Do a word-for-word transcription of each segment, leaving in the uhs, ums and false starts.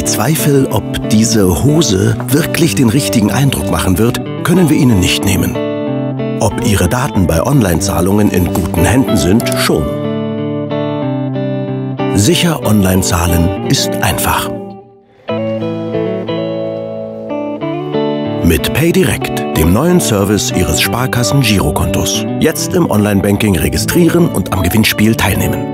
Zweifel, ob diese Hose wirklich den richtigen Eindruck machen wird, können wir Ihnen nicht nehmen. Ob Ihre Daten bei Online-Zahlungen in guten Händen sind, schon. Sicher online zahlen ist einfach. Mit PayDirect, dem neuen Service Ihres Sparkassen-Girokontos. Jetzt im Online-Banking registrieren und am Gewinnspiel teilnehmen.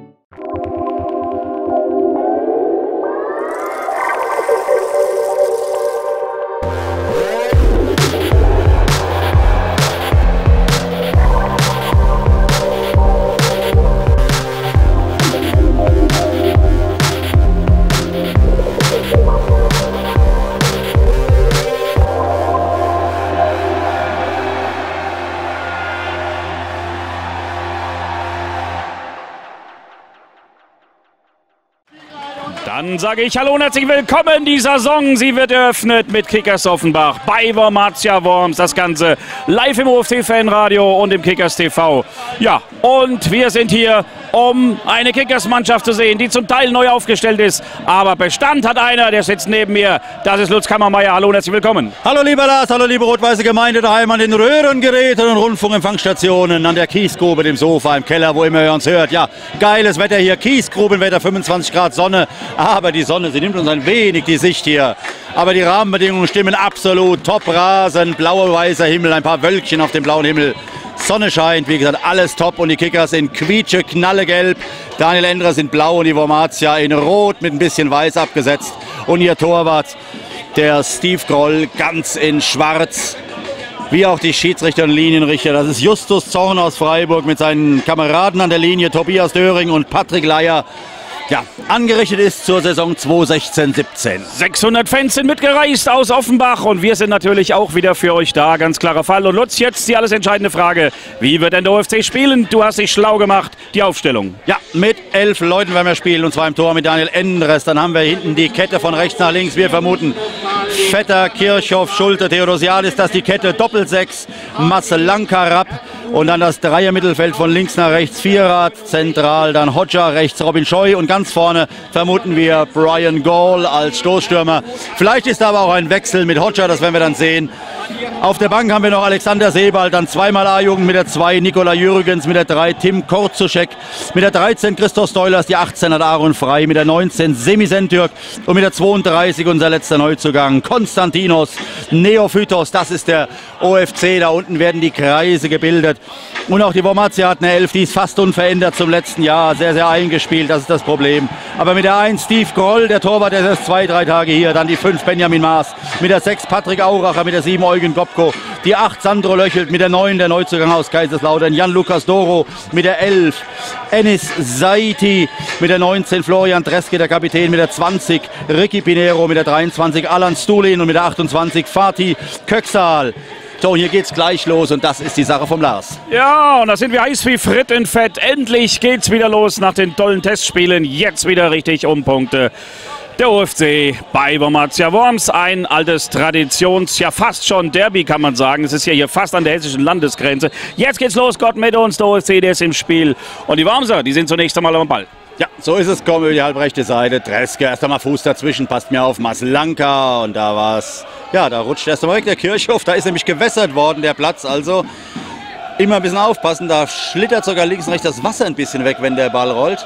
Dann sage ich Hallo und herzlich willkommen. Die Saison, sie wird eröffnet mit Kickers Offenbach bei Wormatia Worms. Das Ganze live im O F C-Fanradio und im Kickers T V. Ja, und wir sind hier, um eine Kickers-Mannschaft zu sehen, die zum Teil neu aufgestellt ist. Aber Bestand hat einer, der sitzt neben mir. Das ist Lutz Kammermeier. Hallo und herzlich willkommen. Hallo lieber Lars, hallo liebe rot-weiße Gemeinde daheim an den Röhrengeräten und Rundfunkempfangsstationen, an der Kiesgrube, dem Sofa, im Keller, wo immer ihr uns hört. Ja, geiles Wetter hier, Kiesgrubenwetter, fünfundzwanzig Grad Sonne. Aber die Sonne, sie nimmt uns ein wenig die Sicht hier. Aber die Rahmenbedingungen stimmen absolut. Top-Rasen, blauer, weißer Himmel, ein paar Wölkchen auf dem blauen Himmel. Sonne scheint, wie gesagt, alles top. Und die Kickers in quietsche, knallegelb. Daniel Endres in blau und die Wormatia in rot mit ein bisschen weiß abgesetzt. Und ihr Torwart, der Steve Groll, ganz in schwarz. Wie auch die Schiedsrichter und Linienrichter. Das ist Justus Zorn aus Freiburg mit seinen Kameraden an der Linie, Tobias Döring und Patrick Leier. Ja, angerichtet ist zur Saison zweitausendsechzehn siebzehn. sechshundert Fans sind mitgereist aus Offenbach und wir sind natürlich auch wieder für euch da. Ganz klarer Fall. Und Lutz, jetzt die alles entscheidende Frage. Wie wird denn der O F C spielen? Du hast dich schlau gemacht. Die Aufstellung. Ja, mit elf Leuten werden wir spielen und zwar im Tor mit Daniel Endres. Dann haben wir hinten die Kette von rechts nach links. Wir vermuten Vetter, Kirchhoff, Schulte, Theodosiadis. Das ist die Kette Doppelsechs, Maslanka, Rapp. Und dann das Dreier-Mittelfeld von links nach rechts, Vierrad, zentral, dann Hodger, rechts Robin Scheu und ganz vorne vermuten wir Brian Gall als Stoßstürmer. Vielleicht ist da aber auch ein Wechsel mit Hodger, das werden wir dann sehen. Auf der Bank haben wir noch Alexander Sebald, dann zweimal A-Jugend mit der zwei, Nikola Jürgens mit der drei, Tim Korzuschek, mit der dreizehn Christoph Stoilers, die achtzehn hat Aaron Frey, mit der neunzehn Semi Sentürk und mit der zweiunddreißig unser letzter Neuzugang Konstantinos Neophytos. Das ist der O F C, da unten werden die Kreise gebildet. Und auch die Wormatia hat eine Elf, die ist fast unverändert zum letzten Jahr, sehr, sehr eingespielt, das ist das Problem. Aber mit der eins Steve Groll, der Torwart, der ist erst zwei, drei Tage hier, dann die fünf Benjamin Maas, mit der sechs Patrick Auracher, mit der sieben Eugen Gopko, die acht Sandro Löchelt, mit der neun der Neuzugang aus Kaiserslautern, Jan-Lukas Doro, mit der elf Enis Saiti, mit der neunzehn Florian Dreske, der Kapitän, mit der zwanzig Ricky Pinero, mit der dreiundzwanzig Alan Stulin und mit der achtundzwanzig Fatih Köksal. So, hier geht's gleich los und das ist die Sache vom Lars. Ja, und da sind wir heiß wie Frittenfett. Endlich geht's wieder los nach den tollen Testspielen. Jetzt wieder richtig um Punkte. Der O F C bei Wormatia Worms, ein altes Traditions-, ja fast schon Derby kann man sagen. Es ist ja hier fast an der hessischen Landesgrenze. Jetzt geht's los, Gott mit uns, der O F C, der ist im Spiel. Und die Wormser, die sind zunächst einmal am Ball. Ja, so ist es, kommen über die halbrechte Seite. Dreske, erst einmal Fuß dazwischen, passt mir auf, Maslanka und da war's. Ja, da rutscht erst einmal weg der Kirchhoff, da ist nämlich gewässert worden, der Platz. Also immer ein bisschen aufpassen, da schlittert sogar links und rechts das Wasser ein bisschen weg, wenn der Ball rollt.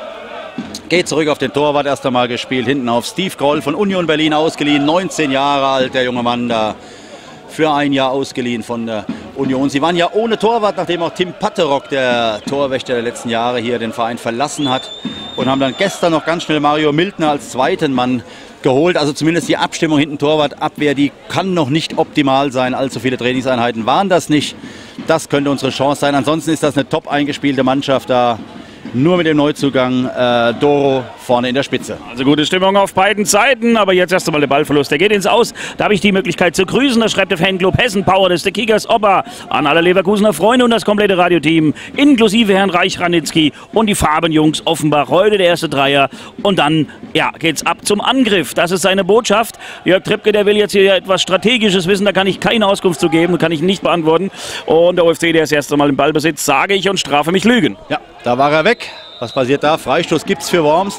Geht zurück auf den Torwart, erst einmal gespielt, hinten auf Steve Groll von Union Berlin ausgeliehen, neunzehn Jahre alt, der junge Mann da. Für ein Jahr ausgeliehen von der Union. Sie waren ja ohne Torwart, nachdem auch Tim Patterock, der Torwächter der letzten Jahre, hier den Verein verlassen hat. Und haben dann gestern noch ganz schnell Mario Mildner als zweiten Mann geholt. Also zumindest die Abstimmung hinten Torwart-Abwehr, die kann noch nicht optimal sein. Allzu viele Trainingseinheiten waren das nicht. Das könnte unsere Chance sein. Ansonsten ist das eine top eingespielte Mannschaft da. Nur mit dem Neuzugang äh, Doro vorne in der Spitze. Also gute Stimmung auf beiden Seiten, aber jetzt erst einmal der Ballverlust. Der geht ins Aus. Da habe ich die Möglichkeit zu grüßen. Das schreibt der Fanclub Hessen Power des Kickers Opa an alle Leverkusener Freunde und das komplette Radioteam, inklusive Herrn Reich-Ranitzky und die Farbenjungs Offenbach. Heute der erste Dreier und dann ja, geht's ab zum Angriff. Das ist seine Botschaft. Jörg Trippke, der will jetzt hier etwas Strategisches wissen. Da kann ich keine Auskunft zu geben, kann ich nicht beantworten. Und der O F C, der ist erst einmal im Ballbesitz, sage ich und strafe mich Lügen. Ja, da war er weg. Was passiert da? Freistoß gibt es für Worms.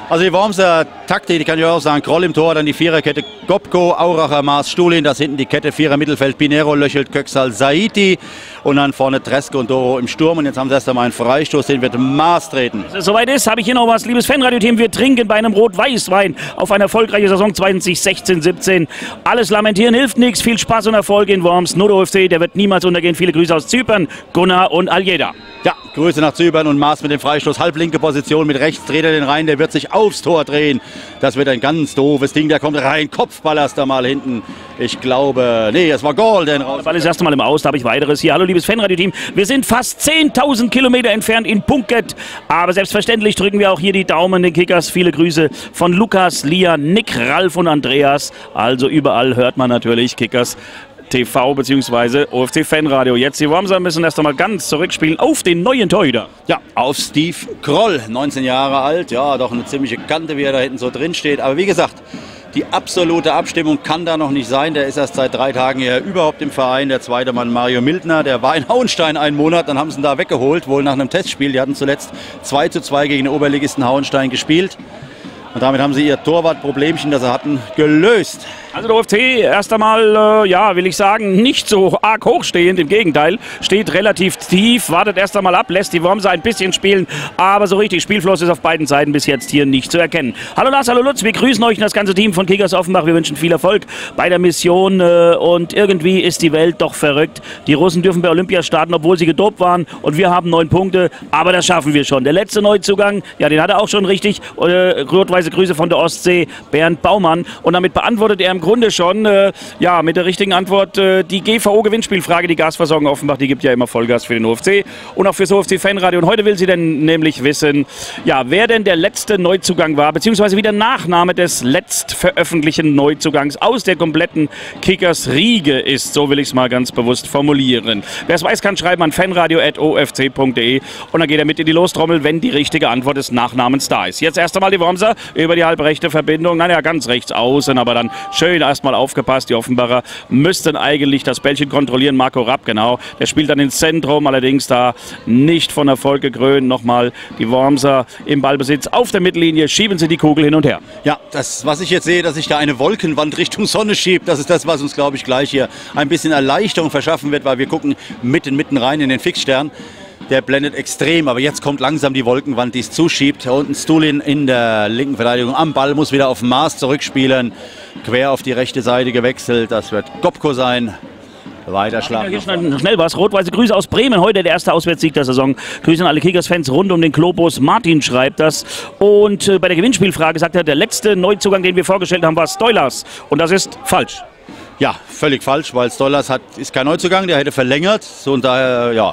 Also die Wormser Taktik, die kann ich auch sagen, Kroll im Tor, dann die Viererkette Gopko, Auracher, Maas, Stulin, das hinten die Kette, Vierer Mittelfeld, Pinero, Löchelt, Köxal, Saiti und dann vorne Treske und Doro im Sturm und jetzt haben sie erst einmal einen Freistoß, den wird Maas treten. Soweit ist, habe ich hier noch was, liebes Fanradio-Team, wir trinken bei einem Rot-Weiß-Wein auf eine erfolgreiche Saison zwanzig sechzehn siebzehn. Alles lamentieren hilft nichts, viel Spaß und Erfolg in Worms, Nodo F C, der wird niemals untergehen, viele Grüße aus Zypern, Gunnar und Aljeda. Ja, Grüße nach Zypern und Maas mit dem Freistoß, halblinke Position, mit rechts dreht er den rein, der wird sich aufs Tor drehen. Das wird ein ganz doofes Ding, der kommt rein, Kopfball erst einmal hinten. Ich glaube, nee, es war Golden raus. Der Ball ist erst einmal im Aus, da habe ich weiteres hier. Hallo liebes Fanradio-Team, wir sind fast zehntausend Kilometer entfernt in Phuket, aber selbstverständlich drücken wir auch hier die Daumen den Kickers. Viele Grüße von Lukas, Lia, Nick, Ralf und Andreas. Also überall hört man natürlich Kickers T V bzw. O F C Fanradio. Jetzt die Wormser müssen erst einmal ganz zurückspielen auf den neuen Torhüter. Ja, auf Steve Kroll, neunzehn Jahre alt. Ja, doch eine ziemliche Kante, wie er da hinten so drin steht. Aber wie gesagt, die absolute Abstimmung kann da noch nicht sein. Der ist erst seit drei Tagen hier überhaupt im Verein. Der zweite Mann Mario Mildner, der war in Hauenstein einen Monat. Dann haben sie ihn da weggeholt, wohl nach einem Testspiel. Die hatten zuletzt zwei zu zwei gegen den Oberligisten Hauenstein gespielt. Und damit haben sie ihr Torwartproblemchen, das sie hatten, gelöst. Also der O F C erst einmal, äh, ja, will ich sagen, nicht so arg hochstehend. Im Gegenteil, steht relativ tief, wartet erst einmal ab, lässt die Wormser ein bisschen spielen. Aber so richtig Spielfluss ist auf beiden Seiten bis jetzt hier nicht zu erkennen. Hallo Lars, hallo Lutz, wir grüßen euch und das ganze Team von Kickers Offenbach. Wir wünschen viel Erfolg bei der Mission. Äh, und irgendwie ist die Welt doch verrückt. Die Russen dürfen bei Olympia starten, obwohl sie gedopt waren. Und wir haben neun Punkte, aber das schaffen wir schon. Der letzte Neuzugang, ja, den hat er auch schon richtig. Äh, rot-weiße Grüße von der Ostsee, Bernd Baumann. Und damit beantwortet er im Grunde schon, äh, ja, mit der richtigen Antwort äh, die G V O-Gewinnspielfrage. Die Gasversorgung Offenbach, die gibt ja immer Vollgas für den O F C und auch fürs O F C-Fanradio. Und heute will sie denn nämlich wissen, ja, wer denn der letzte Neuzugang war, beziehungsweise wie der Nachname des letzt veröffentlichten Neuzugangs aus der kompletten Kickers-Riege ist. So will ich es mal ganz bewusst formulieren. Wer es weiß, kann schreiben an fanradio at o f c punkt de und dann geht er mit in die Lostrommel, wenn die richtige Antwort des Nachnamens da ist. Jetzt erst einmal die Wormser über die halbrechte Verbindung. Naja, ganz rechts außen, aber dann schön erstmal aufgepasst. Die Offenbacher müssten eigentlich das Bällchen kontrollieren. Marco Rapp, genau. Der spielt dann ins Zentrum, allerdings da nicht von Erfolg gekrönt. Nochmal die Wormser im Ballbesitz auf der Mittellinie. Schieben sie die Kugel hin und her. Ja, das, was ich jetzt sehe, dass sich da eine Wolkenwand Richtung Sonne schiebt, das ist das, was uns, glaube ich, gleich hier ein bisschen Erleichterung verschaffen wird, weil wir gucken mitten, mitten rein in den Fixstern. Der blendet extrem, aber jetzt kommt langsam die Wolkenwand, die es zuschiebt. Da unten Stulin in der linken Verteidigung am Ball, muss wieder auf Maas zurückspielen. Quer auf die rechte Seite gewechselt, das wird Gopko sein. Weiter schlagen. Ja, schnell, schnell was. Rot-weiße Grüße aus Bremen. Heute der erste Auswärtssieg der Saison. Grüße an alle Kickers-Fans rund um den Globus. Martin schreibt das. Und äh, bei der Gewinnspielfrage sagt er, der letzte Neuzugang, den wir vorgestellt haben, war Stoilers. Und das ist falsch. Ja, völlig falsch, weil Stoilers hat, ist kein Neuzugang, der hätte verlängert. So und daher, ja.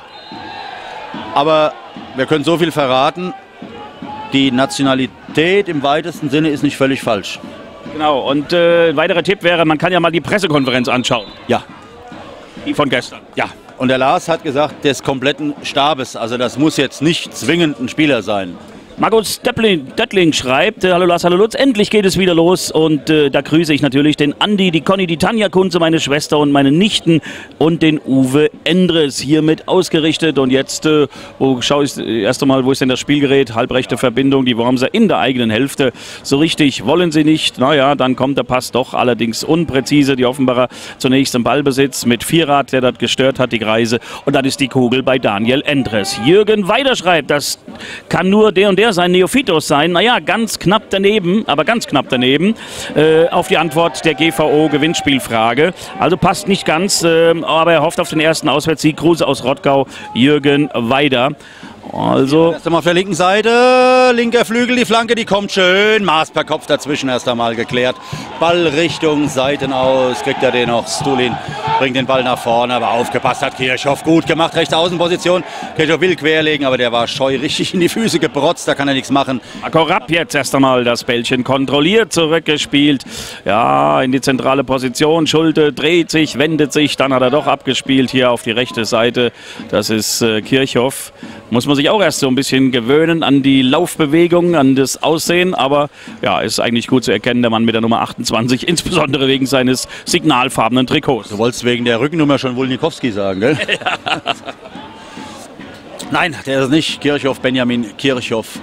Aber wir können so viel verraten, die Nationalität im weitesten Sinne ist nicht völlig falsch. Genau, und äh, ein weiterer Tipp wäre, man kann ja mal die Pressekonferenz anschauen. Ja. Die von gestern. Ja, und der Lars hat gesagt, des kompletten Stabes, also das muss jetzt nicht zwingend ein Spieler sein. Markus Dettling schreibt, äh, hallo Lars, hallo Lutz, endlich geht es wieder los und äh, da grüße ich natürlich den Andi, die Conny, die Tanja Kunze, meine Schwester und meine Nichten und den Uwe Endres hiermit ausgerichtet und jetzt, äh, wo schaue ich erst einmal, wo ist denn das Spielgerät, halbrechte Verbindung, die Wormser in der eigenen Hälfte, so richtig wollen sie nicht, naja, dann kommt der Pass doch allerdings unpräzise, die Offenbarer zunächst im Ballbesitz mit Vierrad, der das gestört hat, die Kreise und dann ist die Kugel bei Daniel Endres. Jürgen Weider schreibt, das kann nur der und der sein Neophytos sein. Naja, ganz knapp daneben, aber ganz knapp daneben, äh, auf die Antwort der G V O-Gewinnspielfrage. Also passt nicht ganz, äh, aber er hofft auf den ersten Auswärtssieg. Gruße aus Rottgau, Jürgen Weider. Also erst einmal auf der linken Seite, linker Flügel, die Flanke, die kommt schön. Maas per Kopf dazwischen erst einmal geklärt. Ball Richtung Seiten aus, kriegt er den noch. Stulin bringt den Ball nach vorne, aber aufgepasst hat Kirchhoff. Gut gemacht, rechte Außenposition. Kirchhoff will querlegen, aber der war scheu richtig in die Füße geprotzt, da kann er nichts machen. Marco Rapp jetzt erst einmal das Bällchen kontrolliert, zurückgespielt. Ja, in die zentrale Position. Schulte dreht sich, wendet sich, dann hat er doch abgespielt hier auf die rechte Seite. Das ist äh, Kirchhoff. Muss man sich auch erst so ein bisschen gewöhnen an die Laufbewegung, an das Aussehen. Aber ja, ist eigentlich gut zu erkennen, der Mann mit der Nummer achtundzwanzig, insbesondere wegen seines signalfarbenen Trikots. Du wolltest wegen der Rückennummer schon Wolnikowski sagen, gell? Ja. Nein, der ist nicht. Kirchhoff, Benjamin Kirchhoff.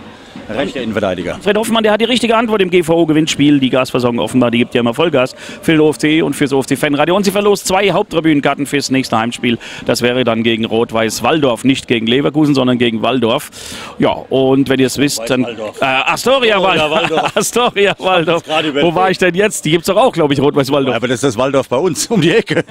Rechter Innenverteidiger. Fred Hoffmann, der hat die richtige Antwort im G V O-Gewinnspiel. Die Gasversorgung offenbar, die gibt ja immer Vollgas für den O F C und fürs O F C-Fanradio. Und sie verlost zwei Haupttribünenkarten fürs nächste Heimspiel. Das wäre dann gegen Rot-Weiß Walldorf, nicht gegen Leverkusen, sondern gegen Walldorf. Ja, und wenn ihr es wisst, dann... Äh, Astoria oh, Walldorf. Walldorf. Astoria Walldorf. Wo war ich denn jetzt? Die gibt es doch auch, glaube ich, Rot-Weiß Walldorf. Ja, aber das ist das Walldorf bei uns, um die Ecke.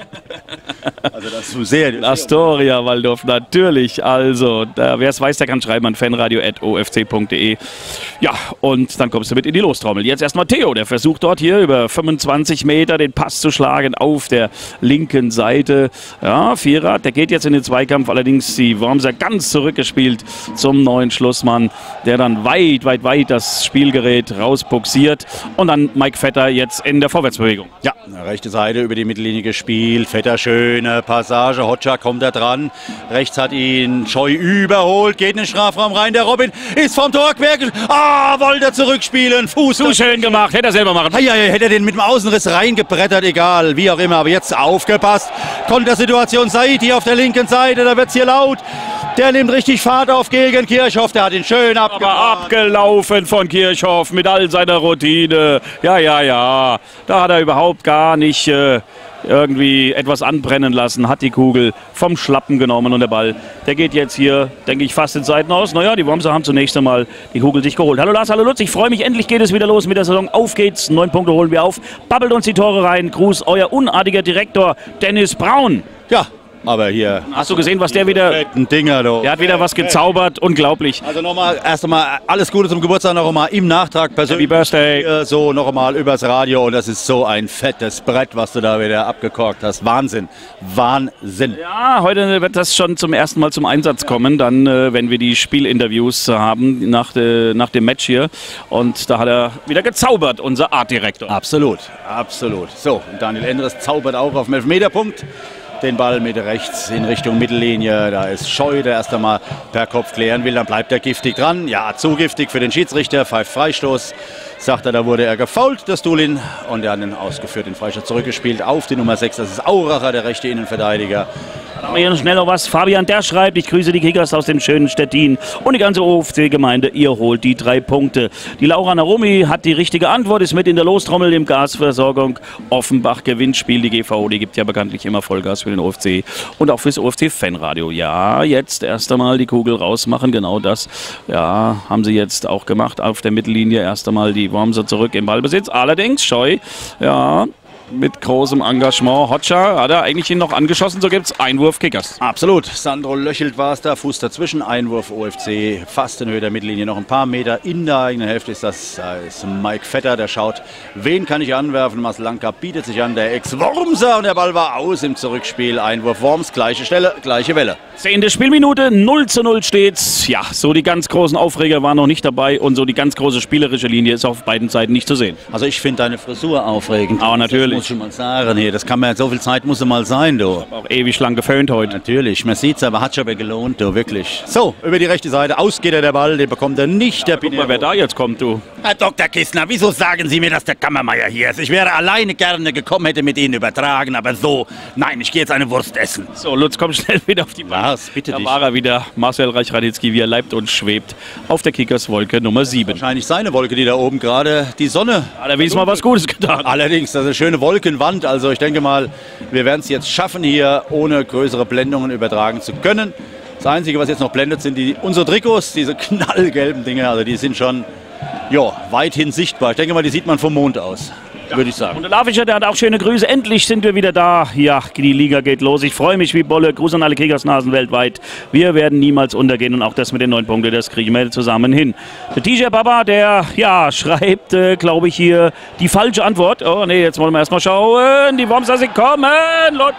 Also das ist sehr... Astoria Walldorf, natürlich. Also, wer es weiß, der kann schreiben an fanradio at o f c punkt de. Ja, und dann kommst du mit in die Lostrommel. Jetzt erstmal Theo, der versucht dort hier über fünfundzwanzig Meter den Pass zu schlagen auf der linken Seite. Ja, Vierer, der geht jetzt in den Zweikampf, allerdings die Wormser ganz zurückgespielt zum neuen Schlussmann, der dann weit, weit, weit das Spielgerät rausbuxiert. Und dann Mike Vetter jetzt in der Vorwärtsbewegung. Ja, rechte Seite über die Mittellinie gespielt. Vetter, schöne Passage. Hotscha kommt da dran. Rechts hat ihn Scheu überholt, geht in den Strafraum rein. Der Robin ist vom Tor quer. Ah, wollte er zurückspielen. Fuß. Zu schön gemacht, hätte er selber machen. Ja, ja, hätte er den mit dem Außenriss reingebrettert, egal, wie auch immer. Aber jetzt aufgepasst. Kontersituation Said hier auf der linken Seite, da wird es hier laut. Der nimmt richtig Fahrt auf gegen Kirchhoff. Der hat ihn schön abgefahren. Aber abgelaufen von Kirchhoff mit all seiner Routine. Ja, ja, ja. Da hat er überhaupt gar nicht äh, irgendwie etwas anbrennen lassen. Hat die Kugel vom Schlappen genommen und der Ball, der geht jetzt hier, denke ich, fast in Seiten aus. Naja, die Wormser haben zunächst einmal die Kugel sich geholt. Hallo Lars, hallo Lutz. Ich freue mich. Endlich geht es wieder los mit der Saison. Auf geht's. Neun Punkte holen wir auf. Babbelt uns die Tore rein. Gruß, euer unartiger Direktor Dennis Braun. Ja. Aber hier... Hast du gesehen, was der wieder... Dinger, du. Der hat wieder was gezaubert. Unglaublich. Also nochmal, erst einmal alles Gute zum Geburtstag, noch einmal im Nachtrag persönlich. Happy Birthday. So, noch einmal übers Radio. Und das ist so ein fettes Brett, was du da wieder abgekorkt hast. Wahnsinn. Wahnsinn. Ja, heute wird das schon zum ersten Mal zum Einsatz kommen, dann, äh, wenn wir die Spielinterviews haben nach, de, nach dem Match hier. Und da hat er wieder gezaubert, unser Artdirektor. Absolut, absolut. So, und Daniel Endres zaubert auch auf dem Elfmeterpunkt. Den Ball mit rechts in Richtung Mittellinie. Da ist Scheu, der erst einmal per Kopf klären will. Dann bleibt er giftig dran. Ja, zu giftig für den Schiedsrichter. Pfeift Freistoß. Sagt er, da wurde er gefoult, der Stulin. Und er hat ihn ausgeführt, den Freistoß zurückgespielt auf die Nummer sechs. Das ist Auracher, der rechte Innenverteidiger. Dann haben wir hier noch schnell noch was. Fabian, der schreibt, ich grüße die Kickers aus dem schönen Stettin und die ganze O F C-Gemeinde. Ihr holt die drei Punkte. Die Laura Naromi hat die richtige Antwort, ist mit in der Lostrommel im Gasversorgung. Offenbach Gewinnspiel. Die G V O, die gibt ja bekanntlich immer Vollgas für den O F C und auch fürs O F C-Fanradio. Ja, jetzt erst einmal die Kugel rausmachen. Genau das, ja, haben sie jetzt auch gemacht. Auf der Mittellinie erst einmal die Wormser zurück im Ballbesitz. Allerdings Scheu, ja, mit großem Engagement. Hotscha hat er eigentlich ihn noch angeschossen, so gibt es Einwurf Kickers. Absolut. Sandro Löchelt war es da, Fuß dazwischen, Einwurf O F C, fast in Höhe der Mittellinie, noch ein paar Meter in der eigenen Hälfte ist das. Da ist Mike Vetter, der schaut, wen kann ich anwerfen? Maslanka bietet sich an, der Ex-Wormser und der Ball war aus im Zurückspiel. Einwurf Worms, gleiche Stelle, gleiche Welle. Zehnte Spielminute, null zu null steht's. Ja, so die ganz großen Aufreger waren noch nicht dabei und so die ganz große spielerische Linie ist auf beiden Seiten nicht zu sehen. Also ich finde deine Frisur aufregend. Aber natürlich. Das muss ich mal sagen, hier, das kann man, so viel Zeit muss mal sein, du. Auch ewig lang geföhnt heute. Natürlich, man sieht's, aber hat schon aber gelohnt, du, wirklich. So, über die rechte Seite, aus geht er der Ball, den bekommt er nicht, der Guck mal, wer da jetzt kommt, du. Herr Doktor Kistner, wieso sagen Sie mir, dass der Kammermeier hier ist? Ich wäre alleine gerne gekommen, hätte mit Ihnen übertragen, aber so, nein, ich gehe jetzt eine Wurst essen. So, Lutz, komm schnell wieder auf die Bahn. Was, bitte da dich. war er wieder, Marcel Reich-Ranitzky, wie er leibt und schwebt auf der Kickerswolke Nummer sieben. Wahrscheinlich seine Wolke, die da oben gerade die Sonne... Hat er wenigstens mal was Gutes getan. Allerdings, das ist eine schöne Wolkenwand, also ich denke mal, wir werden es jetzt schaffen, hier ohne größere Blendungen übertragen zu können. Das Einzige, was jetzt noch blendet, sind die, unsere Trikots, diese knallgelben Dinge, also die sind schon jo, weithin sichtbar. Ich denke mal, die sieht man vom Mond aus. Ja. Würde ich sagen. Und der Lafischer, der hat auch schöne Grüße. Endlich sind wir wieder da. Ja, die Liga geht los. Ich freue mich wie Bolle. Gruß an alle Kickersnasen weltweit. Wir werden niemals untergehen und auch das mit den neun Punkten, das kriegen wir zusammen hin. Der T J Baba, der ja schreibt, äh, glaube ich, hier die falsche Antwort. Oh nee, jetzt wollen wir erstmal schauen. Die Wormser sind kommen. Lutz.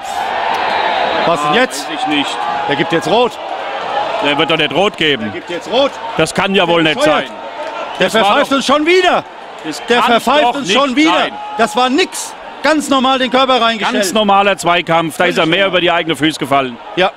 Was denn jetzt? Weiß ich nicht. Der gibt jetzt rot. Der wird doch nicht rot geben. Der gibt jetzt rot. Das kann ja wohl nicht sein. Der verpfeift uns schon wieder. Der verpfeift uns schon wieder. Sein. Das war nix. Ganz normal den Körper reingestellt. Ganz normaler Zweikampf. Da ist er mehr über die eigene Füße gefallen. Ja.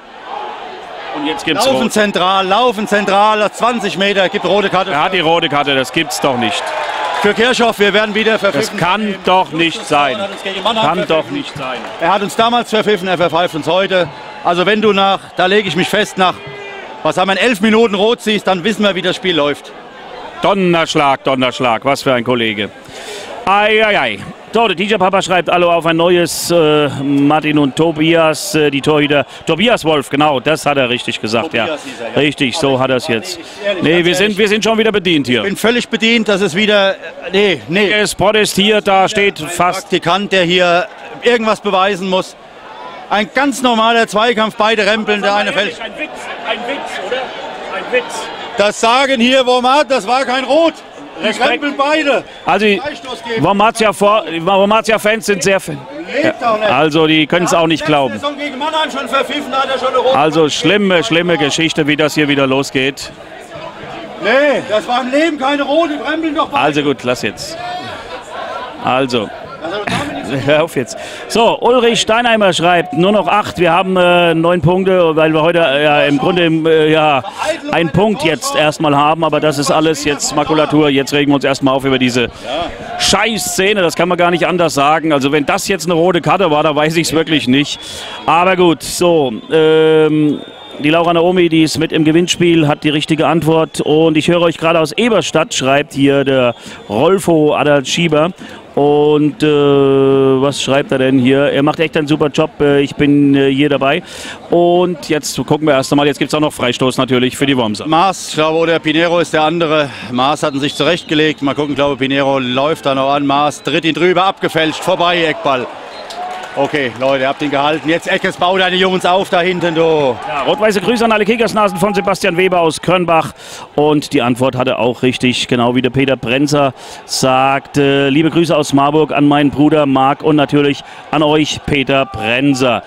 Und jetzt gibt's Laufen rot. zentral, laufen zentral, zwanzig Meter, gibt rote Karte. Er hat die rote Karte, das gibt's doch nicht. Für Kirchhoff, wir werden wieder verpfiffen. Das kann doch nicht sein. Kann doch nicht sein. Er hat uns damals verpfiffen, er verpfeift uns heute. Also wenn du nach, da lege ich mich fest, nach, was haben wir, in elf Minuten rot siehst, dann wissen wir, wie das Spiel läuft. Donnerschlag, Donnerschlag, was für ein Kollege. Eieiei. Ei, ei. So, der D J Papa schreibt Hallo auf ein neues äh, Martin und Tobias, äh, die Torhüter. Tobias Wolf, genau, das hat er richtig gesagt, Tobias ja. Er, ja. Richtig, so hat er es jetzt. Ehrlich, nee, wir sind, wir sind schon wieder bedient hier. Ich bin völlig bedient, dass es wieder, nee, nee. Er ist protestiert, da steht ein fast. Praktikant, der hier irgendwas beweisen muss. Ein ganz normaler Zweikampf, beide rempeln, der eine fällt. Ein Witz, ein Witz, oder? Ein Witz. Das sagen hier Wormat, das war kein Rot. Die rempeln beide. Also die Wormatia-Fans sind sehr Fan. Also die können es auch nicht glauben. Also schlimme, schlimme Geschichte, wie das hier wieder losgeht. Nee, das war im Leben keine Rot, die rempeln doch beide. Also gut, lass jetzt. Also. Hör auf jetzt. So, Ulrich Steinheimer schreibt, nur noch acht, wir haben äh, neun Punkte, weil wir heute äh, ja, im Grunde äh, ja, einen Punkt jetzt erstmal haben, aber das ist alles jetzt Makulatur. Jetzt regen wir uns erstmal auf über diese Scheiß-Szene, das kann man gar nicht anders sagen. Also wenn das jetzt eine rote Karte war, da weiß ich es wirklich nicht. Aber gut, so, ähm, die Laura Naomi, die ist mit im Gewinnspiel, hat die richtige Antwort. Und ich höre euch gerade aus Eberstadt, schreibt hier der Rolfo Adalschieber. Und äh, was schreibt er denn hier? Er macht echt einen super Job. Äh, ich bin äh, hier dabei. Und jetzt gucken wir erst einmal. Jetzt gibt es auch noch Freistoß natürlich für die Wormser. Maas, ich glaube, oder Pinheiro ist der andere. Maas hatten sich zurechtgelegt. Mal gucken, ich glaube, Pinheiro läuft da noch an. Maas tritt ihn drüber, abgefälscht, vorbei, Eckball. Okay, Leute, habt ihn gehalten. Jetzt Eckes, bau deine Jungs auf da hinten, du. Ja, rot-weiße Grüße an alle Kickersnasen von Sebastian Weber aus Körnbach. Und die Antwort hatte auch richtig, genau wie der Peter Brenzer sagt. Äh, liebe Grüße aus Marburg an meinen Bruder Marc und natürlich an euch, Peter Brenzer.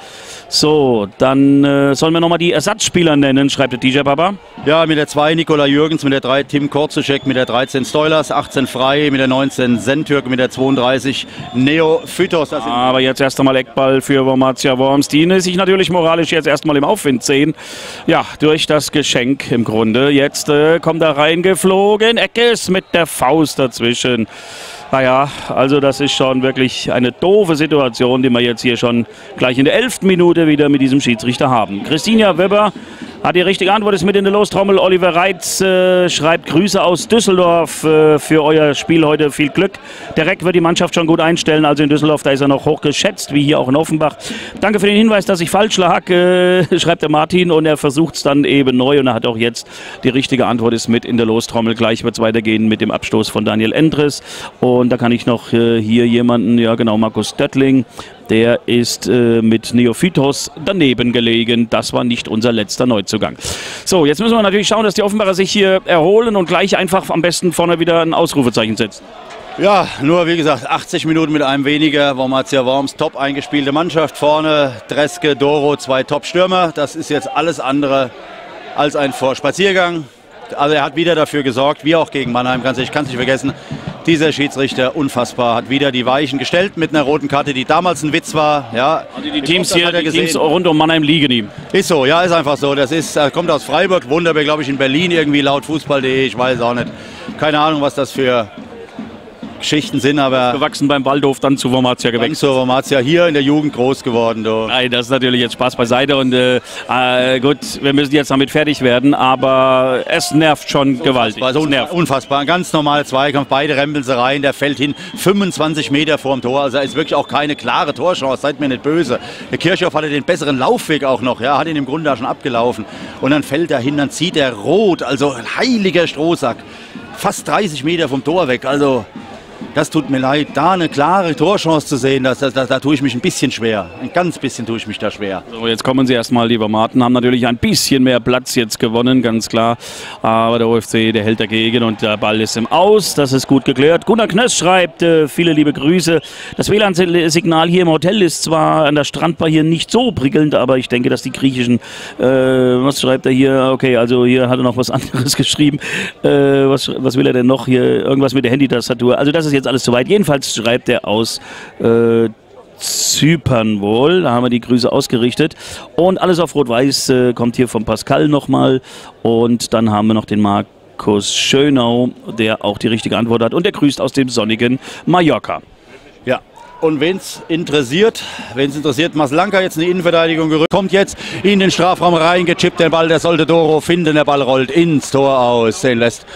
So, dann äh, sollen wir nochmal die Ersatzspieler nennen, schreibt der D J Papa. Ja, mit der zwei Nikola Jürgens, mit der drei Tim Korzuschek, mit der dreizehn Stoilers, achtzehn Frei, mit der neunzehn Sentürk, mit der zweiunddreißig Neophytos. Aber jetzt erst einmal Eckball für Wormatia Worms, die sich natürlich moralisch jetzt erstmal im Aufwind sehen. Ja, durch das Geschenk im Grunde. Jetzt äh, kommt er reingeflogen, Eckes mit der Faust dazwischen. Naja, also das ist schon wirklich eine doofe Situation, die wir jetzt hier schon gleich in der elften Minute wieder mit diesem Schiedsrichter haben. Christina Weber hat die richtige Antwort, ist mit in der Lostrommel. Oliver Reitz äh, schreibt Grüße aus Düsseldorf äh, für euer Spiel heute. Viel Glück. Der Reck wird die Mannschaft schon gut einstellen. Also in Düsseldorf, da ist er noch hoch geschätzt, wie hier auch in Offenbach. Danke für den Hinweis, dass ich falsch lag, äh, schreibt der Martin. Und er versucht es dann eben neu. Und er hat auch jetzt die richtige Antwort, ist mit in der Lostrommel. Gleich wird es weitergehen mit dem Abstoß von Daniel Endres. Und da kann ich noch äh, hier jemanden, ja genau, Markus Döttling. Der ist äh, mit Neophytos daneben gelegen. Das war nicht unser letzter Neuzugang. So, jetzt müssen wir natürlich schauen, dass die Offenbarer sich hier erholen und gleich einfach am besten vorne wieder ein Ausrufezeichen setzen. Ja, nur wie gesagt, achtzig Minuten mit einem weniger. Wormatia Worms, top eingespielte Mannschaft. Vorne Dreske, Doro, zwei Top-Stürmer. Das ist jetzt alles andere als ein Vorspaziergang. Also er hat wieder dafür gesorgt, wie auch gegen Mannheim, ich kann es nicht vergessen. Dieser Schiedsrichter, unfassbar, hat wieder die Weichen gestellt mit einer roten Karte, die damals ein Witz war. Ja, also die Teams hier, die Teams rund um Mannheim liegen ihm. Ist so, ja, ist einfach so. Das ist, kommt aus Freiburg, wohnt aber, glaube ich, in Berlin irgendwie laut Fußball punkt de, ich weiß auch nicht. Keine Ahnung, was das für Geschichten sind, aber... Gewachsen beim Waldhof, dann zu Wormatia gewechselt. Dann zu Wormatia, hier in der Jugend groß geworden. Du. Nein, das ist natürlich jetzt Spaß beiseite und äh, äh, gut, wir müssen jetzt damit fertig werden, aber es nervt schon gewaltig. Also un nervt. Unfassbar, ein ganz normaler Zweikampf, beide rempeln sie rein, der fällt hin, fünfundzwanzig Meter vorm Tor, also ist wirklich auch keine klare Torchance, seid mir nicht böse. Der Kirchhoff hatte den besseren Laufweg auch noch, ja, hat ihn im Grunde da schon abgelaufen und dann fällt er hin, dann zieht er rot, also ein heiliger Strohsack, fast dreißig Meter vom Tor weg, also... Das tut mir leid, da eine klare Torchance zu sehen, das, das, das, da tue ich mich ein bisschen schwer. Ein ganz bisschen tue ich mich da schwer. So, jetzt kommen sie erstmal, lieber Martin, haben natürlich ein bisschen mehr Platz jetzt gewonnen, ganz klar. Aber der O F C, der hält dagegen und der Ball ist im Aus. Das ist gut geklärt. Gunnar Knöss schreibt, äh, viele liebe Grüße. Das W L A N-Signal hier im Hotel ist zwar an der Strandbar hier nicht so prickelnd, aber ich denke, dass die griechischen, äh, was schreibt er hier? Okay, also hier hat er noch was anderes geschrieben. Äh, was, was will er denn noch hier? Irgendwas mit der Handytastatur. Also das ist jetzt alles zu weit. Jedenfalls schreibt er aus äh, Zypern wohl. Da haben wir die Grüße ausgerichtet. Und alles auf Rot-Weiß äh, kommt hier von Pascal nochmal. Und dann haben wir noch den Markus Schönau, der auch die richtige Antwort hat. Und der grüßt aus dem sonnigen Mallorca. Ja. Und wen es interessiert, wen es interessiert, Maslanka jetzt in die Innenverteidigung gerückt, kommt jetzt in den Strafraum reingechippt, der Ball, der sollte Doro finden, der Ball rollt ins Tor aus, den lässt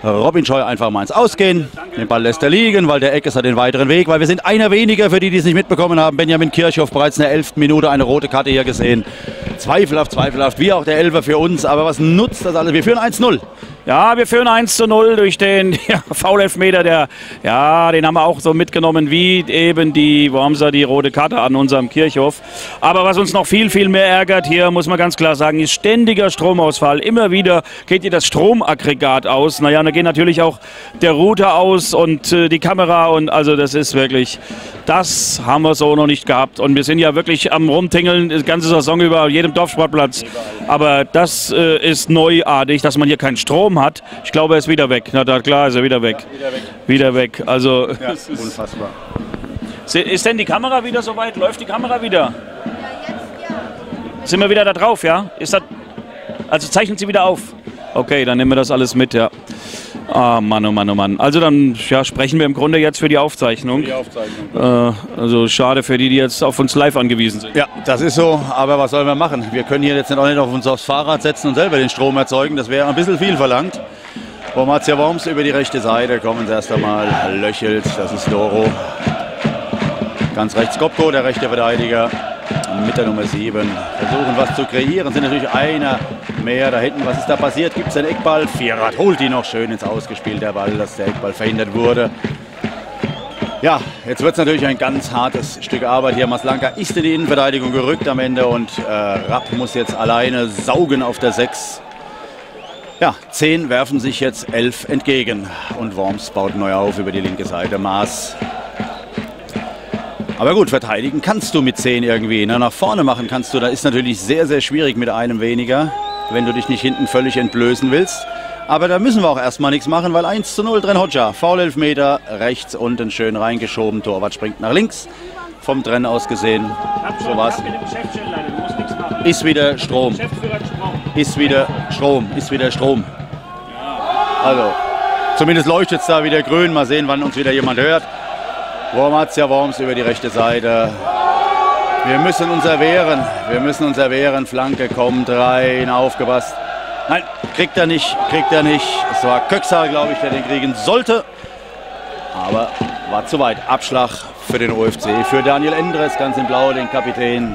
Robin Scheu einfach mal ins Ausgehen. Den Ball lässt er liegen, weil der Eckes hat den weiteren Weg. Weil wir sind einer weniger, für die, die es nicht mitbekommen haben. Benjamin Kirchhoff bereits in der elften Minute eine rote Karte hier gesehen. Zweifelhaft, zweifelhaft, wie auch der Elfer für uns. Aber was nutzt das alles? Wir führen eins zu null. Ja, wir führen eins zu null durch den ja, Foul-Elfmeter, der, ja, den haben wir auch so mitgenommen wie eben die, wo haben sie die rote Karte an unserem Kirchhoff. Aber was uns noch viel, viel mehr ärgert hier, muss man ganz klar sagen, ist ständiger Stromausfall. Immer wieder geht hier das Stromaggregat aus. Naja, da geht natürlich auch der Router aus und äh, die Kamera und also das ist wirklich, das haben wir so noch nicht gehabt. Und wir sind ja wirklich am Rumtingeln, die ganze Saison über jedem Dorfsportplatz. Aber das äh, ist neuartig, dass man hier keinen Strom hat. Ich glaube, er ist wieder weg. Na da, klar ist er wieder weg. Ja, wieder weg. Wieder weg. Also, ja, unfassbar. Ist denn die Kamera wieder soweit? Läuft die Kamera wieder? Ja, jetzt, ja. Sind wir wieder da drauf, ja? Ist das, also zeichnen Sie wieder auf? Okay, dann nehmen wir das alles mit, ja. Ah, Mann, oh Mann, oh Mann. Also dann ja, sprechen wir im Grunde jetzt für die Aufzeichnung. Für die Aufzeichnung. Äh, also schade für die, die jetzt auf uns live angewiesen sind. Ja, das ist so, aber was sollen wir machen? Wir können hier jetzt nicht auch nicht auf uns aufs Fahrrad setzen und selber den Strom erzeugen. Das wäre ein bisschen viel verlangt. Wormatia Worms über die rechte Seite, kommen sie erst einmal, löchelt, das ist Doro. Ganz rechts Gopko, der rechte Verteidiger. Mit der Nummer sieben versuchen was zu kreieren, sind natürlich einer mehr da hinten. Was ist da passiert? Gibt es einen Eckball? Vierrad holt die noch schön ins Ausgespiel, der Ball, dass der Eckball verhindert wurde. Ja, jetzt wird es natürlich ein ganz hartes Stück Arbeit hier. Maslanka ist in die Innenverteidigung gerückt am Ende und äh, Rapp muss jetzt alleine saugen auf der sechs. Ja, zehn werfen sich jetzt elf entgegen und Worms baut neu auf über die linke Seite. Maas. Aber gut, verteidigen kannst du mit zehn irgendwie. Ne? Nach vorne machen kannst du. Da ist natürlich sehr, sehr schwierig mit einem weniger, wenn du dich nicht hinten völlig entblößen willst. Aber da müssen wir auch erstmal nichts machen, weil eins zu null Dren Hodja. Foul-Elfmeter, rechts unten schön reingeschoben. Torwart springt nach links. Vom Dren aus gesehen. So was. Ist wieder Strom. Ist wieder Strom. Ist wieder Strom. Also, zumindest leuchtet es da wieder grün. Mal sehen, wann uns wieder jemand hört. Wormatia Worms über die rechte Seite. Wir müssen uns erwehren. Wir müssen uns erwehren. Flanke kommt rein. Aufgepasst. Nein, kriegt er nicht. Kriegt er nicht. Es war Köxal, glaube ich, der den kriegen sollte. Aber war zu weit. Abschlag für den O F C. Für Daniel Endres, ganz in Blau, den Kapitän.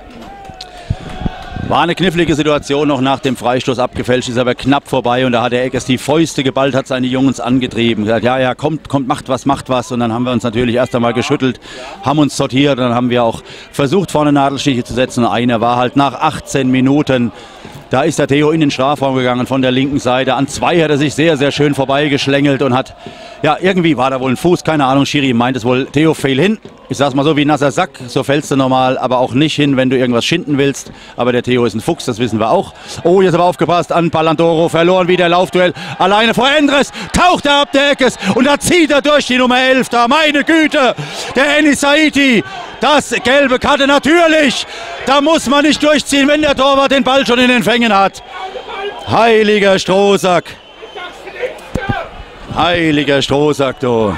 War eine knifflige Situation, noch nach dem Freistoß abgefälscht, ist aber knapp vorbei und da hat der Eckes die Fäuste geballt, hat seine Jungs angetrieben. Gesagt, ja, ja, kommt, kommt, macht was, macht was. Und dann haben wir uns natürlich erst einmal geschüttelt, haben uns sortiert und dann haben wir auch versucht, vorne Nadelstiche zu setzen. Und einer war halt nach achtzehn Minuten, da ist der Theo in den Strafraum gegangen von der linken Seite. An zwei hat er sich sehr, sehr schön vorbeigeschlängelt und hat, ja, irgendwie war da wohl ein Fuß, keine Ahnung, Schiri meint es wohl, Theo fehl hin. Ich sag's mal so, wie nasser Sack, so fällst du normal, aber auch nicht hin, wenn du irgendwas schinden willst. Aber der Theo ist ein Fuchs, das wissen wir auch. Oh, jetzt aber aufgepasst an Pallandoro, verloren wieder Laufduell. Alleine vor Endres, taucht er ab der Eckes und da zieht er durch die Nummer elf da. Meine Güte, der Enis Saidi, das gelbe Karte natürlich. Da muss man nicht durchziehen, wenn der Torwart den Ball schon in den Fängen hat. Heiliger Strohsack. Heiliger Strohsack, du.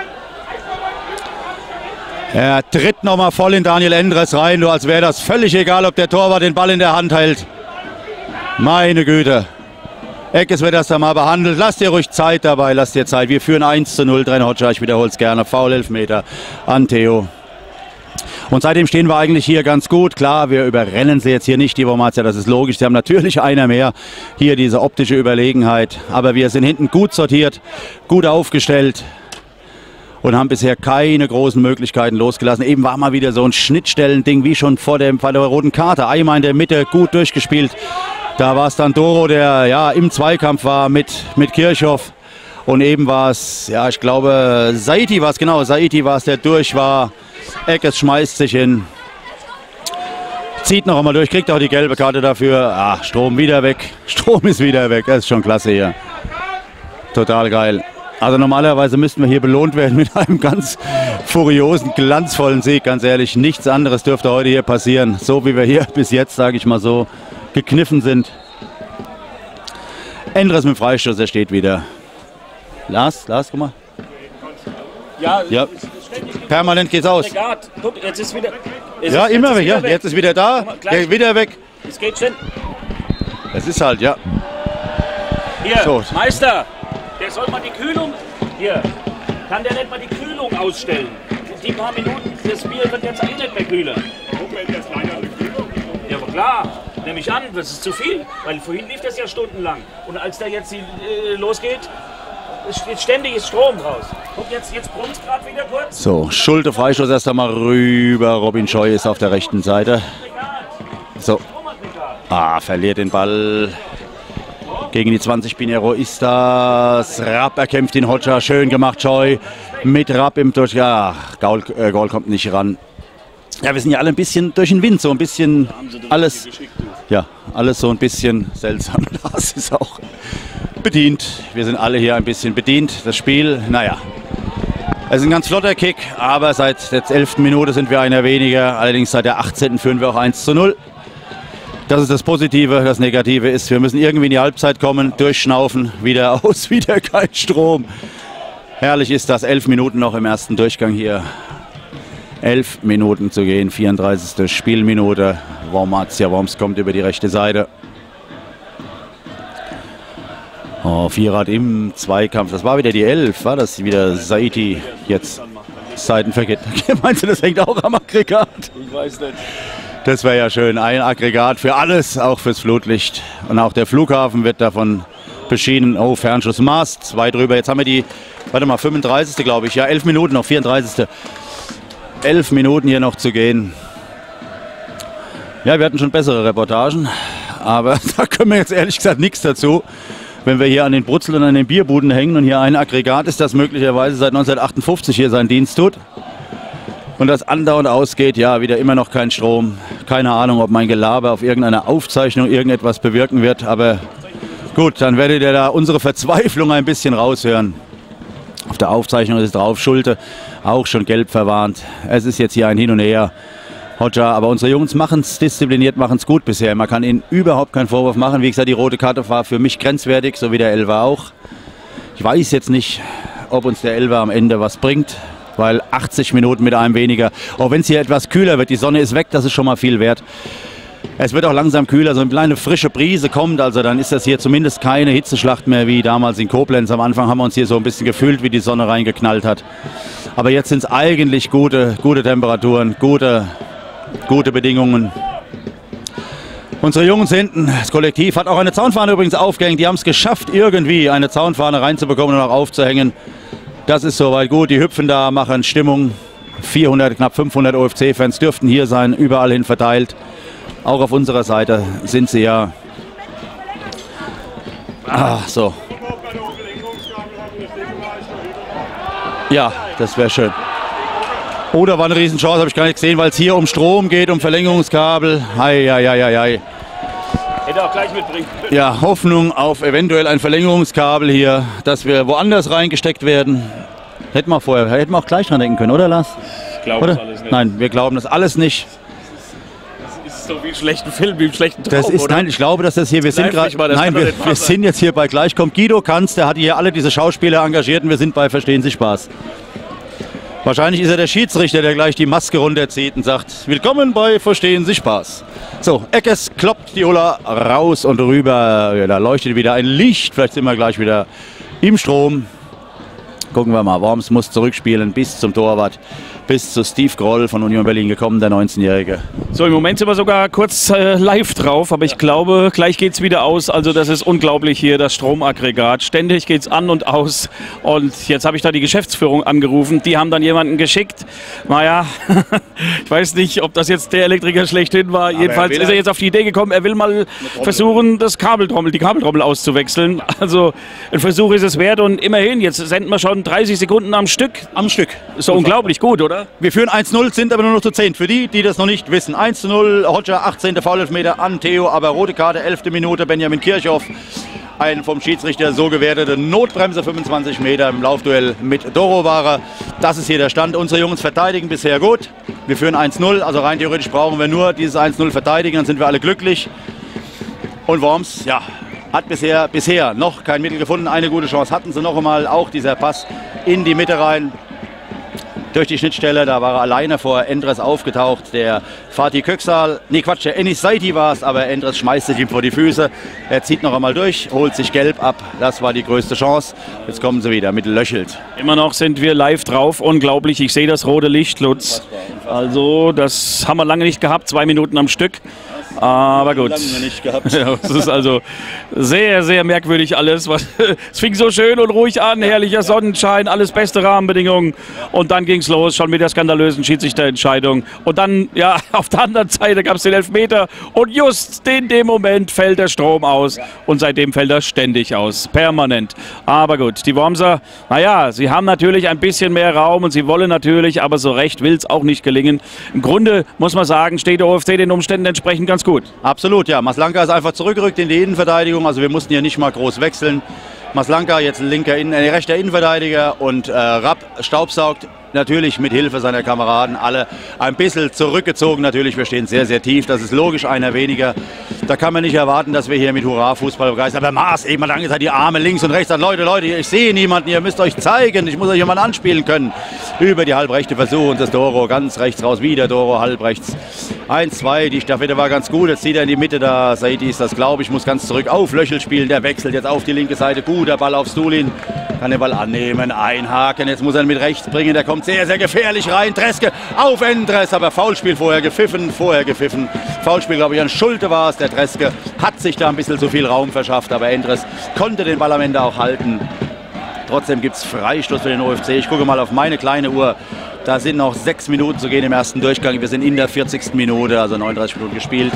Er tritt nochmal voll in Daniel Endres rein, du, als wäre das völlig egal, ob der Torwart den Ball in der Hand hält. Meine Güte. Eckes wird erst einmal behandelt. Lass dir ruhig Zeit dabei, lass dir Zeit. Wir führen eins zu null, Dren Hodja, ich wiederhole es gerne. Foul-Elfmeter an Theo. Und seitdem stehen wir eigentlich hier ganz gut. Klar, wir überrennen sie jetzt hier nicht, die Wormatia, das ist logisch. Sie haben natürlich einer mehr. Hier diese optische Überlegenheit. Aber wir sind hinten gut sortiert, gut aufgestellt. Und haben bisher keine großen Möglichkeiten losgelassen. Eben war mal wieder so ein Schnittstellending wie schon vor, dem, vor der roten Karte. Eimer in der Mitte, gut durchgespielt. Da war es dann Doro, der ja im Zweikampf war mit, mit Kirchhoff. Und eben war es, ja, ich glaube, Saidi war es, genau, Saidi war es, der durch war. Eckes schmeißt sich hin. Zieht noch einmal durch, kriegt auch die gelbe Karte dafür. Ah, Strom wieder weg. Strom ist wieder weg. Das ist schon klasse hier. Total geil. Also normalerweise müssten wir hier belohnt werden mit einem ganz furiosen, glanzvollen Sieg. Ganz ehrlich, nichts anderes dürfte heute hier passieren. So wie wir hier bis jetzt, sage ich mal so, gekniffen sind. Endres mit Freistoß, er steht wieder. Lars, Lars, guck mal. Ja, ja. Permanent geht's aus. Guck, jetzt ist wieder. Jetzt ja, ist, immer weg, wieder ja. weg. Jetzt ist wieder da, ja, wieder weg. Es geht schon. Es ist halt, ja. Hier, so. Meister. Der der soll mal die Kühlung, hier, kann der nicht mal die Kühlung ausstellen? Die paar Minuten, das Bier wird jetzt auch nicht mehr kühler. Ja, aber klar, nehme ich an, das ist zu viel, weil vorhin lief das ja stundenlang. Und als da jetzt die, äh, losgeht, steht ständig ist Strom draus. Guck, jetzt, jetzt brummt gerade wieder kurz. So, Schulte, Freistoß erst einmal rüber. Robin Scheu ist auf der rechten Seite. So. Ah, verliert den Ball. Gegen die zwanzig Pinheiro ist das. Rapp erkämpft den Hodger. Schön gemacht, Scheu. Mit Rapp im Durch. Ja, Gaul, äh, Gaul kommt nicht ran. Ja, wir sind ja alle ein bisschen durch den Wind. So ein bisschen alles. Ja, alles so ein bisschen seltsam. Das ist auch bedient. Wir sind alle hier ein bisschen bedient. Das Spiel, naja. Es ist ein ganz flotter Kick, aber seit der elften Minute sind wir einer weniger. Allerdings seit der achtzehnten führen wir auch eins zu null. Das ist das Positive. Das Negative ist, wir müssen irgendwie in die Halbzeit kommen, durchschnaufen, wieder aus, wieder kein Strom. Herrlich ist das, elf Minuten noch im ersten Durchgang hier. Elf Minuten zu gehen, vierunddreißigste Spielminute. Wormatia Worms kommt über die rechte Seite. Oh, Vierrad im Zweikampf. Das war wieder die elf. War das wieder Saiti jetzt? Seitenverkehr. Meinst du, das hängt auch am Aggregat? Ich weiß nicht. Das wäre ja schön. Ein Aggregat für alles, auch fürs Flutlicht. Und auch der Flughafen wird davon beschienen. Oh, Fernschuss Maß. Zwei drüber. Jetzt haben wir die, warte mal, fünfunddreißigste glaube ich. Ja, elf Minuten noch, vierunddreißigste Elf Minuten hier noch zu gehen. Ja, wir hatten schon bessere Reportagen. Aber da können wir jetzt ehrlich gesagt nichts dazu. Wenn wir hier an den Brutzeln und an den Bierbuden hängen und hier ein Aggregat ist, das möglicherweise seit neunzehnhundertachtundfünfzig hier seinen Dienst tut und das andauernd ausgeht, ja, wieder immer noch kein Strom. Keine Ahnung, ob mein Gelaber auf irgendeiner Aufzeichnung irgendetwas bewirken wird, aber gut, dann werdet ihr da unsere Verzweiflung ein bisschen raushören. Auf der Aufzeichnung ist es drauf, Schulte, auch schon gelb verwarnt. Es ist jetzt hier ein Hin und Her. Hodger, aber unsere Jungs machen es diszipliniert, machen es gut bisher. Man kann ihnen überhaupt keinen Vorwurf machen. Wie gesagt, die rote Karte war für mich grenzwertig, so wie der Elfer auch. Ich weiß jetzt nicht, ob uns der Elfer am Ende was bringt, weil achtzig Minuten mit einem weniger. Auch wenn es hier etwas kühler wird, die Sonne ist weg, das ist schon mal viel wert. Es wird auch langsam kühler, so eine kleine frische Brise kommt, also dann ist das hier zumindest keine Hitzeschlacht mehr wie damals in Koblenz. Am Anfang haben wir uns hier so ein bisschen gefühlt, wie die Sonne reingeknallt hat. Aber jetzt sind es eigentlich gute, gute Temperaturen, gute... Gute Bedingungen. Unsere Jungs hinten, das Kollektiv hat auch eine Zaunfahne übrigens aufgehängt. Die haben es geschafft, irgendwie eine Zaunfahne reinzubekommen und auch aufzuhängen. Das ist soweit gut. Die hüpfen da, machen Stimmung. vierhundert, knapp fünfhundert O F C-Fans dürften hier sein, überall hin verteilt. Auch auf unserer Seite sind sie ja. Ah, so. Ja, das wäre schön. Oh, da war eine Riesenchance, habe ich gar nicht gesehen, weil es hier um Strom geht, um Verlängerungskabel. Hei, hei, hei, hei. Hätte auch gleich mitbringen können. Ja, Hoffnung auf eventuell ein Verlängerungskabel hier, dass wir woanders reingesteckt werden. Hätten wir vorher, hätten wir auch gleich dran denken können, oder Lars? Ich glaube das alles nicht. Nein, wir glauben das alles nicht. Das ist so wie ein schlechter Film, wie ein schlechter Traum, das ist, oder? Nein, ich glaube, dass das hier, wir sind gerade, nein, wir, wir sind jetzt hier bei Gleichkommt. Guido Kanz, der hat hier alle diese Schauspieler engagiert und wir sind bei Verstehen Sie Spaß. Wahrscheinlich ist er der Schiedsrichter, der gleich die Maske runterzieht und sagt, willkommen bei Verstehen Sie Spaß. So, Eckes kloppt die Ulla raus und rüber. Ja, da leuchtet wieder ein Licht. Vielleicht sind wir gleich wieder im Strom. Gucken wir mal, Worms muss zurückspielen bis zum Torwart. Bis zu Steve Groll von Union Berlin gekommen, der neunzehnjährige. So, im Moment sind wir sogar kurz äh, live drauf, aber ich glaube, gleich geht es wieder aus. Also das ist unglaublich hier, das Stromaggregat. Ständig geht es an und aus. Und jetzt habe ich da die Geschäftsführung angerufen. Die haben dann jemanden geschickt. Naja, ich weiß nicht, ob das jetzt der Elektriker schlechthin war. Aber jedenfalls er ist er jetzt auf die Idee gekommen, er will mal versuchen, das Kabeltrommel, die Kabeltrommel auszuwechseln. Also ein Versuch ist es wert. Und immerhin, jetzt senden wir schon dreißig Sekunden am Stück. Am Stück. Ist doch unglaublich gut, oder? Wir führen eins zu null, sind aber nur noch zu zehn. Für die, die das noch nicht wissen. eins zu null, Hodger, achtzehnte Foulelfmeter an Theo, aber rote Karte, elfte Minute, Benjamin Kirchhoff. Ein vom Schiedsrichter so gewertete Notbremse, fünfundzwanzig Meter im Laufduell mit Dorowarer. Das ist hier der Stand. Unsere Jungs verteidigen bisher gut. Wir führen eins zu null, also rein theoretisch brauchen wir nur dieses eins zu null verteidigen, dann sind wir alle glücklich. Und Worms, ja, hat bisher, bisher noch kein Mittel gefunden. Eine gute Chance hatten sie noch einmal, auch dieser Pass in die Mitte rein. durch die Schnittstelle. Da war er alleine vor Endres aufgetaucht. Der Fatih Köksal, nee Quatsch, der Enis Saidi war es, aber Endres schmeißt sich ihm vor die Füße. Er zieht noch einmal durch, holt sich gelb ab. Das war die größte Chance. Jetzt kommen sie wieder mit Löchelt. Immer noch sind wir live drauf. Unglaublich, ich sehe das rote Licht, Lutz. Also, das haben wir lange nicht gehabt, zwei Minuten am Stück. Aber gut. Lange nicht gehabt. Ja, das ist also sehr, sehr merkwürdig alles. Es fing so schön und ruhig an, herrlicher Sonnenschein, alles beste Rahmenbedingungen. Und dann ging es los, schon mit der skandalösen Schiedsrichterentscheidung. Und dann, ja, auf der anderen Seite gab es den Elfmeter. Und just in dem Moment fällt der Strom aus. Und seitdem fällt er ständig aus, permanent. Aber gut, die Wormser, naja, sie haben natürlich ein bisschen mehr Raum und sie wollen natürlich, aber so recht will es auch nicht gelingen. Im Grunde muss man sagen, steht der O F C den Umständen entsprechend ganz gut. Absolut, ja. Maslanka ist einfach zurückgerückt in die Innenverteidigung. Also wir mussten hier nicht mal groß wechseln. Maslanka jetzt ein linker Innen, äh, rechter Innenverteidiger und äh, Rapp staubsaugt natürlich mit Hilfe seiner Kameraden alle ein bisschen zurückgezogen. Natürlich, wir stehen sehr, sehr tief. Das ist logisch, einer weniger. Da kann man nicht erwarten, dass wir hier mit Hurra-Fußball begeistern. Aber Maas eben mal angezeigt, die Arme links und rechts. Sagt, Leute, Leute, ich sehe niemanden, ihr müsst euch zeigen. Ich muss euch jemanden anspielen können. Über die halbrechte Versuch und das Doro ganz rechts raus. Wieder Doro halb rechts. eins, zwei, die Staffette war ganz gut. Jetzt zieht er in die Mitte, da Saidi ist das, glaube ich, muss ganz zurück auf Löchel spielen. Der wechselt jetzt auf die linke Seite. Guter Ball auf Stulin. Kann den Ball annehmen, einhaken. Jetzt muss er ihn mit rechts bringen. Der kommt sehr, sehr gefährlich rein. Treske auf Endres, aber Foulspiel vorher gepfiffen, vorher gepfiffen. Foulspiel, glaube ich, an Schulte war es. Der Treske hat sich da ein bisschen zu viel Raum verschafft, aber Endres konnte den Ball am Ende auch halten. Trotzdem gibt es Freistoß für den O F C. Ich gucke mal auf meine kleine Uhr. Da sind noch sechs Minuten zu gehen im ersten Durchgang. Wir sind in der vierzigsten Minute, also neununddreißig Minuten gespielt.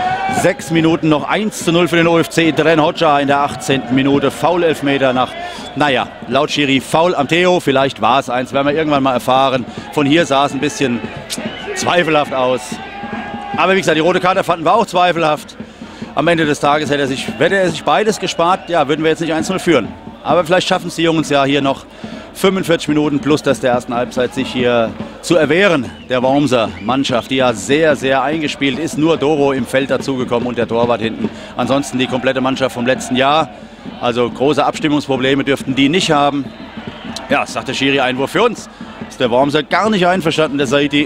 Sechs Minuten noch, eins zu null für den O F C. Dren Hoxha in der achtzehnten Minute. Foul-Elfmeter nach, naja, laut Schiri Foul am Theo. Vielleicht war es eins, werden wir irgendwann mal erfahren. Von hier sah es ein bisschen zweifelhaft aus. Aber wie gesagt, die rote Karte fanden wir auch zweifelhaft. Am Ende des Tages hätte er sich, hätte er sich beides gespart, ja, würden wir jetzt nicht eins zu null führen. Aber vielleicht schaffen es die Jungs ja hier noch fünfundvierzig Minuten plus das der ersten Halbzeit sich hier zu erwehren. Der Wormser Mannschaft, die ja sehr, sehr eingespielt ist. Nur Doro im Feld dazugekommen und der Torwart hinten. Ansonsten die komplette Mannschaft vom letzten Jahr. Also große Abstimmungsprobleme dürften die nicht haben. Ja, sagt der Schiri, Einwurf für uns. Ist der Wormser gar nicht einverstanden. Der Saidi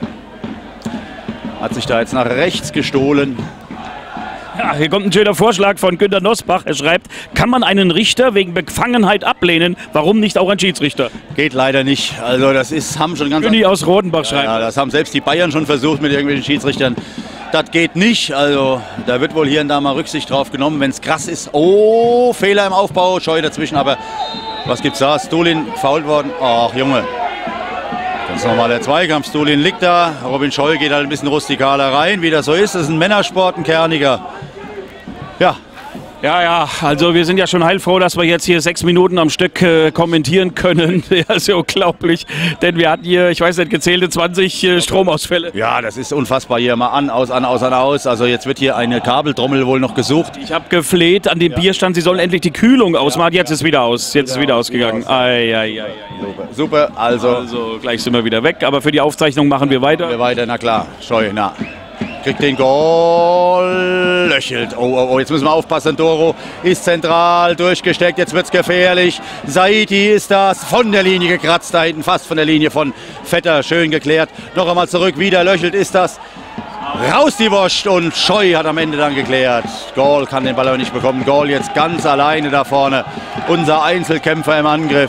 hat sich da jetzt nach rechts gestohlen. Ja, hier kommt ein schöner Vorschlag von Günter Nosbach. Er schreibt, kann man einen Richter wegen Befangenheit ablehnen? Warum nicht auch ein Schiedsrichter? Geht leider nicht. Also das ist, haben schon ganz... Günni aus Rodenbach schreibt. Ja, das haben selbst die Bayern schon versucht mit irgendwelchen Schiedsrichtern. Das geht nicht. Also da wird wohl hier und da mal Rücksicht drauf genommen, wenn es krass ist. Oh, Fehler im Aufbau, Scheu dazwischen. Aber was gibt's da? Stulin fault worden. Ach Junge. Das ist nochmal der Zweikampf. Stulin liegt da. Robin Scheu geht halt ein bisschen rustikaler rein, wie das so ist. Das ist ein Männersport, ein Kerniger. Ja. Ja, ja, also wir sind ja schon heilfroh, dass wir jetzt hier sechs Minuten am Stück äh, kommentieren können. Ja, ist ja unglaublich, denn wir hatten hier, ich weiß nicht, gezählte zwanzig äh, Stromausfälle. Ja, das ist unfassbar hier, mal an, aus, an, aus, an, aus. Also jetzt wird hier eine Kabeltrommel wohl noch gesucht. Ich habe gefleht an dem ja. Bierstand, sie sollen endlich die Kühlung ausmachen. Jetzt ist wieder aus, jetzt ist wieder ausgegangen. Ei, ei, ei, ei. Super, super, also. Also gleich sind wir wieder weg, aber für die Aufzeichnung machen wir weiter. Wir weiter, na klar, Scheu, na. Kriegt den Goal, löchelt. Oh, oh, oh, jetzt müssen wir aufpassen. Doro ist zentral durchgesteckt. Jetzt wird es gefährlich. Saidi ist das. Von der Linie gekratzt da hinten. Fast von der Linie von Vetter. Schön geklärt. Noch einmal zurück. Wieder löchelt ist das. Raus die Wurst. Und Scheu hat am Ende dann geklärt. Goal kann den Ball aber nicht bekommen. Goal jetzt ganz alleine da vorne. Unser Einzelkämpfer im Angriff.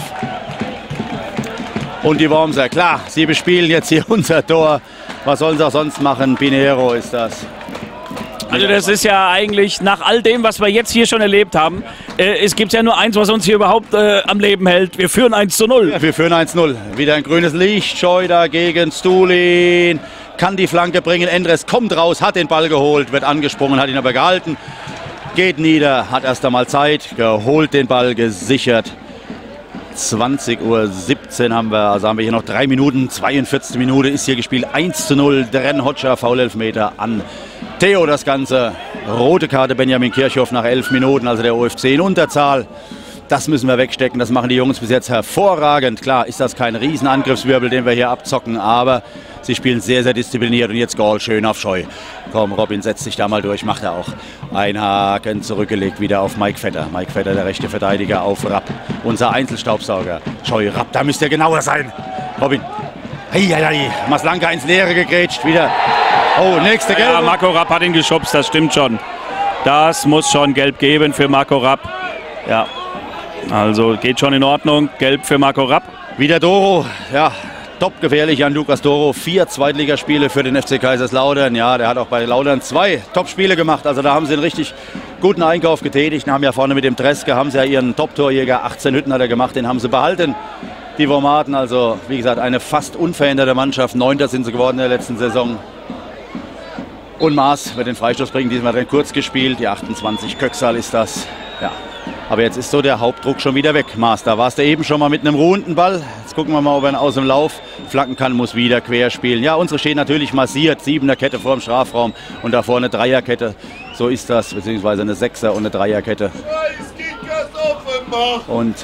Und die Wormser. Klar, sie bespielen jetzt hier unser Tor. Was sollen sie auch sonst machen? Pinheiro ist das. Also das ist ja eigentlich nach all dem, was wir jetzt hier schon erlebt haben, äh, es gibt ja nur eins, was uns hier überhaupt äh, am Leben hält. Wir führen eins zu null. Ja, wir führen eins zu null. Wieder ein grünes Licht. Scheu da gegen Stulin. Kann die Flanke bringen. Endres kommt raus, hat den Ball geholt, wird angesprungen, hat ihn aber gehalten. Geht nieder, hat erst einmal Zeit, geholt den Ball, gesichert. zwanzig Uhr siebzehn haben wir, also haben wir hier noch drei Minuten, zweiundvierzigste Minute ist hier gespielt, eins zu null, Dren Hoxha, Foul-Elfmeter an Theo das Ganze, rote Karte Benjamin Kirchhoff nach elf Minuten, also der O F C in Unterzahl. Das müssen wir wegstecken, das machen die Jungs bis jetzt hervorragend. Klar ist das kein Riesenangriffswirbel, den wir hier abzocken, aber sie spielen sehr, sehr diszipliniert und jetzt Goal schön auf Scheu. Komm, Robin setzt sich da mal durch, macht er auch. Einhaken, zurückgelegt wieder auf Mike Vetter. Mike Vetter, der rechte Verteidiger, auf Rapp. Unser Einzelstaubsauger. Scheu, Rapp, da müsst ihr genauer sein. Robin, Heieiei, Maslanka ins Leere gegrätscht wieder. Oh, nächste Gelb. Ja, Marco Rapp hat ihn geschubst, das stimmt schon. Das muss schon gelb geben für Marco Rapp. Ja, also geht schon in Ordnung. Gelb für Marco Rapp. Wieder Doro, ja, top gefährlich an Lukas Doro. Vier Zweitligaspiele für den F C Kaiserslautern. Ja, der hat auch bei Lautern zwei Top-Spiele gemacht. Also da haben sie einen richtig guten Einkauf getätigt. Haben ja vorne mit dem Treske, haben sie ja ihren Top-Torjäger, achtzehn Hütten hat er gemacht, den haben sie behalten. Die Wormaten, also wie gesagt, eine fast unveränderte Mannschaft. Neunter sind sie geworden in der letzten Saison. Und Maas wird den Freistoß bringen, diesmal hat er kurz gespielt. Die achtundzwanzig, Köcksal ist das. Ja. Aber jetzt ist so der Hauptdruck schon wieder weg. Maas, da warst du eben schon mal mit einem ruhenden Ball. Jetzt gucken wir mal, ob er ihn aus dem Lauf flanken kann, muss wieder quer spielen. Ja, unsere stehen natürlich massiert. Siebener Kette vor dem Strafraum und da vorne Dreierkette. So ist das, beziehungsweise eine Sechser und eine Dreierkette. Und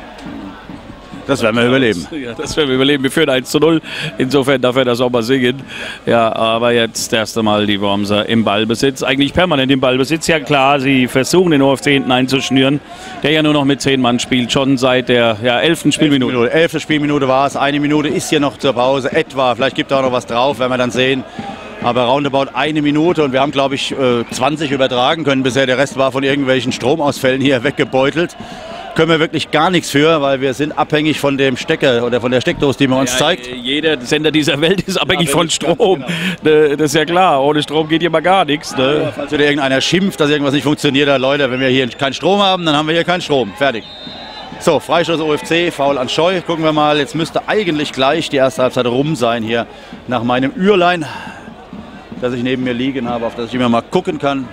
das werden wir überleben. Ja, das werden wir überleben. Wir führen eins zu null. Insofern darf er das auch mal singen. Ja, aber jetzt erst einmal die Wormser im Ballbesitz. Eigentlich permanent im Ballbesitz. Ja klar, sie versuchen den O F C hinten einzuschnüren. Der ja nur noch mit zehn Mann spielt. Schon seit der ja, elften Spielminute. Elfte Spielminute war es. Eine Minute ist hier noch zur Pause. Etwa. Vielleicht gibt er auch noch was drauf, werden wir dann sehen. Aber roundabout eine Minute. Und wir haben, glaube ich, zwanzig übertragen können bisher. Der Rest war von irgendwelchen Stromausfällen hier weggebeutelt. Können wir wirklich gar nichts für, weil wir sind abhängig von dem Stecker oder von der Steckdose, die man uns ja, zeigt. Jeder Sender dieser Welt ist abhängig von Strom. Genau. Das ist ja klar, ohne Strom geht hier mal gar nichts. Ne? Ja, falls wieder irgendeiner schimpft, dass irgendwas nicht funktioniert, dann Leute, wenn wir hier keinen Strom haben, dann haben wir hier keinen Strom. Fertig. So, Freistoß O F C, Foul an Scheu. Gucken wir mal, jetzt müsste eigentlich gleich die erste Halbzeit rum sein hier nach meinem Uhrlein, das ich neben mir liegen habe, auf das ich immer mal gucken kann.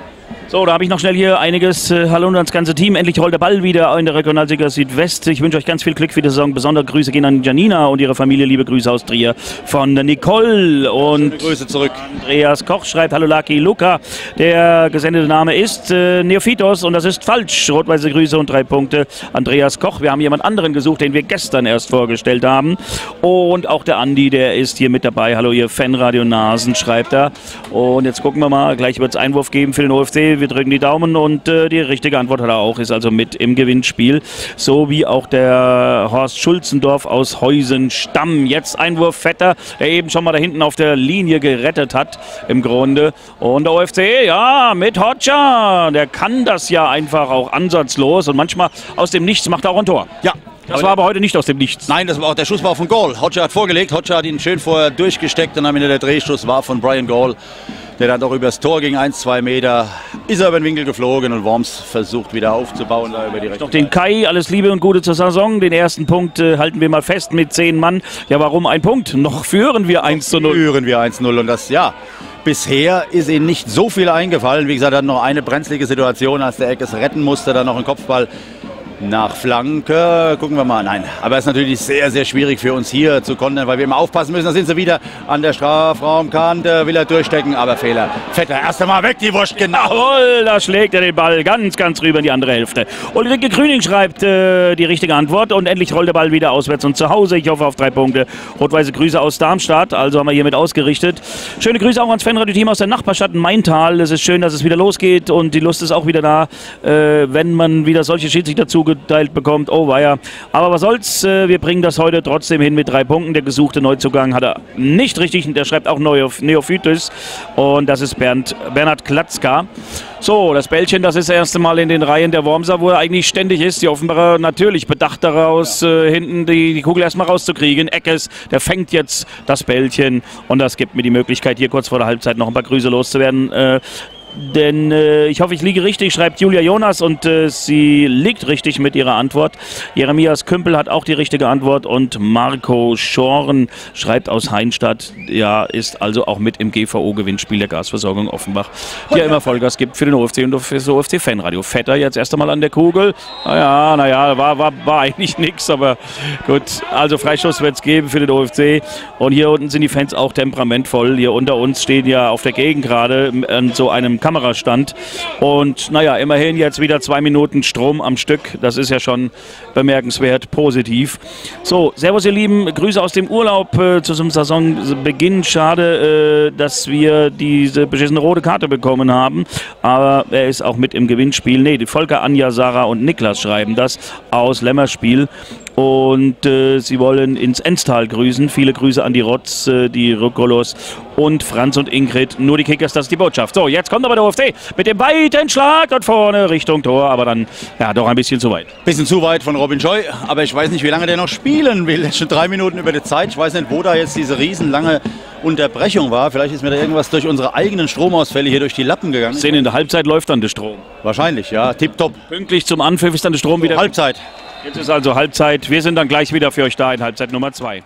So, da habe ich noch schnell hier einiges. Äh, hallo und ans ganze Team. Endlich rollt der Ball wieder in der Regionalliga Südwest. Ich wünsche euch ganz viel Glück für die Saison. Besondere Grüße gehen an Janina und ihre Familie. Liebe Grüße aus Trier von Nicole. Und schöne Grüße zurück. Andreas Koch schreibt, hallo Lucky Luca. Der gesendete Name ist äh, Neophytos und das ist falsch. Rot-weiße Grüße und drei Punkte. Andreas Koch. Wir haben jemand anderen gesucht, den wir gestern erst vorgestellt haben. Und auch der Andi, der ist hier mit dabei. Hallo ihr Fanradio-Nasen, schreibt er. Und jetzt gucken wir mal. Gleich wird es Einwurf geben für den O F C. Wir drücken die Daumen und äh, die richtige Antwort hat er auch, ist also mit im Gewinnspiel. So wie auch der Horst Schulzendorf aus Heusenstamm. Jetzt Einwurf Vetter, der eben schon mal da hinten auf der Linie gerettet hat im Grunde. Und der O F C, ja, mit Hodja. Der kann das ja einfach auch ansatzlos und manchmal aus dem Nichts macht er auch ein Tor. Ja. Das war aber heute nicht aus dem Nichts. Nein, das war auch der Schuss war auf den Goal. Hodja hat vorgelegt, Hodja hat ihn schön vorher durchgesteckt und am Ende der Drehschuss war von Brian Goal. Der dann doch übers Tor ging, eins, zwei Meter, ist er über den Winkel geflogen und Worms versucht wieder aufzubauen. Da über die rechte Doch den Kai, alles Liebe und Gute zur Saison. Den ersten Punkt äh, halten wir mal fest mit zehn Mann. Ja, warum ein Punkt? Noch führen wir eins zu null. Führen wir eins zu null und das, ja, bisher ist ihnen nicht so viel eingefallen. Wie gesagt, er hat noch eine brenzlige Situation, als der Eck es retten musste, dann noch ein Kopfball nach Flanke. Gucken wir mal. Nein, aber es ist natürlich sehr, sehr schwierig für uns hier zu kontern, weil wir immer aufpassen müssen. Da sind sie wieder an der Strafraumkante, will er durchstecken, aber Fehler. Vetter, erst einmal weg die Wurst, genau. Jawohl, da schlägt er den Ball ganz, ganz rüber in die andere Hälfte. Ulrike Grüning schreibt äh, die richtige Antwort und endlich rollt der Ball wieder auswärts und zu Hause. Ich hoffe auf drei Punkte. Rot-weiße Grüße aus Darmstadt, also haben wir hiermit ausgerichtet. Schöne Grüße auch ans Fanradio-Team aus der Nachbarstadt Maintal. Es ist schön, dass es wieder losgeht und die Lust ist auch wieder da, äh, wenn man wieder solche Schiedsrichter zugeteilt bekommt. Oh weia. Aber was soll's, äh, wir bringen das heute trotzdem hin mit drei Punkten. Der gesuchte Neuzugang hat er nicht richtig, der schreibt auch Neophytus und das ist Bernd, Bernhard Klatzka. So, das Bällchen, das ist das erste Mal in den Reihen der Wormser, wo er eigentlich ständig ist. Die Offenbarer natürlich bedacht daraus, äh, hinten die, die Kugel erstmal rauszukriegen. Eckes, der fängt jetzt das Bällchen und das gibt mir die Möglichkeit, hier kurz vor der Halbzeit noch ein paar Grüße loszuwerden. Äh, Denn äh, ich hoffe, ich liege richtig, schreibt Julia Jonas und äh, sie liegt richtig mit ihrer Antwort. Jeremias Kümpel hat auch die richtige Antwort und Marco Schorn schreibt aus Heinstadt, ja, ist also auch mit im G V O-Gewinnspiel der Gasversorgung Offenbach, die ja immer Vollgas gibt für den O F C und für das O F C-Fanradio. Vetter jetzt erst einmal an der Kugel. Naja, naja, war, war, war eigentlich nichts, aber gut. Also Freistoß wird es geben für den O F C und hier unten sind die Fans auch temperamentvoll. Hier unter uns stehen ja auf der Gegend gerade an so einem Kamerastand. Und naja, immerhin jetzt wieder zwei Minuten Strom am Stück. Das ist ja schon bemerkenswert positiv. So, servus ihr Lieben, Grüße aus dem Urlaub äh, zu zum Saisonbeginn. Schade, äh, dass wir diese beschissene rote Karte bekommen haben. Aber er ist auch mit im Gewinnspiel. Nee, die Volker, Anja, Sarah und Niklas schreiben das aus Lämmerspiel. Und äh, sie wollen ins Enstal grüßen. Viele Grüße an die Rotz, äh, die Rukolos und Franz und Ingrid. Nur die Kickers, das ist die Botschaft. So, jetzt kommt aber der O F C mit dem weiten Schlag und vorne Richtung Tor. Aber dann, ja, doch ein bisschen zu weit. Bisschen zu weit von Robin Scheu. Aber ich weiß nicht, wie lange der noch spielen will. Schon drei Minuten über die Zeit. Ich weiß nicht, wo da jetzt diese riesenlange Unterbrechung war. Vielleicht ist mir da irgendwas durch unsere eigenen Stromausfälle hier durch die Lappen gegangen. Sehen, in der Halbzeit läuft dann der Strom. Wahrscheinlich, ja. Tipptopp. Pünktlich zum Anpfiff ist dann der Strom wieder... Halbzeit. Jetzt ist also Halbzeit. Wir sind dann gleich wieder für euch da in Halbzeit Nummer zwei.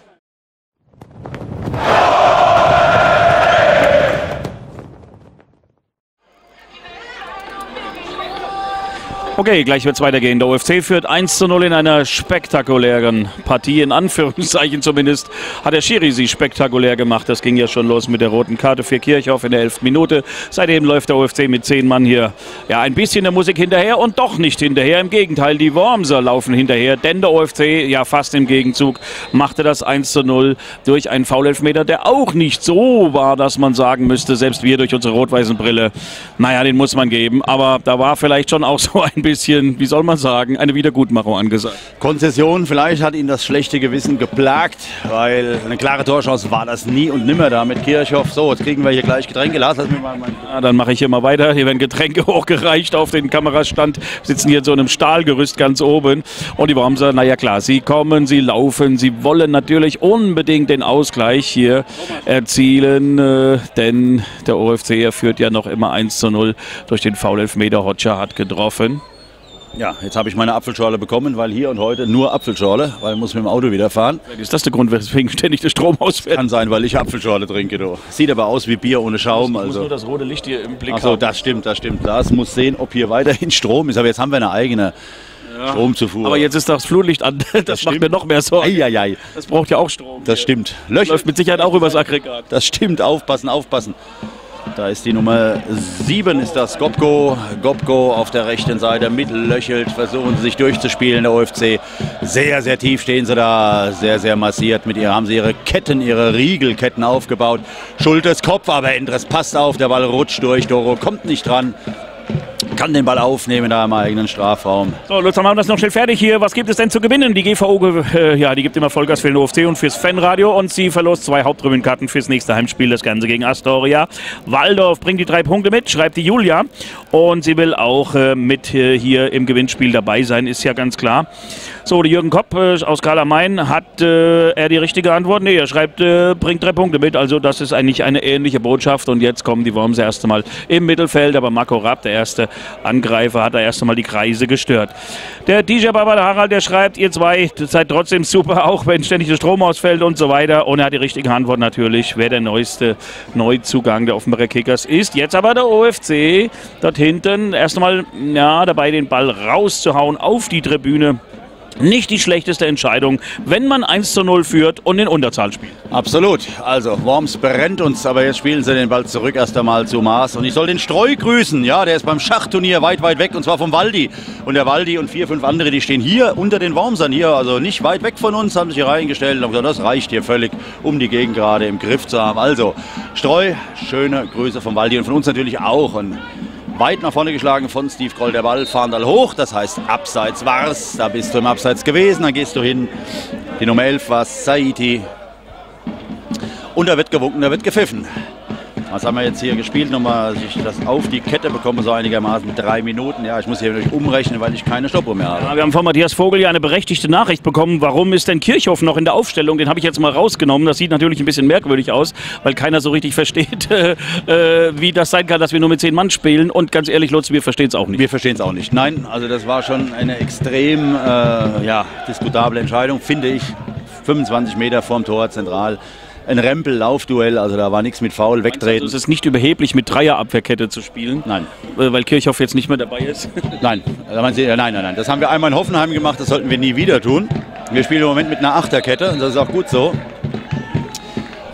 Okay, gleich wird es weitergehen. Der O F C führt eins zu null in einer spektakulären Partie, in Anführungszeichen zumindest, hat der Schiri sie spektakulär gemacht. Das ging ja schon los mit der roten Karte für Kirchhoff in der elften Minute. Seitdem läuft der O F C mit zehn Mann hier ja ein bisschen der Musik hinterher und doch nicht hinterher. Im Gegenteil, die Wormser laufen hinterher, denn der O F C, ja fast im Gegenzug, machte das eins zu null durch einen Foulelfmeter, der auch nicht so war, dass man sagen müsste, selbst wir durch unsere rot-weißen Brille, naja, den muss man geben. Aber da war vielleicht schon auch so ein bisschen bisschen, wie soll man sagen, eine Wiedergutmachung angesagt. Konzession, vielleicht hat ihn das schlechte Gewissen geplagt, weil eine klare Torchance war das nie und nimmer da mit Kirchhoff. So, jetzt kriegen wir hier gleich Getränke. Lass mir mal mein ja, dann mache ich hier mal weiter. Hier werden Getränke hochgereicht auf den Kamerastand. Wir sitzen hier in so einem Stahlgerüst ganz oben. Und die Wormser, naja klar, sie kommen, sie laufen, sie wollen natürlich unbedingt den Ausgleich hier erzielen, äh, denn der O F C führt ja noch immer eins zu null durch den Foulelfmeter. Hotscher hat getroffen. Ja, jetzt habe ich meine Apfelschorle bekommen, weil hier und heute nur Apfelschorle, weil ich muss mit dem Auto wieder fahren. Ist das der Grund, weswegen ständig der Strom ausfällt? Kann sein, weil ich Apfelschorle trinke. Du. Sieht aber aus wie Bier ohne Schaum. Ich muss also. nur das rote Licht hier im Blick Ach so, haben. das stimmt, das stimmt. Das muss sehen, ob hier weiterhin Strom ist. Aber jetzt haben wir eine eigene ja. Stromzufuhr. Aber jetzt ist das Flutlicht an. Das, das macht mir noch mehr Sorgen. Eieiei. Das braucht ja auch Strom. Das hier. Stimmt. Löch läuft mit Sicherheit auch übers Aggregat. Das stimmt. Aufpassen, aufpassen. Da ist die Nummer sieben, ist das Gopko. Gopko auf der rechten Seite mitlöchelt, versuchen sie sich durchzuspielen, der O F C. Sehr, sehr tief stehen sie da, sehr, sehr massiert. Mit ihr haben sie ihre Ketten, ihre Riegelketten aufgebaut. Schulters Kopf, aber Endres passt auf, der Ball rutscht durch. Doro kommt nicht dran. Kann den Ball aufnehmen da im eigenen Strafraum. So, Lutz, machen wir das noch schnell fertig hier. Was gibt es denn zu gewinnen? Die G V O, äh, ja, die gibt immer Vollgas für den O F C und fürs Fanradio und sie verlost zwei Haupttribünenkarten fürs nächste Heimspiel, das Ganze gegen Astoria. Waldorf bringt die drei Punkte mit, schreibt die Julia. Und sie will auch äh, mit äh, hier im Gewinnspiel dabei sein, ist ja ganz klar. So, der Jürgen Kopp äh, aus Karl am Main, hat äh, er die richtige Antwort? Nee, er schreibt, äh, bringt drei Punkte mit. Also das ist eigentlich eine ähnliche Botschaft. Und jetzt kommen die Worms erst einmal im Mittelfeld. Aber Marco Rapp, der erste Angreifer, hat da erst einmal die Kreise gestört. Der D J Baba, der Harald, der schreibt, ihr zwei seid trotzdem super, auch wenn ständig der Strom ausfällt und so weiter. Und er hat die richtige Antwort natürlich, wer der neueste Neuzugang der Offenbarer Kickers ist. Jetzt aber der O F C dort hinten erst einmal ja, dabei, den Ball rauszuhauen auf die Tribüne. Nicht die schlechteste Entscheidung, wenn man eins zu null führt und in Unterzahl spielt. Absolut. Also Worms brennt uns, aber jetzt spielen sie den Ball zurück erst einmal zu Maas. Und ich soll den Streu grüßen. Ja, der ist beim Schachturnier weit, weit weg und zwar vom Waldi. Und der Waldi und vier, fünf andere, die stehen hier unter den Wormsern hier, also nicht weit weg von uns, haben sich hier reingestellt und haben gesagt, das reicht hier völlig, um die Gegend gerade im Griff zu haben. Also Streu, schöne Grüße vom Waldi und von uns natürlich auch. Und weit nach vorne geschlagen von Steve Kroll, der Ball, Fahndal hoch, das heißt Abseits war's, da bist du im Abseits gewesen, dann gehst du hin, die Nummer elf war Saiti und da wird gewunken, da wird gepfiffen. Was haben wir jetzt hier gespielt? Nochmal sich das auf die Kette bekommen, so einigermaßen mit drei Minuten. Ja, ich muss hier natürlich umrechnen, weil ich keine Stoppuhr mehr habe. Ja, wir haben von Matthias Vogel ja eine berechtigte Nachricht bekommen. Warum ist denn Kirchhoff noch in der Aufstellung? Den habe ich jetzt mal rausgenommen. Das sieht natürlich ein bisschen merkwürdig aus, weil keiner so richtig versteht, äh, wie das sein kann, dass wir nur mit zehn Mann spielen. Und ganz ehrlich, Lutz, wir verstehen es auch nicht. Wir verstehen es auch nicht. Nein, also das war schon eine extrem äh, ja, diskutable Entscheidung, finde ich. fünfundzwanzig Meter vorm Tor, zentral. Ein Rempel-Laufduell, also da war nichts mit Foul, wegtreten. Also es ist nicht überheblich, mit Dreierabwehrkette zu spielen? Nein. Weil Kirchhoff jetzt nicht mehr dabei ist? Nein, nein, nein, nein. Das haben wir einmal in Hoffenheim gemacht, das sollten wir nie wieder tun. Wir spielen im Moment mit einer Achterkette und das ist auch gut so.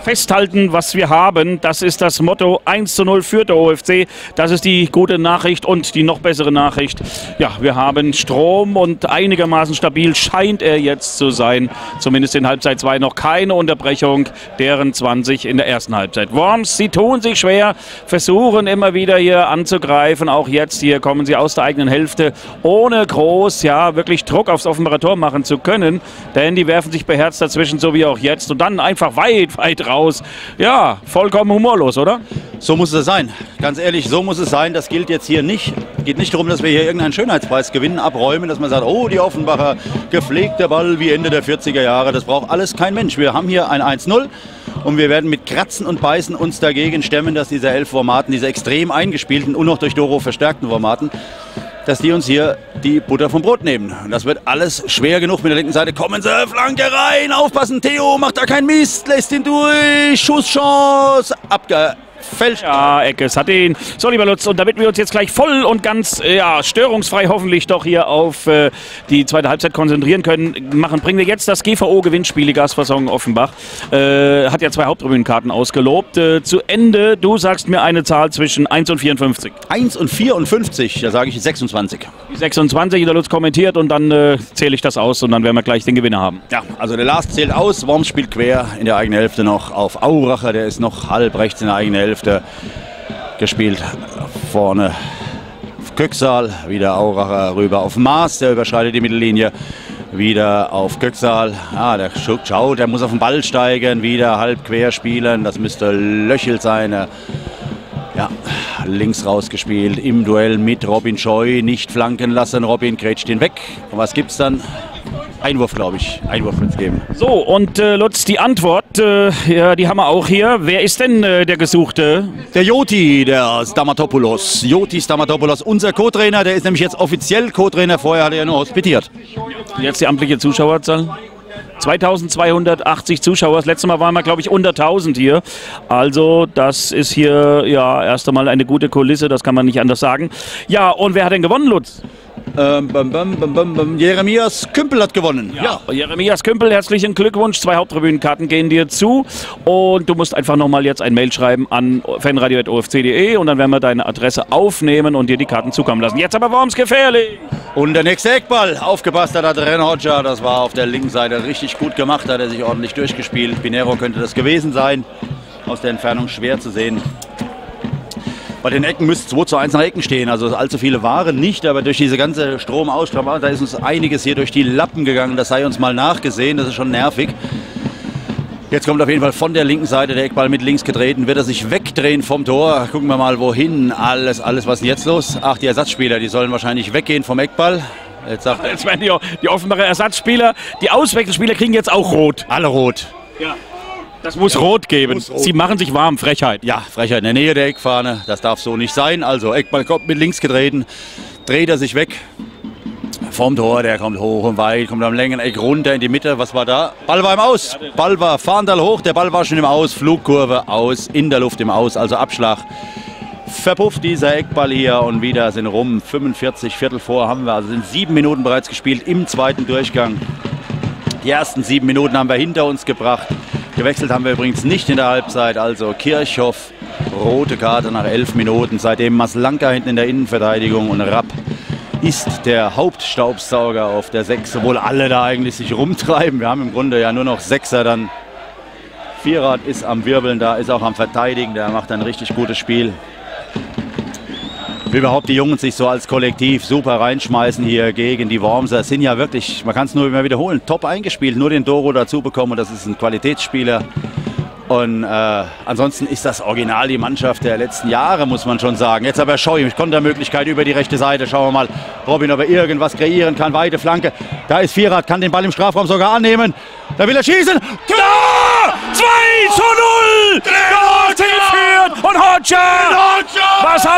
festhalten, was wir haben. Das ist das Motto. eins zu null führt der O F C. Das ist die gute Nachricht und die noch bessere Nachricht. Ja, wir haben Strom und einigermaßen stabil scheint er jetzt zu sein. Zumindest in Halbzeit zwei noch keine Unterbrechung, deren zwanzig in der ersten Halbzeit. Worms, sie tun sich schwer, versuchen immer wieder hier anzugreifen. Auch jetzt hier kommen sie aus der eigenen Hälfte, ohne groß, ja, wirklich Druck aufs offenbare Tor machen zu können. Denn die werfen sich beherzt dazwischen, so wie auch jetzt. Und dann einfach weit, weit raus. Ja, vollkommen humorlos, oder? So muss es sein. Ganz ehrlich, so muss es sein. Das gilt jetzt hier nicht. Geht nicht darum, dass wir hier irgendeinen Schönheitspreis gewinnen, abräumen, dass man sagt, oh, die Offenbacher, gepflegter Ball wie Ende der vierziger Jahre. Das braucht alles kein Mensch. Wir haben hier ein eins null und wir werden mit Kratzen und Beißen uns dagegen stemmen, dass diese elf Formaten, diese extrem eingespielten und noch durch Doro verstärkten Formaten, dass die uns hier die Butter vom Brot nehmen. Und das wird alles schwer genug mit der linken Seite. Kommen sie, Flanke rein, aufpassen, Theo macht da keinen Mist, lässt ihn durch, Schusschance, abge... Fälscht. Ja, Eckes hat ihn. So, lieber Lutz, und damit wir uns jetzt gleich voll und ganz ja, störungsfrei hoffentlich doch hier auf äh, die zweite Halbzeit konzentrieren können, machen, bringen wir jetzt das G V O-Gewinnspiel, die Gasversorgung Offenbach. Äh, hat ja zwei Haupttribünenkarten ausgelobt. Äh, zu Ende, du sagst mir eine Zahl zwischen eins und vierundfünfzig. eins und vierundfünfzig, da sage ich sechsundzwanzig. Die sechsundzwanzig, der Lutz kommentiert und dann äh, zähle ich das aus und dann werden wir gleich den Gewinner haben. Ja, also der Lars zählt aus, Worms spielt quer in der eigenen Hälfte noch auf Auracher, der ist noch halb rechts in der eigenen Hälfte. Gespielt vorne auf Köcksal, wieder Auracher rüber auf Maas, der überschreitet die Mittellinie, wieder auf Köcksal, ah, der schaut, der muss auf den Ball steigen, wieder halb quer spielen, das müsste Löchel sein, ja, links rausgespielt, im Duell mit Robin Scheu, nicht flanken lassen, Robin grätscht ihn weg, und was gibt's dann? Einwurf, glaube ich. Einwurf wird es geben. So, und äh, Lutz, die Antwort, äh, ja, die haben wir auch hier. Wer ist denn äh, der Gesuchte? Der Joti, der Stamatopoulos. Joti Stamatopoulos, unser Co-Trainer. Der ist nämlich jetzt offiziell Co-Trainer. Vorher hat er ja nur hospitiert. Jetzt die amtliche Zuschauerzahl? zweitausendzweihundertachtzig Zuschauer. Das letzte Mal waren wir, glaube ich, unter tausend hier. Also das ist hier ja erst einmal eine gute Kulisse, das kann man nicht anders sagen. Ja, und wer hat denn gewonnen, Lutz? Ähm, bam, bam, bam, bam, bam. Jeremias Kümpel hat gewonnen. Ja. ja, Jeremias Kümpel, herzlichen Glückwunsch. Zwei Haupttribünenkarten gehen dir zu. Und du musst einfach nochmal jetzt ein Mail schreiben an fanradio at o f c punkt de und dann werden wir deine Adresse aufnehmen und dir die Karten zukommen lassen. Jetzt aber Worms gefährlich. Und der nächste Eckball. Aufgepasst hat Ren Hodja. Das war auf der linken Seite richtig gut gemacht. Hat er sich ordentlich durchgespielt. Pinero könnte das gewesen sein. Aus der Entfernung schwer zu sehen. Bei den Ecken müsste zwei zu eins nach Ecken stehen, also allzu viele waren nicht, aber durch diese ganze Stromausstrom, da ist uns einiges hier durch die Lappen gegangen, das sei uns mal nachgesehen, das ist schon nervig. Jetzt kommt auf jeden Fall von der linken Seite der Eckball mit links getreten, wird er sich wegdrehen vom Tor, gucken wir mal wohin, alles, alles, was ist jetzt los? Ach, die Ersatzspieler, die sollen wahrscheinlich weggehen vom Eckball. Jetzt, sagt jetzt werden die, die Offenbarer Ersatzspieler, die Auswechselspieler kriegen jetzt auch rot. Alle rot. Ja. Das muss rot geben. Muss rot. Sie machen sich warm, Frechheit. Ja, Frechheit in der Nähe der Eckfahne. Das darf so nicht sein. Also Eckball kommt mit links getreten, dreht er sich weg vom Tor. Der kommt hoch und weit, kommt am Längeneck runter in die Mitte. Was war da? Ball war im Aus. Ball war Fahndal hoch, der Ball war schon im Aus. Flugkurve aus, in der Luft im Aus, also Abschlag. Verpufft dieser Eckball hier und wieder sind rum. fünfundvierzig, Viertel vor haben wir. Also sind sieben Minuten bereits gespielt im zweiten Durchgang. Die ersten sieben Minuten haben wir hinter uns gebracht. Gewechselt haben wir übrigens nicht in der Halbzeit, also Kirchhoff, rote Karte nach elf Minuten. Seitdem Maslanka hinten in der Innenverteidigung und Rapp ist der Hauptstaubsauger auf der sechs, obwohl alle da eigentlich sich rumtreiben. Wir haben im Grunde ja nur noch Sechser dann. Vierrad ist am Wirbeln, da ist auch am Verteidigen, der macht ein richtig gutes Spiel. Wie überhaupt die Jungs sich so als Kollektiv super reinschmeißen hier gegen die Wormser. Sind ja wirklich, man kann es nur immer wiederholen, top eingespielt, nur den Doro dazu bekommen und das ist ein Qualitätsspieler. Und äh, ansonsten ist das Original die Mannschaft der letzten Jahre, muss man schon sagen. Jetzt aber Scheu mit Kontermöglichkeit über die rechte Seite. Schauen wir mal, Robin, ob er irgendwas kreieren kann. Weite Flanke, da ist Vierrad, kann den Ball im Strafraum sogar annehmen. Da will er schießen. Tor! zwei zu null! Der O F C führt und Hodja! Was haben wir denn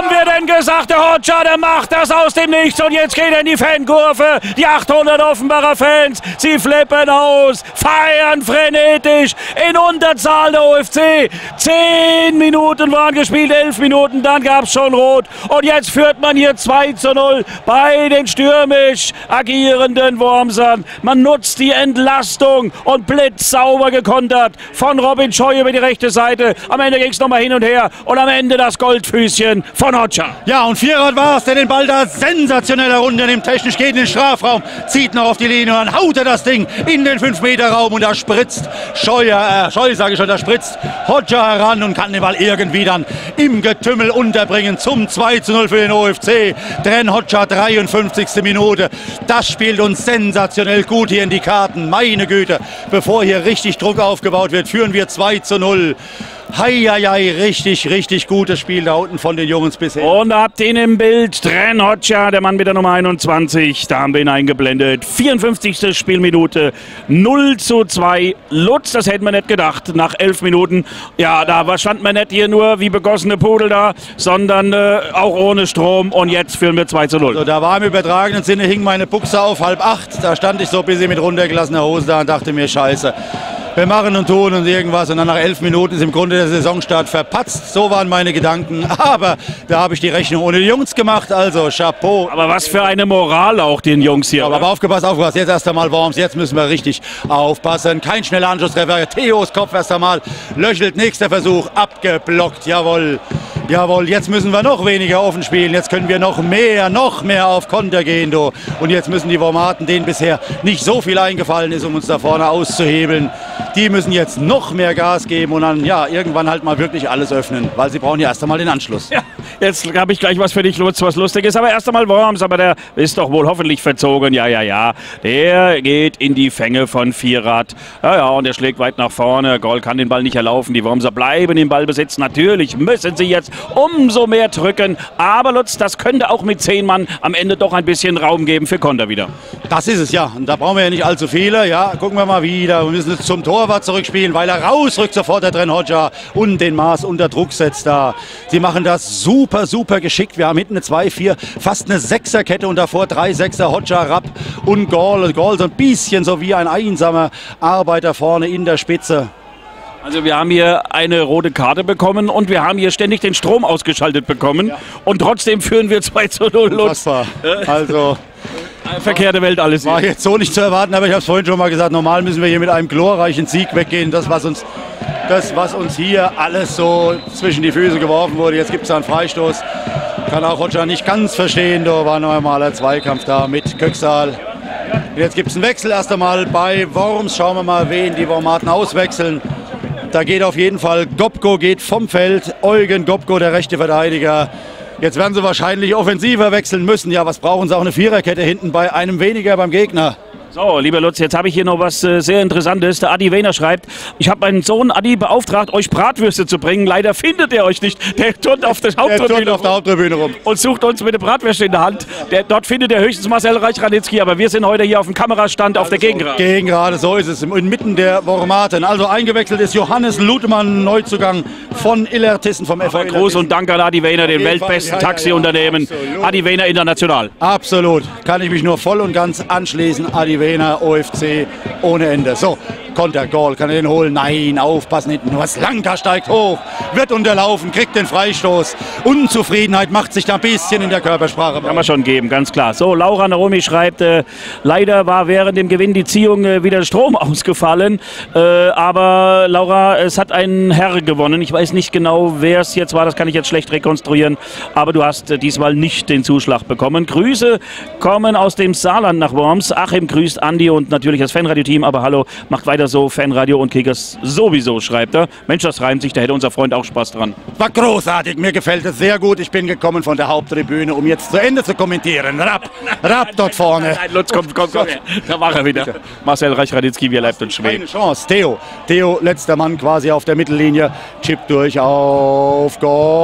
angesagt, der Hodja, der macht das aus dem Nichts und jetzt geht er in die Fankurve. Die achthundert Offenbarer Fans, sie flippen aus, feiern frenetisch in Unterzahl der O F C. Zehn Minuten waren gespielt, elf Minuten, dann gab es schon Rot und jetzt führt man hier zwei zu null bei den stürmisch agierenden Wormsern. Man nutzt die Entlastung und blitzsauber gekontert von Robin Scheu über die rechte Seite. Am Ende ging es nochmal hin und her und am Ende das Goldfüßchen von Hodja. Ja, und Vierrad war es, der den Ball da sensationell herunter technisch geht in den Strafraum, zieht noch auf die Linie und dann haut er das Ding in den fünf Meter Raum und da spritzt Scheuer, äh, Scheu sage ich schon, da spritzt Hodja heran und kann den Ball irgendwie dann im Getümmel unterbringen zum zwei zu null für den O F C. Dren Hodja, dreiundfünfzigste Minute. Das spielt uns sensationell gut hier in die Karten. Meine Güte, bevor hier richtig Druck aufgebaut wird, führen wir zwei zu null. Heieiei, richtig, richtig gutes Spiel da unten von den Jungs bisher. Und habt ihn im Bild, Dren Hodja, der Mann mit der Nummer einundzwanzig, da haben wir ihn eingeblendet. vierundfünfzigste Spielminute, null zu zwei. Lutz, das hätten wir nicht gedacht, nach elf Minuten. Ja, da stand man nicht hier nur wie begossene Pudel da, sondern äh, auch ohne Strom. Und jetzt führen wir zwei zu null. So, da war im übertragenen Sinne, hing meine Buchse auf halb acht. Da stand ich so ein bisschen mit runtergelassener Hose da und dachte mir, scheiße. Wir machen und tun und irgendwas und dann nach elf Minuten ist im Grunde der Saisonstart verpatzt. So waren meine Gedanken, aber da habe ich die Rechnung ohne die Jungs gemacht, also Chapeau. Aber was für eine Moral auch den Jungs hier. Aber, aber aufgepasst, aufgepasst, jetzt erst einmal Worms, jetzt müssen wir richtig aufpassen. Kein schneller Anschlusstreffer, Theos Kopf erst einmal, löchelt, nächster Versuch, abgeblockt, jawohl. Jawohl, jetzt müssen wir noch weniger offen spielen, jetzt können wir noch mehr, noch mehr auf Konter gehen. Du. Und jetzt müssen die Wormaten, denen bisher nicht so viel eingefallen ist, um uns da vorne auszuhebeln, die müssen jetzt noch mehr Gas geben und dann ja irgendwann halt mal wirklich alles öffnen, weil sie brauchen ja erst einmal den Anschluss. Ja, jetzt habe ich gleich was für dich, Lutz, was lustig ist, aber erst einmal Worms, aber der ist doch wohl hoffentlich verzogen, ja, ja, ja. Der geht in die Fänge von Vierrad, ja, ja, und der schlägt weit nach vorne, Goll kann den Ball nicht erlaufen, die Wormser bleiben im Ballbesitz, natürlich müssen sie jetzt umso mehr drücken, aber Lutz, das könnte auch mit zehn Mann am Ende doch ein bisschen Raum geben für Konter wieder. Das ist es, ja, und da brauchen wir ja nicht allzu viele, ja, gucken wir mal wieder, wir müssen jetzt zum Torwart zurückspielen, weil er rausrückt sofort der Dren Hodja und den Maas unter Druck setzt da. Sie machen das super, super geschickt, wir haben hinten eine zwei vier, fast eine Sechserkette und davor drei Sechser, Hodja, Rapp und Goll, Goll so ein bisschen so wie ein einsamer Arbeiter vorne in der Spitze. Also wir haben hier eine rote Karte bekommen und wir haben hier ständig den Strom ausgeschaltet bekommen. Ja. Und trotzdem führen wir zwei zu null. Unfassbar. Also verkehrte Welt alles hier. War jetzt so nicht zu erwarten, aber ich habe es vorhin schon mal gesagt, normal müssen wir hier mit einem glorreichen Sieg weggehen. Das, was uns, das, was uns hier alles so zwischen die Füße geworfen wurde. Jetzt gibt es da einen Freistoß. Kann auch Hodja nicht ganz verstehen. Da war noch einmal ein Zweikampf da mit Köksal. Jetzt gibt es einen Wechsel erst einmal bei Worms. Schauen wir mal, wen die Wormaten auswechseln. Da geht auf jeden Fall Gopko geht vom Feld. Eugen Gopko, der rechte Verteidiger. Jetzt werden sie wahrscheinlich offensiver wechseln müssen. Ja, was brauchen sie? Auch eine Viererkette hinten bei einem weniger beim Gegner. So, lieber Lutz, jetzt habe ich hier noch was äh, sehr Interessantes. Der Adi Wehner schreibt, ich habe meinen Sohn Adi beauftragt, euch Bratwürste zu bringen. Leider findet er euch nicht. Der turnt auf der Haupttribüne, auf der Haupttribüne rum und sucht uns mit der Bratwürste in der Hand. Der, dort findet er höchstens Marcel Reich-Ranitzky, aber wir sind heute hier auf dem Kamerastand auf der Gegengrade. Gegengrade, so ist es, inmitten der Wormaten. Also eingewechselt ist Johannes Luthmann, Neuzugang von Illertissen vom F V. Gruß und Dank an Adi Wehner, den weltbesten ja, Taxiunternehmen. Ja, ja, Adi Wehner International. Absolut, kann ich mich nur voll und ganz anschließen. Adi Wehner, O F C ohne Ende. So, Konter, Goal, kann er den holen? Nein, aufpassen hinten. Nur Slanka steigt hoch, wird unterlaufen, kriegt den Freistoß. Unzufriedenheit macht sich da ein bisschen in der Körpersprache. Kann man schon geben, ganz klar. So, Laura Naomi schreibt, äh, leider war während dem Gewinn die Ziehung äh, wieder Strom ausgefallen. Äh, aber Laura, es hat ein Herr gewonnen. Ich weiß nicht genau, wer es jetzt war. Das kann ich jetzt schlecht rekonstruieren. Aber du hast äh, diesmal nicht den Zuschlag bekommen. Grüße kommen aus dem Saarland nach Worms. Achim grüßt Andi und natürlich das Fanradio-Team. Aber hallo, macht weiter so, Fanradio und Kickers sowieso, schreibt er. Mensch, das reimt sich, da hätte unser Freund auch Spaß dran. War großartig, mir gefällt es sehr gut. Ich bin gekommen von der Haupttribüne, um jetzt zu Ende zu kommentieren. Rapp, Rapp dort vorne. Nein, Lutz, komm, komm, komm. Da war er wieder. Marcel Reich-Ranitzky, wie er bleibt und schwebt. Eine Chance, Theo. Theo, letzter Mann quasi auf der Mittellinie. Chip durch auf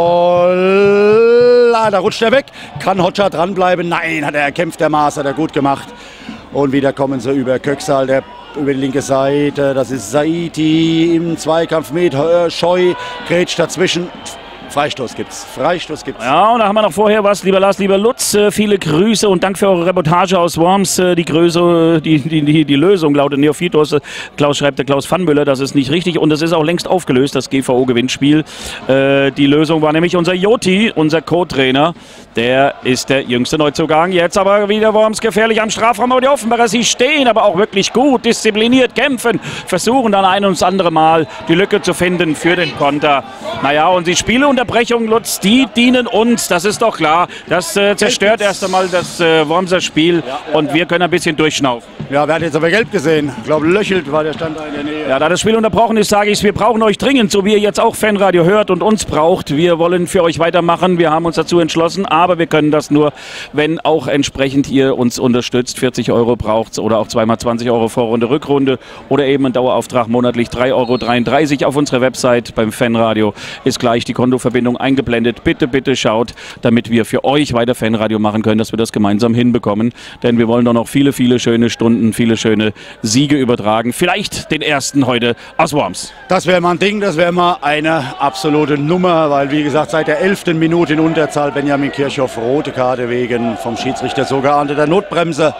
Goal. Ah, da rutscht er weg. Kann Hodja dranbleiben? Nein, hat er erkämpft, der Maas, hat er gut gemacht. Und wieder kommen sie über Köksal, der über die linke Seite. Das ist Saiti im Zweikampf mit Scheu. Grätscht dazwischen. Freistoß gibt's. Freistoß gibt's. Ja, und da haben wir noch vorher was, lieber Lars, lieber Lutz. Äh, viele Grüße und Dank für eure Reportage aus Worms. Äh, die, Größe, die, die, die, die Lösung lautet Neophytos. Klaus schreibt, der Klaus Pfannmüller, das ist nicht richtig. Und das ist auch längst aufgelöst, das G V O-Gewinnspiel. Äh, die Lösung war nämlich unser Joti, unser Co-Trainer. Der ist der jüngste Neuzugang. Jetzt aber wieder Worms gefährlich am Strafraum. Aber die Offenbarer, sie stehen aber auch wirklich gut, diszipliniert, kämpfen, versuchen dann ein und das andere Mal die Lücke zu finden für den Konter. Naja, und die Spieleunterbrechungen, Lutz, die dienen uns, das ist doch klar. Das äh, zerstört erst einmal das äh, Wormser Spiel und wir können ein bisschen durchschnaufen. Ja, wer hat jetzt aber gelb gesehen? Ich glaube, Löchelt war der Stand da in der Nähe. Ja, da das Spiel unterbrochen ist, sage ich es, wir brauchen euch dringend, so wie ihr jetzt auch Fanradio hört und uns braucht. Wir wollen für euch weitermachen, wir haben uns dazu entschlossen, aber wir können das nur, wenn auch entsprechend ihr uns unterstützt. vierzig Euro braucht oder auch zweimal zwanzig Euro Vorrunde, Rückrunde oder eben ein Dauerauftrag monatlich drei Euro dreiunddreißig auf unserer Website beim Fanradio ist gleich die Kontoverbindung eingeblendet. Bitte, bitte schaut, damit wir für euch weiter Fanradio machen können, dass wir das gemeinsam hinbekommen. Denn wir wollen doch noch viele, viele schöne Stunden, viele schöne Siege übertragen. Vielleicht den ersten heute aus Worms. Das wäre mal ein Ding, das wäre mal eine absolute Nummer, weil wie gesagt, seit der elften Minute in Unterzahl Benjamin Kirchhoff, rote Karte wegen vom Schiedsrichter sogar unter der Notbremse.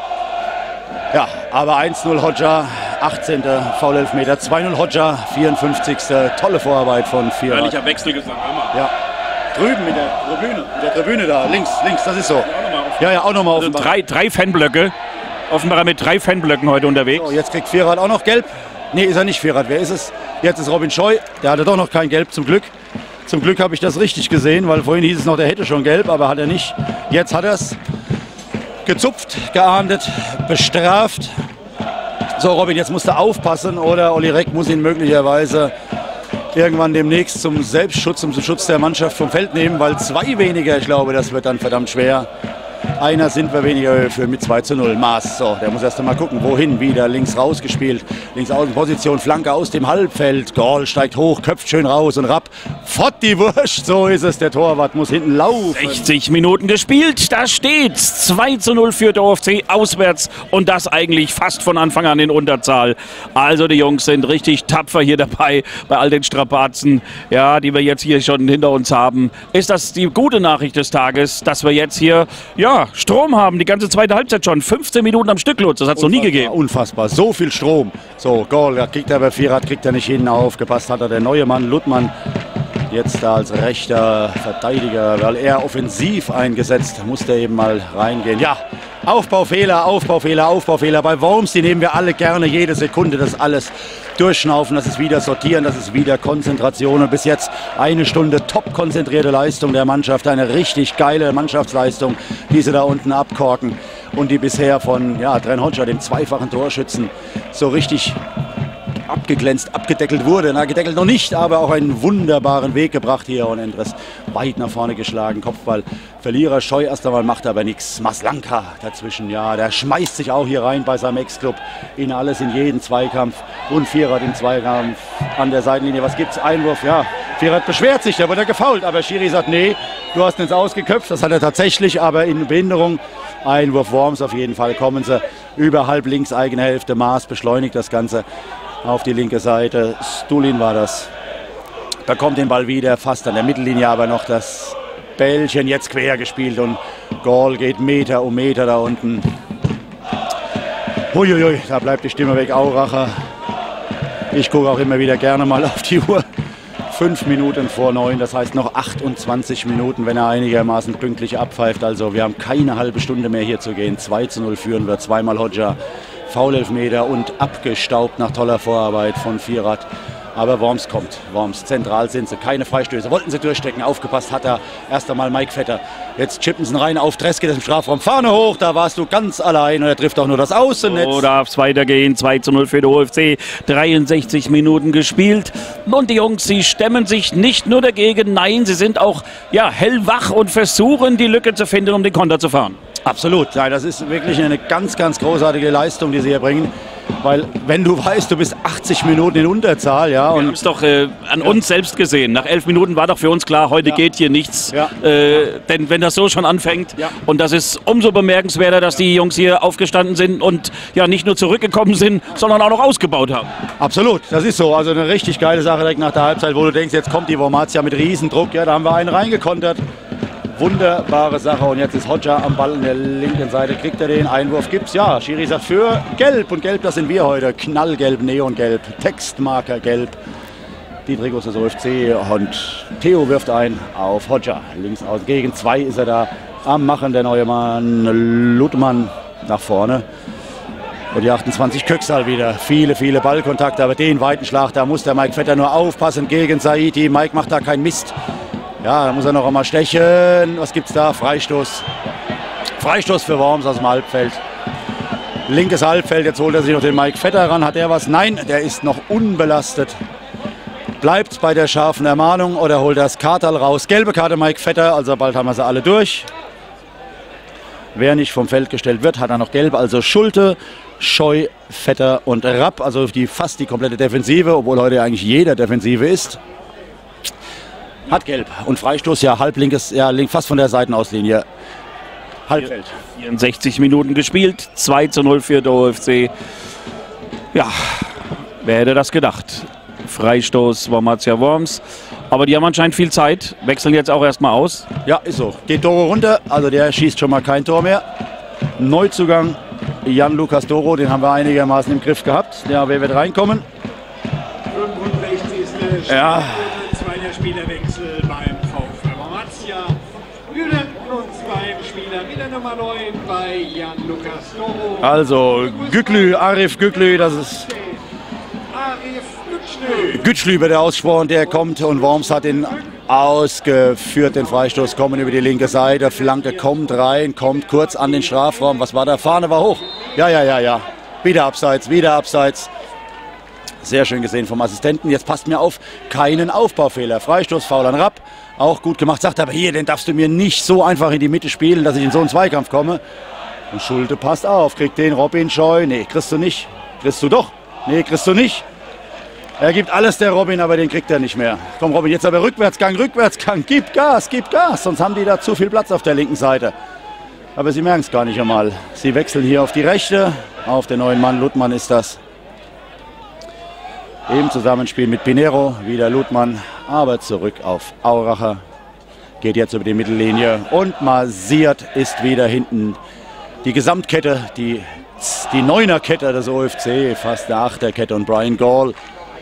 Ja, aber eins null Hodja, achtzehnte Foul-Elfmeter, zwei null Hodja, vierundfünfzigste Tolle Vorarbeit von Vierer. Ehrlicher Wechselgesang, immer. Ja, drüben mit der Tribüne, mit der Tribüne da, links, links, das ist so. Ja, ja, auch nochmal auf also drei, drei Fanblöcke, offenbar mit drei Fanblöcken heute unterwegs. So, jetzt kriegt Vierer auch noch gelb. Nee, ist er nicht Vierer, wer ist es? Jetzt ist Robin Scheu, der hatte doch noch kein Gelb, zum Glück. Zum Glück habe ich das richtig gesehen, weil vorhin hieß es noch, der hätte schon gelb, aber hat er nicht. Jetzt hat er es gezupft, geahndet, bestraft. So, Robin, jetzt musst du aufpassen oder Olli Reck muss ihn möglicherweise irgendwann demnächst zum Selbstschutz, zum Schutz der Mannschaft vom Feld nehmen, weil zwei weniger, ich glaube, das wird dann verdammt schwer. Einer sind wir weniger für mit zwei zu null. Maß. So, der muss erst einmal gucken, wohin. Wieder links rausgespielt. Links Außenposition, Flanke aus dem Halbfeld. Gall steigt hoch, köpft schön raus und Rapp. Fott die Wurst. So ist es. Der Torwart muss hinten laufen. sechzig Minuten gespielt. Da steht's. zwei zu null für der O F C auswärts. Und das eigentlich fast von Anfang an in Unterzahl. Also die Jungs sind richtig tapfer hier dabei bei all den Strapazen, ja, die wir jetzt hier schon hinter uns haben. Ist das die gute Nachricht des Tages, dass wir jetzt hier, ja, Strom haben, die ganze zweite Halbzeit schon. fünfzehn Minuten am Stück, Lutz, das hat es noch nie gegeben. Unfassbar, so viel Strom. So, Goal, da kriegt er bei Vierat, kriegt er nicht hin, aufgepasst hat er der neue Mann, Luttmann. Jetzt da als rechter Verteidiger, weil er offensiv eingesetzt, musste eben mal reingehen. Ja, Aufbaufehler, Aufbaufehler, Aufbaufehler. Bei Worms, die nehmen wir alle gerne, jede Sekunde, das alles durchschnaufen, das ist wieder sortieren, das ist wieder Konzentration. Und bis jetzt eine Stunde top konzentrierte Leistung der Mannschaft, eine richtig geile Mannschaftsleistung, die sie da unten abkorken. Und die bisher von ja, Dren Hodja, dem zweifachen Torschützen, so richtig abgeglänzt, abgedeckelt wurde. Na, gedeckelt noch nicht, aber auch einen wunderbaren Weg gebracht hier und Endres weit nach vorne geschlagen. Kopfball, Verlierer, Scheu erst einmal, macht aber nichts. Maslanka dazwischen, ja, der schmeißt sich auch hier rein bei seinem Ex-Club in alles, in jeden Zweikampf. Und Vierat im Zweikampf an der Seitenlinie. Was gibt's? Einwurf, ja. Vierat beschwert sich, da wird er gefoult, aber Schiri sagt, nee, du hast ins Ausgeköpft. Das hat er tatsächlich, aber in Behinderung. Einwurf Worms auf jeden Fall, kommen sie über halb links, eigene Hälfte, Maas beschleunigt das Ganze auf die linke Seite. Stulin war das. Bekommt den Ball wieder, fast an der Mittellinie, aber noch das Bällchen jetzt quer gespielt und Gall geht Meter um Meter da unten. Huiuiui, da bleibt die Stimme weg, Auracher. Ich gucke auch immer wieder gerne mal auf die Uhr. Fünf Minuten vor neun, das heißt noch achtundzwanzig Minuten, wenn er einigermaßen pünktlich abpfeift. Also wir haben keine halbe Stunde mehr hier zu gehen. zwei zu null führen wir, zweimal Hodja. Foul-Elfmeter und abgestaubt nach toller Vorarbeit von Vierat. Aber Worms kommt. Worms, zentral sind sie. Keine Freistöße. Wollten sie durchstecken. Aufgepasst hat er erst einmal Mike Vetter. Jetzt chippen sie rein auf Dreske, das im Strafraum. Fahne hoch, da warst du ganz allein. Und er trifft auch nur das Außennetz. So darf es weitergehen. zwei zu null für den O F C. dreiundsechzig Minuten gespielt. Und die Jungs, sie stemmen sich nicht nur dagegen. Nein, sie sind auch ja, hellwach und versuchen, die Lücke zu finden, um den Konter zu fahren. Absolut. Ja, das ist wirklich eine ganz, ganz großartige Leistung, die sie hier bringen. Weil wenn du weißt, du bist achtzig Minuten in Unterzahl, ja. Wir Und haben es doch äh, an ja. uns selbst gesehen. Nach elf Minuten war doch für uns klar, heute ja. geht hier nichts. Ja. Äh, denn wenn das so schon anfängt, ja. und das ist umso bemerkenswerter, dass die Jungs hier aufgestanden sind und ja nicht nur zurückgekommen sind, sondern auch noch ausgebaut haben. Absolut, das ist so. Also eine richtig geile Sache direkt nach der Halbzeit, wo du denkst, jetzt kommt die Wormatia mit Riesendruck. Ja, da haben wir einen reingekontert. Wunderbare Sache. Und jetzt ist Hodja am Ball in der linken Seite. Kriegt er den Einwurf? Gibt's? Ja. Schiri sagt für gelb. Und gelb, das sind wir heute. Knallgelb, Neongelb, Textmarker gelb. Die Trikots des O F C. Und Theo wirft ein auf Hodja. Links außen. Gegen zwei ist er da am Machen. Der neue Mann Ludmann nach vorne. Und die achtundzwanzig Köksal wieder. Viele, viele Ballkontakte. Aber den weiten Schlag, da muss der Mike Vetter nur aufpassen gegen Saidi. Mike macht da keinen Mist. Ja, da muss er noch einmal stechen. Was gibt's da? Freistoß. Freistoß für Worms aus dem Halbfeld. Linkes Halbfeld. Jetzt holt er sich noch den Mike Vetter ran. Hat er was? Nein, der ist noch unbelastet. Bleibt bei der scharfen Ermahnung oder holt das Kartal raus. Gelbe Karte Mike Vetter. Also bald haben wir sie alle durch. Wer nicht vom Feld gestellt wird, hat er noch gelb. Also Schulte, Scheu, Vetter und Rapp. Also die, fast die komplette Defensive, obwohl heute eigentlich jeder Defensive ist. Hat gelb. Und Freistoß, ja, halblinkes, ja, link, fast von der Seitenauslinie. Halbfeld. vierundsechzig Minuten gespielt, zwei zu null für den O F C. Ja, wer hätte das gedacht? Freistoß Wormatia Worms. Aber die haben anscheinend viel Zeit, wechseln jetzt auch erstmal aus. Ja, ist so. Geht Doro runter, also der schießt schon mal kein Tor mehr. Neuzugang Jan-Lukas Doro, den haben wir einigermaßen im Griff gehabt. Ja, wer wird reinkommen? fünfundsechzigste Ja. Zweiter Spielerwechsel beim VfL Wormatia. Wieder uns beim Spieler mit der Nummer neun bei Jan-Lukas Doro. Also Güklü, Arif Güklü, das ist Arif Güklü. Güklü wird der ausgesprochen, der kommt und Worms hat ihn ausgeführt, den Freistoß, kommen über die linke Seite, Flanke kommt rein, kommt kurz an den Strafraum. Was war da? Fahne war hoch. Ja, ja, ja, ja. Wieder abseits, wieder abseits. Sehr schön gesehen vom Assistenten. Jetzt passt mir auf, keinen Aufbaufehler. Freistoß, Foul an Rapp. Auch gut gemacht. Sagt aber hier, den darfst du mir nicht so einfach in die Mitte spielen, dass ich in so einen Zweikampf komme. Und Schulte passt auf. Kriegt den Robin Scheu. Nee, kriegst du nicht. Kriegst du doch. Nee, kriegst du nicht. Er gibt alles der Robin, aber den kriegt er nicht mehr. Komm Robin, jetzt aber Rückwärtsgang, Rückwärtsgang. Gib Gas, gib Gas. Sonst haben die da zu viel Platz auf der linken Seite. Aber sie merken es gar nicht einmal. Sie wechseln hier auf die rechte. Auf den neuen Mann. Ludmann ist das. Im Zusammenspiel mit Pinero, wieder Ludmann, aber zurück auf Auracher. Geht jetzt über die Mittellinie und massiert ist wieder hinten die Gesamtkette, die, die Neunerkette des O F C, fast eine Achterkette. Und Brian Gall,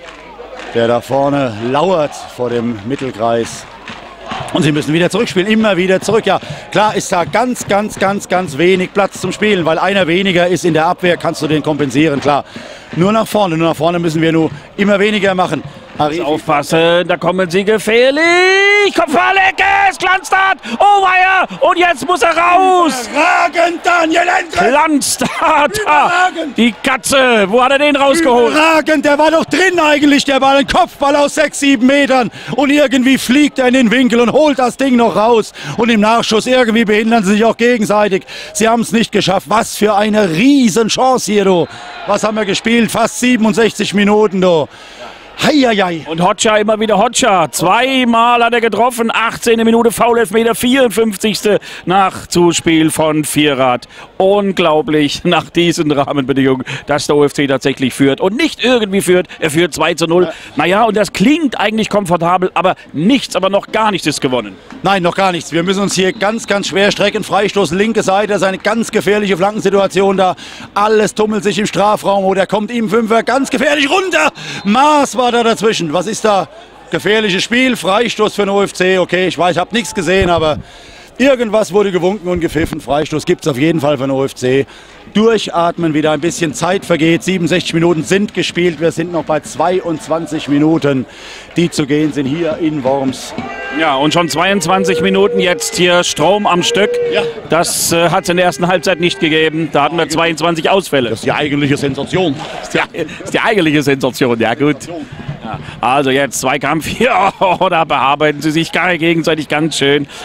der da vorne lauert vor dem Mittelkreis. Und sie müssen wieder zurückspielen, immer wieder zurück. Ja, klar ist da ganz, ganz, ganz, ganz wenig Platz zum Spielen, weil einer weniger ist in der Abwehr, kannst du den kompensieren, klar. Nur nach vorne, nur nach vorne müssen wir nur immer weniger machen. Also aufpassen, da kommen sie gefährlich. Kopfball-Ecke, es Glanztat. Oh weia, und jetzt muss er raus. Überragend, Daniel Hendricks. Glanztat, die Katze, wo hat er den rausgeholt? Überragend, der war doch drin eigentlich, der Ball. Ein Kopfball aus sechs, sieben Metern. Und irgendwie fliegt er in den Winkel und holt das Ding noch raus. Und im Nachschuss irgendwie behindern sie sich auch gegenseitig. Sie haben es nicht geschafft. Was für eine Riesenchance hier, du. Was haben wir gespielt? Fast siebenundsechzig Minuten, du. Heieiei. Und Hodja immer wieder Hodja. Zweimal hat er getroffen. achtzehnte Minute Foul-Elfmeter, vierundfünfzigste Nachzuspiel von Vierrad. Unglaublich nach diesen Rahmenbedingungen, dass der O F C tatsächlich führt. Und nicht irgendwie führt. Er führt zwei zu null. Naja, und das klingt eigentlich komfortabel, aber nichts, aber noch gar nichts ist gewonnen. Nein, noch gar nichts. Wir müssen uns hier ganz, ganz schwer strecken. Freistoß, linke Seite, das ist eine ganz gefährliche Flankensituation da. Alles tummelt sich im Strafraum. Oder kommt ihm Fünfer ganz gefährlich runter. Maß war da dazwischen. Was ist da? Gefährliches Spiel, Freistoß für den O F C. Okay, ich weiß, ich habe nichts gesehen, aber irgendwas wurde gewunken und gepfiffen. Freistoß gibt es auf jeden Fall für den O F C. Durchatmen, wieder ein bisschen Zeit vergeht. siebenundsechzig Minuten sind gespielt. Wir sind noch bei zweiundzwanzig Minuten, die zu gehen sind hier in Worms. Ja, und schon zweiundzwanzig Minuten jetzt hier Strom am Stück. Ja. Das äh, hat es in der ersten Halbzeit nicht gegeben. Da hatten wir zweiundzwanzig Ausfälle. Das ist die eigentliche Sensation. Das ist die, das ist die eigentliche Sensation, ja gut. Ja, also jetzt Zweikampf hier, oh, da bearbeiten sie sich gar gegenseitig ganz schön. Also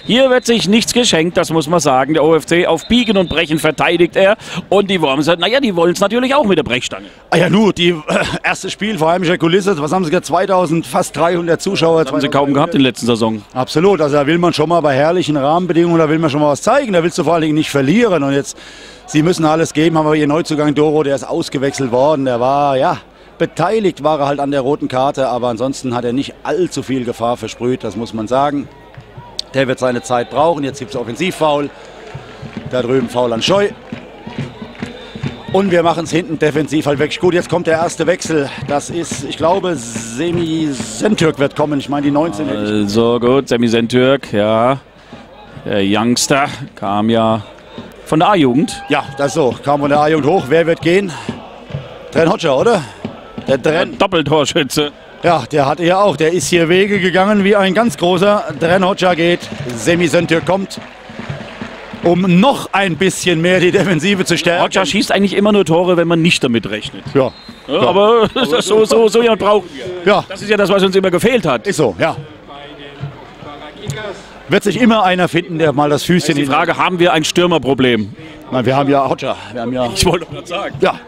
hier wird sich nichts geschenkt, das muss man sagen. Der O F C auf Biegen und Brechen verteidigt er. Und die Wormser, naja, die wollen es natürlich auch mit der Brechstange. Ah ja, nur die äh, erste Spiel vor heimischer Kulisse, was haben sie gesagt, zweitausend, fast dreihundert Zuschauer. Das haben sie kaum gehabt in der letzten Saison. Absolut, also da will man schon mal bei herrlichen Rahmenbedingungen, da will man schon mal was zeigen, da willst du vor allen Dingen nicht verlieren. Und jetzt, sie müssen alles geben, haben wir ihr Neuzugang Doro, der ist ausgewechselt worden, der war, ja, beteiligt war er halt an der roten Karte, aber ansonsten hat er nicht allzu viel Gefahr versprüht, das muss man sagen. Der wird seine Zeit brauchen, jetzt gibt es Offensivfoul, da drüben Foul an Scheu. Und wir machen es hinten defensiv halt wirklich gut. Jetzt kommt der erste Wechsel. Das ist, ich glaube, Semi Sentürk wird kommen. Ich meine, die neunzehn. Also gut, Semi Sentürk, ja. Der Youngster kam ja von der A-Jugend. Ja, das ist so. Kam von der A-Jugend hoch. Wer wird gehen? Dren Hoxha, oder? Der Dren. Doppeltorschütze. Ja, der hat ja auch. Der ist hier Wege gegangen wie ein ganz großer. Dren Hoxha geht. Semi Sentürk kommt. Um noch ein bisschen mehr die Defensive zu stärken. Hoxha schießt eigentlich immer nur Tore, wenn man nicht damit rechnet. Ja. ja, ja. Aber das so, so, so jemand brauchen wir. Ja. Das ist ja das, was uns immer gefehlt hat. Ist so, ja. Wird sich immer einer finden, der mal das Füßchen... Die Frage, haben wir ein Stürmerproblem? Nein, wir haben ja Hoxha. Wir haben ja... Ich wollte doch gerade sagen. Ja.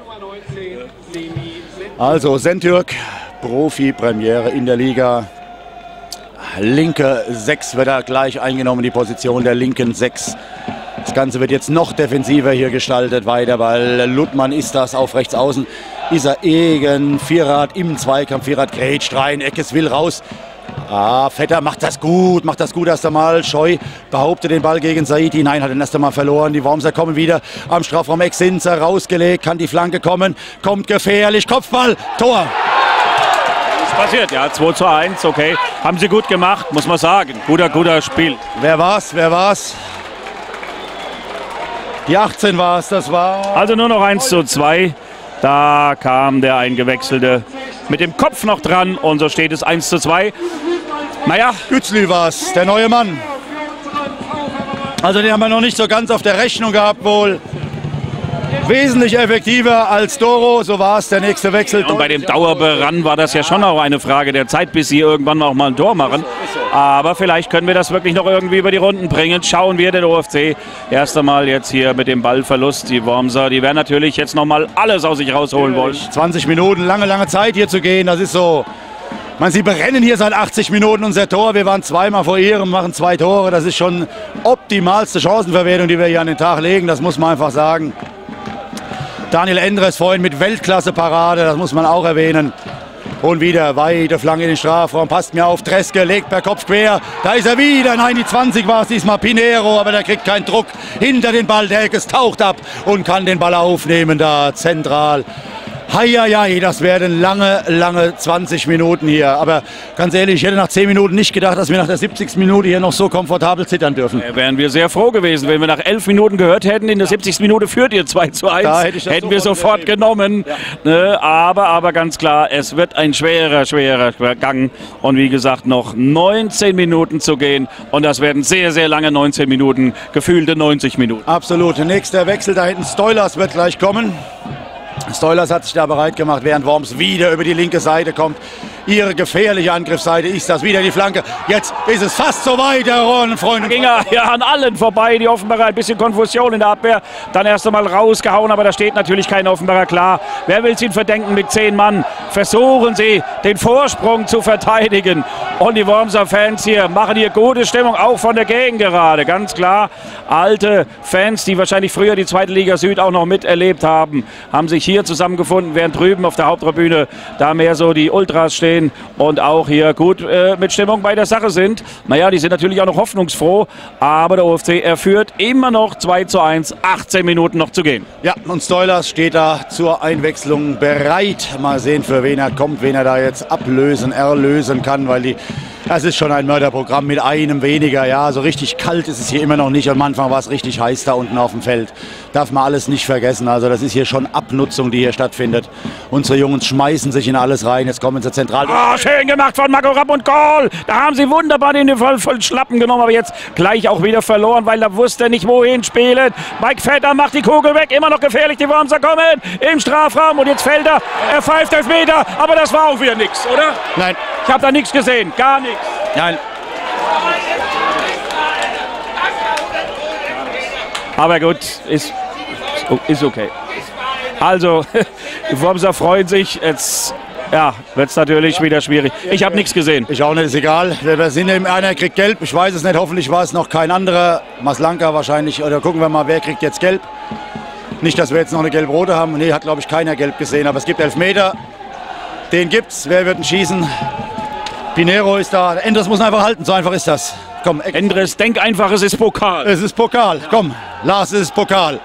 Also Sentürk, Profi-Premiere in der Liga. Linke sechs wird er gleich eingenommen, die Position der linken sechs. Das Ganze wird jetzt noch defensiver hier gestaltet, weiter, weil Luttmann ist das auf rechts außen. Isa Egen, Vierrad im Zweikampf, Vierrad grätscht rein, Eckes will raus. Ah, Vetter macht das gut, macht das gut erst einmal. Scheu behauptet den Ball gegen Saidi. Nein, hat den erst einmal verloren. Die Wormser kommen wieder am Strafraum. Exinzer rausgelegt, kann die Flanke kommen. Kommt gefährlich, Kopfball, Tor. Ist passiert, ja, zwei zu eins, okay. Haben sie gut gemacht, muss man sagen. Guter, guter Spiel. Wer war's, wer war's? Die achtzehn war es, das war... Also nur noch eins zu zwei. Da kam der Eingewechselte mit dem Kopf noch dran und so steht es eins zu zwei. Naja. Gützli war es, der neue Mann. Also den haben wir noch nicht so ganz auf der Rechnung gehabt wohl. Wesentlich effektiver als Doro, so war es der nächste Wechsel. Und bei dem Dauerberan war das ja schon auch eine Frage der Zeit, bis sie irgendwann auch mal ein Tor machen. Aber vielleicht können wir das wirklich noch irgendwie über die Runden bringen. Schauen wir den O F C erst einmal jetzt hier mit dem Ballverlust. Die Wormser, die werden natürlich jetzt noch mal alles aus sich rausholen wollen. zwanzig Minuten, lange, lange Zeit hier zu gehen, das ist so... Man, sie berennen hier seit achtzig Minuten unser Tor. Wir waren zweimal vor ihrem, machen zwei Tore. Das ist schon optimalste Chancenverwertung, die wir hier an den Tag legen. Das muss man einfach sagen. Daniel Endres vorhin mit Weltklasse-Parade, das muss man auch erwähnen. Und wieder weite Flanke in den Strafraum, passt mir auf, Treske legt per Kopf quer. Da ist er wieder, nein, die zwanzig war es diesmal, Pinero, aber der kriegt keinen Druck hinter den Ball. Der Eckes taucht ab und kann den Ball aufnehmen da zentral. Heieiei, das werden lange, lange zwanzig Minuten hier. Aber ganz ehrlich, ich hätte nach zehn Minuten nicht gedacht, dass wir nach der siebzigsten Minute hier noch so komfortabel zittern dürfen. Da wären wir sehr froh gewesen, wenn wir nach elf Minuten gehört hätten, in der siebzigsten Minute führt ihr zwei zu eins. Da hätte ich das hätten wir sofort genommen. Ja. Ne, aber, aber ganz klar, es wird ein schwerer, schwerer Gang. Und wie gesagt, noch neunzehn Minuten zu gehen. Und das werden sehr, sehr lange neunzehn Minuten, gefühlte neunzig Minuten. Absolut. Nächster Wechsel da hinten, Stoilers wird gleich kommen. Stoilers hat sich da bereit gemacht, während Worms wieder über die linke Seite kommt. Ihre gefährliche Angriffsseite ist das. Wieder die Flanke. Jetzt ist es fast so weit, Herr Rohren, Freunde. Ging er ja an allen vorbei. Die Offenbarer ein bisschen Konfusion in der Abwehr. Dann erst einmal rausgehauen, aber da steht natürlich kein Offenbarer klar. Wer will es ihnen verdenken mit zehn Mann? Versuchen sie, den Vorsprung zu verteidigen. Und die Wormser Fans hier machen hier gute Stimmung, auch von der Gegend gerade. Ganz klar, alte Fans, die wahrscheinlich früher die zweite Liga Süd auch noch miterlebt haben, haben sich hier zusammengefunden, während drüben auf der Haupttribüne da mehr so die Ultras stehen und auch hier gut äh, mit Stimmung bei der Sache sind. Naja, die sind natürlich auch noch hoffnungsfroh, aber der O F C, er führt immer noch zwei zu eins, achtzehn Minuten noch zu gehen. Ja, und Stoilers steht da zur Einwechslung bereit. Mal sehen, für wen er kommt, wen er da jetzt ablösen, erlösen kann, weil die Das ist schon ein Mörderprogramm mit einem weniger. Ja, so richtig kalt ist es hier immer noch nicht. Und am Anfang war es richtig heiß da unten auf dem Feld. Darf man alles nicht vergessen. Also das ist hier schon Abnutzung, die hier stattfindet. Unsere Jungs schmeißen sich in alles rein. Jetzt kommen sie zentral. Oh, schön gemacht von Marco Rapp und Kohl. Da haben sie wunderbar den voll, voll Schlappen genommen. Aber jetzt gleich auch wieder verloren, weil er wusste nicht, wohin spielen. Mike Vetter macht die Kugel weg. Immer noch gefährlich. Die Wormser kommen im Strafraum. Und jetzt fällt er. Er pfeift elf Meter. Aber das war auch wieder nichts, oder? Nein. Ich habe da nichts gesehen. Gar nichts. Nein. Aber gut, ist, ist okay. Also, die Wormser freuen sich. Jetzt ja, wird es natürlich wieder schwierig. Ich habe nichts gesehen. Ich auch nicht, ist egal. Wir sind eben, einer kriegt gelb, ich weiß es nicht. Hoffentlich war es noch kein anderer. Maslanka wahrscheinlich. Oder gucken wir mal, wer kriegt jetzt gelb. Nicht, dass wir jetzt noch eine gelb-rote haben. Nee, hat glaube ich keiner gelb gesehen. Aber es gibt Elfmeter. Den gibt's. Wer wird ihn schießen? Pinero ist da. Endres muss einfach halten. So einfach ist das. Komm, Endres, denk einfach, es ist Pokal. Es ist Pokal. Komm, Lars, es ist Pokal.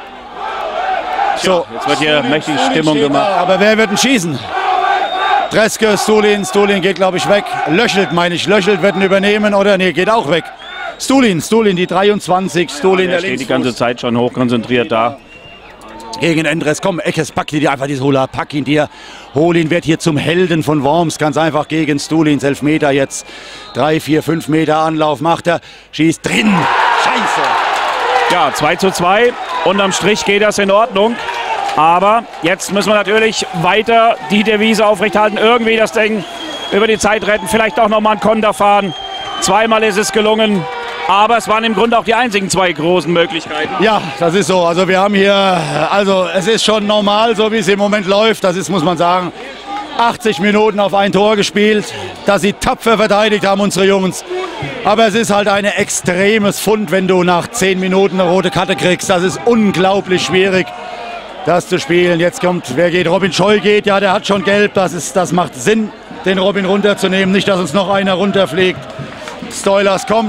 So, jetzt wird hier mächtig Stimmung gemacht. Aber wer wird ihn schießen? Dreske, Stulin. Stulin geht, glaube ich, weg. Löchelt, meine ich. Löchelt wird ihn übernehmen oder nee, geht auch weg. Stulin, Stulin, die dreiundzwanzig. Stulin, ja, der, der steht die ganze Zeit schon hochkonzentriert da. Gegen Endres, komm, Eckes, pack dir einfach diese Hula, pack ihn dir. Hol ihn, wird hier zum Helden von Worms. Ganz einfach gegen Stulins Elfmeter jetzt. Drei, vier, fünf Meter Anlauf macht er. Schießt drin. Scheiße. Ja, zwei zu zwei. Unterm Strich geht das in Ordnung. Aber jetzt müssen wir natürlich weiter die Devise aufrechthalten. Irgendwie das Ding über die Zeit retten. Vielleicht auch nochmal einen Konter fahren. Zweimal ist es gelungen. Aber es waren im Grunde auch die einzigen zwei großen Möglichkeiten. Ja, das ist so. Also wir haben hier, also es ist schon normal, so wie es im Moment läuft. Das ist, muss man sagen, achtzig Minuten auf ein Tor gespielt, dass sie tapfer verteidigt haben, unsere Jungs. Aber es ist halt ein extremes Fund, wenn du nach zehn Minuten eine rote Karte kriegst. Das ist unglaublich schwierig, das zu spielen. Jetzt kommt, wer geht? Robin Scheu geht. Ja, der hat schon gelb. Das, ist, das macht Sinn, den Robin runterzunehmen. Nicht, dass uns noch einer runterfliegt. Stoilers kommt.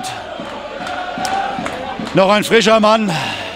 Noch ein frischer Mann.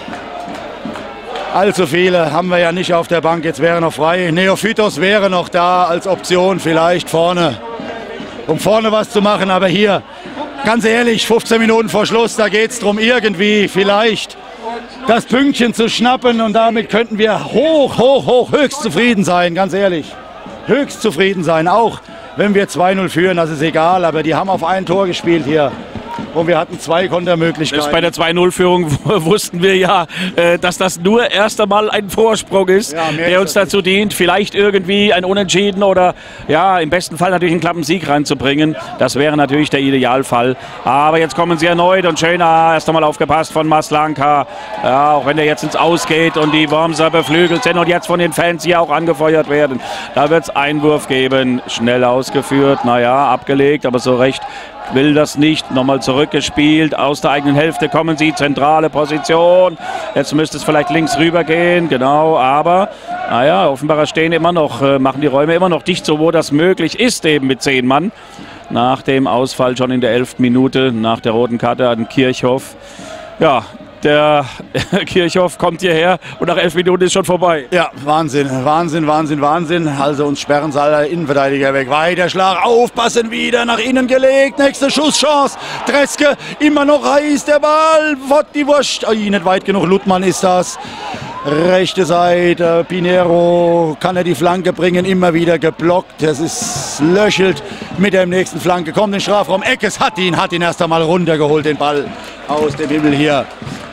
Allzu viele haben wir ja nicht auf der Bank. Jetzt wäre noch frei. Neophytos wäre noch da als Option vielleicht vorne, um vorne was zu machen. Aber hier, ganz ehrlich, fünfzehn Minuten vor Schluss, da geht es darum, irgendwie vielleicht das Pünktchen zu schnappen. Und damit könnten wir hoch, hoch, hoch, höchst zufrieden sein, ganz ehrlich. Höchst zufrieden sein, auch wenn wir zwei null führen, das ist egal. Aber die haben auf ein Tor gespielt hier. Und wir hatten zwei Kontermöglichkeiten. Selbst bei der zwei null Führung wussten wir ja, dass das nur erst einmal ein Vorsprung ist, ja, der uns dazu dient, vielleicht irgendwie ein Unentschieden oder ja, im besten Fall natürlich einen klappen Sieg reinzubringen. Das wäre natürlich der Idealfall. Aber jetzt kommen sie erneut und schöner, erst einmal aufgepasst von Maslanka. Ja, auch wenn der jetzt ins Aus geht und die Wormser beflügelt sind und jetzt von den Fans hier auch angefeuert werden. Da wird es Einwurf geben, schnell ausgeführt, naja, abgelegt, aber so recht will das nicht. Nochmal zurückgespielt. Aus der eigenen Hälfte kommen sie. Zentrale Position. Jetzt müsste es vielleicht links rüber gehen. Genau. Aber, naja, offenbar stehen immer noch, äh, machen die Räume immer noch dicht, so wo das möglich ist, eben mit zehn Mann. Nach dem Ausfall schon in der elften Minute, nach der roten Karte an Kirchhoff. Ja, der Kirchhoff kommt hierher und nach elf Minuten ist schon vorbei. Ja, Wahnsinn, Wahnsinn, Wahnsinn, Wahnsinn. Also uns sperren sie alle Innenverteidiger weg. Weiter Schlag, aufpassen, wieder nach innen gelegt. Nächste Schusschance. Dreske, immer noch heiß der Ball. Wott die Wurst. Oh, nicht weit genug. Luttmann ist das. Rechte Seite, Pinero, kann er die Flanke bringen, immer wieder geblockt. Das ist Löchelt mit der nächsten Flanke. Kommt in den Strafraum. Eckes hat ihn, hat ihn erst einmal runtergeholt, den Ball aus dem Himmel hier.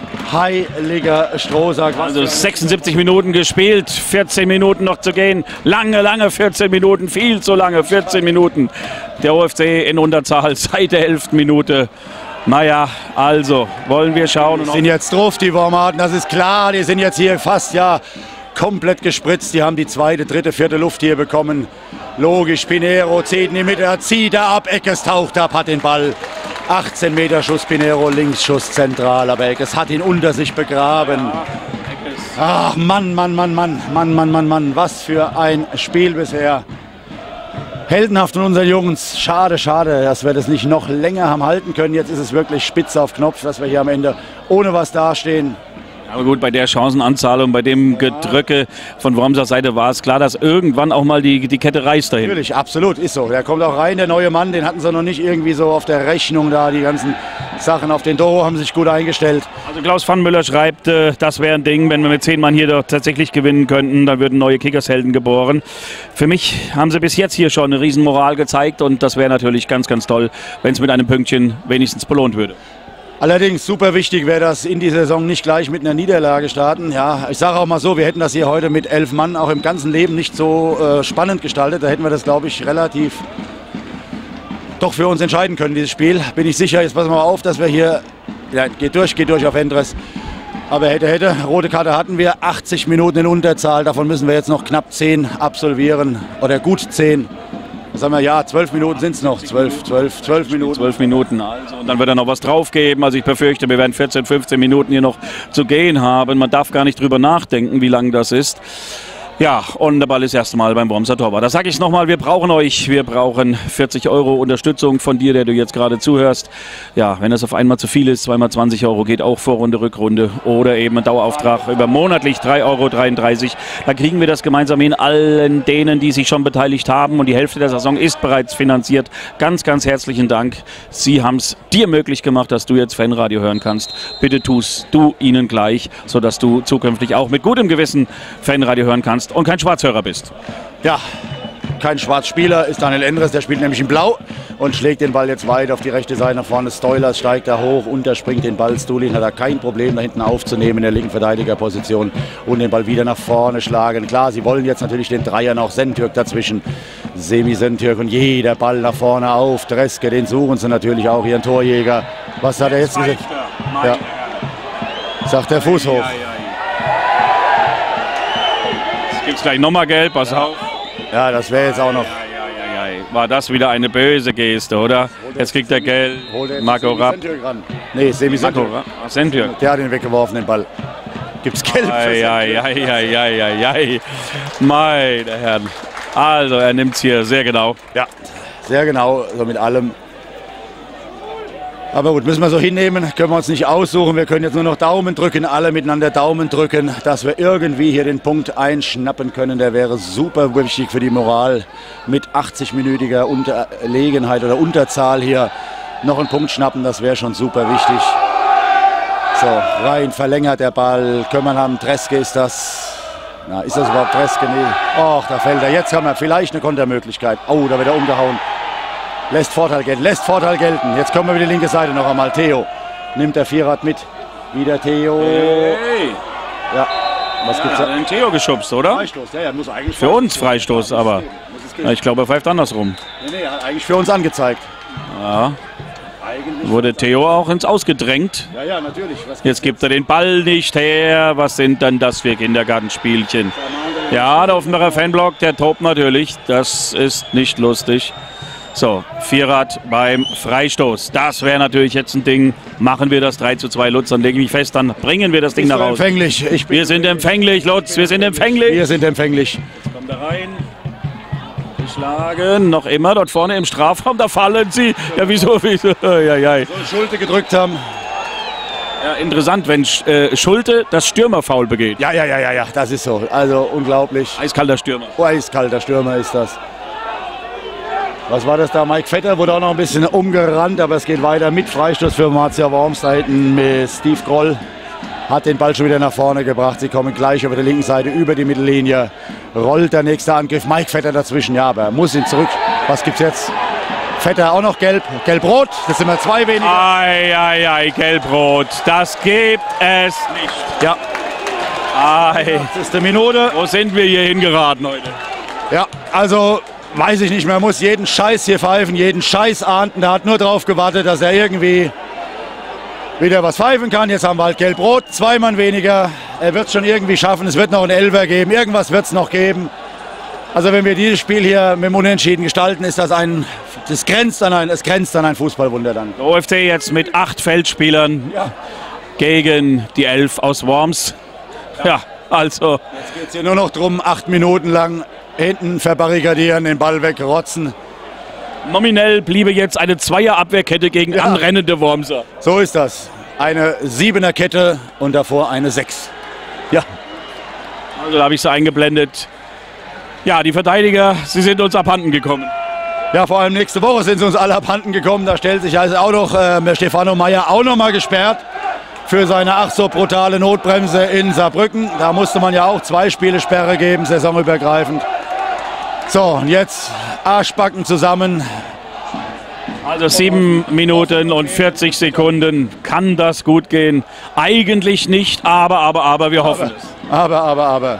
Heiliger Strohsack. Also sechsundsiebzig Minuten gespielt, vierzehn Minuten noch zu gehen. Lange, lange vierzehn Minuten, viel zu lange, vierzehn Minuten. Der O F C in Unterzahl seit der elften Minute. Naja, also wollen wir schauen. Die sind jetzt drauf, die Wormaten, das ist klar. Die sind jetzt hier fast ja komplett gespritzt. Die haben die zweite, dritte, vierte Luft hier bekommen. Logisch, Pinero zieht in die Mitte, zieht er ab, Eckes taucht ab, hat den Ball. achtzehn Meter Schuss, Pinero, Linksschuss zentral, aber Eckes hat ihn unter sich begraben. Ach Mann, Mann, Mann, Mann, Mann, Mann, Mann, Mann, was für ein Spiel bisher. Heldenhaft von unseren Jungs. Schade, schade, dass wir das nicht noch länger haben halten können. Jetzt ist es wirklich spitze auf Knopf, dass wir hier am Ende ohne was dastehen. Aber gut, bei der Chancenanzahl und bei dem Gedrücke von Wormser Seite war es klar, dass irgendwann auch mal die, die Kette reißt dahin. Natürlich, absolut, ist so. Der kommt auch rein, der neue Mann, den hatten sie noch nicht irgendwie so auf der Rechnung da. Die ganzen Sachen auf den Doro haben sich gut eingestellt. Also Klaus Pfannmüller schreibt, äh, das wäre ein Ding, wenn wir mit zehn Mann hier doch tatsächlich gewinnen könnten, dann würden neue Kickershelden geboren. Für mich haben sie bis jetzt hier schon eine Riesenmoral gezeigt und das wäre natürlich ganz, ganz toll, wenn es mit einem Pünktchen wenigstens belohnt würde. Allerdings super wichtig wäre das in die Saison nicht gleich mit einer Niederlage starten. Ja, ich sage auch mal so, wir hätten das hier heute mit elf Mann auch im ganzen Leben nicht so äh, spannend gestaltet. Da hätten wir das, glaube ich, relativ doch für uns entscheiden können, dieses Spiel. Bin ich sicher, jetzt passen wir mal auf, dass wir hier, ja, geht durch, geht durch auf Endres. Aber hätte, hätte, rote Karte hatten wir, achtzig Minuten in Unterzahl, davon müssen wir jetzt noch knapp zehn absolvieren oder gut zehn. Was haben wir? Ja, zwölf Minuten sind es noch, zwölf, zwölf, zwölf Minuten. zwölf Minuten also und dann wird er noch was drauf geben. Also ich befürchte, wir werden vierzehn, fünfzehn Minuten hier noch zu gehen haben. Man darf gar nicht drüber nachdenken, wie lang das ist. Ja, und der Ball ist erstmal beim Wormser Torwart. Da sage ich nochmal, wir brauchen euch. Wir brauchen vierzig Euro Unterstützung von dir, der du jetzt gerade zuhörst. Ja, wenn das auf einmal zu viel ist, zweimal zwanzig Euro geht auch Vorrunde, Rückrunde. Oder eben ein Dauerauftrag über monatlich drei Euro dreiunddreißig. Da kriegen wir das gemeinsam hin, allen denen, die sich schon beteiligt haben. Und die Hälfte der Saison ist bereits finanziert. Ganz, ganz herzlichen Dank. Sie haben es dir möglich gemacht, dass du jetzt Fanradio hören kannst. Bitte tust du ihnen gleich, sodass du zukünftig auch mit gutem Gewissen Fanradio hören kannst und kein Schwarzhörer bist. Ja, kein Schwarzspieler ist Daniel Endres, der spielt nämlich in Blau und schlägt den Ball jetzt weit auf die rechte Seite nach vorne. Stoilers steigt da hoch, unterspringt den Ball. Stulin hat da kein Problem, da hinten aufzunehmen in der linken Verteidigerposition und den Ball wieder nach vorne schlagen. Klar, sie wollen jetzt natürlich den Dreier noch, Sentürk dazwischen, Semi Sentürk und jeder Ball nach vorne auf. Dreske, den suchen sie natürlich auch, ihren Torjäger. Was hat er jetzt gesagt? Ja. Sagt der Fuß hoch. Gibt es gleich nochmal gelb, pass auf. Ja, das wäre jetzt auch noch. Ja, ja, ja, ja. War das wieder eine böse Geste, oder? Jetzt kriegt er gelb. Marco Rapp. Nee, Semi Sentürk. Sentürk. Der hat ihn weggeworfen, den Ball. Gibt's gelb? Ja, ja, ja, ja, ja, ja. Meine Herren. Also, er nimmt es hier sehr genau. Ja, sehr genau, so mit allem. Aber gut, müssen wir so hinnehmen, können wir uns nicht aussuchen. Wir können jetzt nur noch Daumen drücken, alle miteinander Daumen drücken, dass wir irgendwie hier den Punkt einschnappen können. Der wäre super wichtig für die Moral. Mit achtzig-minütiger Unterlegenheit oder Unterzahl hier noch einen Punkt schnappen, das wäre schon super wichtig. So, rein verlängert der Ball. Kömmern haben, Dreske ist das. Na, ist das überhaupt Dreske? Nee. Och, da fällt er. Jetzt haben wir vielleicht eine Kontermöglichkeit. Oh, da wird er umgehauen. Lässt Vorteil gelten, lässt Vorteil gelten. Jetzt kommen wir über die linke Seite noch einmal. Theo nimmt der Vierrad mit. Wieder Theo. Hey. Ja, was ja, gibt's da? Den Theo geschubst, oder? Freistoß, ja, ja, muss eigentlich für uns Freistoß, aber ja, ich glaube, er pfeift andersrum. Nee, nee, hat eigentlich für uns angezeigt. Ja. Eigentlich wurde Theo auch ins Ausgedrängt. Ja, ja, natürlich. Was jetzt gibt er den Ball nicht her. Was sind dann das für Kindergartenspielchen? Ja, der Offenbarer Fanblock, der tobt natürlich. Das ist nicht lustig. So, Vierrad beim Freistoß. Das wäre natürlich jetzt ein Ding. Machen wir das drei zu zwei, Lutz, dann lege ich mich fest, dann bringen wir das Ding nach Hause. Empfänglich. Ich bin wir sind empfänglich, Lutz, wir sind empfänglich. Wir sind empfänglich. Jetzt kommt er rein. Geschlagen, noch immer dort vorne im Strafraum, da fallen sie. Ja, wieso, wieso? Ja, ja. Soll Schulte gedrückt haben. Ja, interessant, wenn äh, Schulte das Stürmerfoul begeht. Ja, ja, ja, ja, ja, das ist so. Also unglaublich. Eiskalter Stürmer. Oh, eiskalter Stürmer ist das. Was war das da? Mike Vetter wurde auch noch ein bisschen umgerannt, aber es geht weiter mit Freistoß für Marcia Worms da hinten mit Steve Groll. Hat den Ball schon wieder nach vorne gebracht. Sie kommen gleich über der linken Seite über die Mittellinie. Rollt der nächste Angriff. Mike Vetter dazwischen. Ja, aber er muss ihn zurück. Was gibt's jetzt? Vetter auch noch gelb. Gelb-rot. Das sind wir zwei weniger. Ei, ei, ei, gelb-rot. Das gibt es nicht. Ja. Ei. Das ist die Minute. Wo sind wir hier hingeraten heute? Ja, also weiß ich nicht mehr. Er muss jeden Scheiß hier pfeifen. Jeden Scheiß ahnden. Der hat nur darauf gewartet, dass er irgendwie wieder was pfeifen kann. Jetzt haben wir halt gelb-rot, zwei Mann weniger. Er wird es schon irgendwie schaffen. Es wird noch einen Elfer geben. Irgendwas wird es noch geben. Also wenn wir dieses Spiel hier mit dem Unentschieden gestalten, ist das ein, das grenzt an ein, es grenzt an ein Fußballwunder dann. Der O F C jetzt mit acht Feldspielern ja. gegen die elf aus Worms. Ja, ja also. Jetzt geht es hier nur noch darum, acht Minuten lang hinten verbarrikadieren, den Ball wegrotzen. Nominell bliebe jetzt eine Zweierabwehrkette gegen ja. anrennende Wormser. So ist das. Eine Siebener-Kette und davor eine Sechs. Ja. Also da habe ich sie eingeblendet. Ja, die Verteidiger, sie sind uns abhanden gekommen. Ja, vor allem nächste Woche sind sie uns alle abhanden gekommen. Da stellt sich also auch noch äh, Stefano Meyer auch noch mal gesperrt für seine ach so brutale Notbremse in Saarbrücken. Da musste man ja auch zwei Spiele Sperre geben, saisonübergreifend. So, und jetzt Arschbacken zusammen. Also sieben Minuten und vierzig Sekunden. Kann das gut gehen? Eigentlich nicht, aber, aber, aber, wir hoffen es. Aber, aber, aber.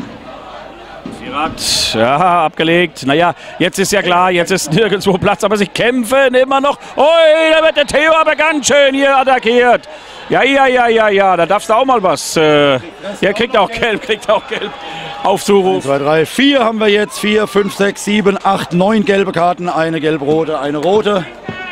Vierrad, ja, abgelegt. Naja, jetzt ist ja klar, jetzt ist nirgendwo Platz, aber sie kämpfen immer noch. Ui, da wird der Theo aber ganz schön hier attackiert. Ja, ja, ja, ja, ja, da darfst du auch mal was. Äh, ja, kriegt auch gelb, kriegt auch gelb. Auf Zuruf. zwei, drei, vier haben wir jetzt. vier, fünf, sechs, sieben, acht, neun gelbe Karten. Eine gelb-rote, eine rote.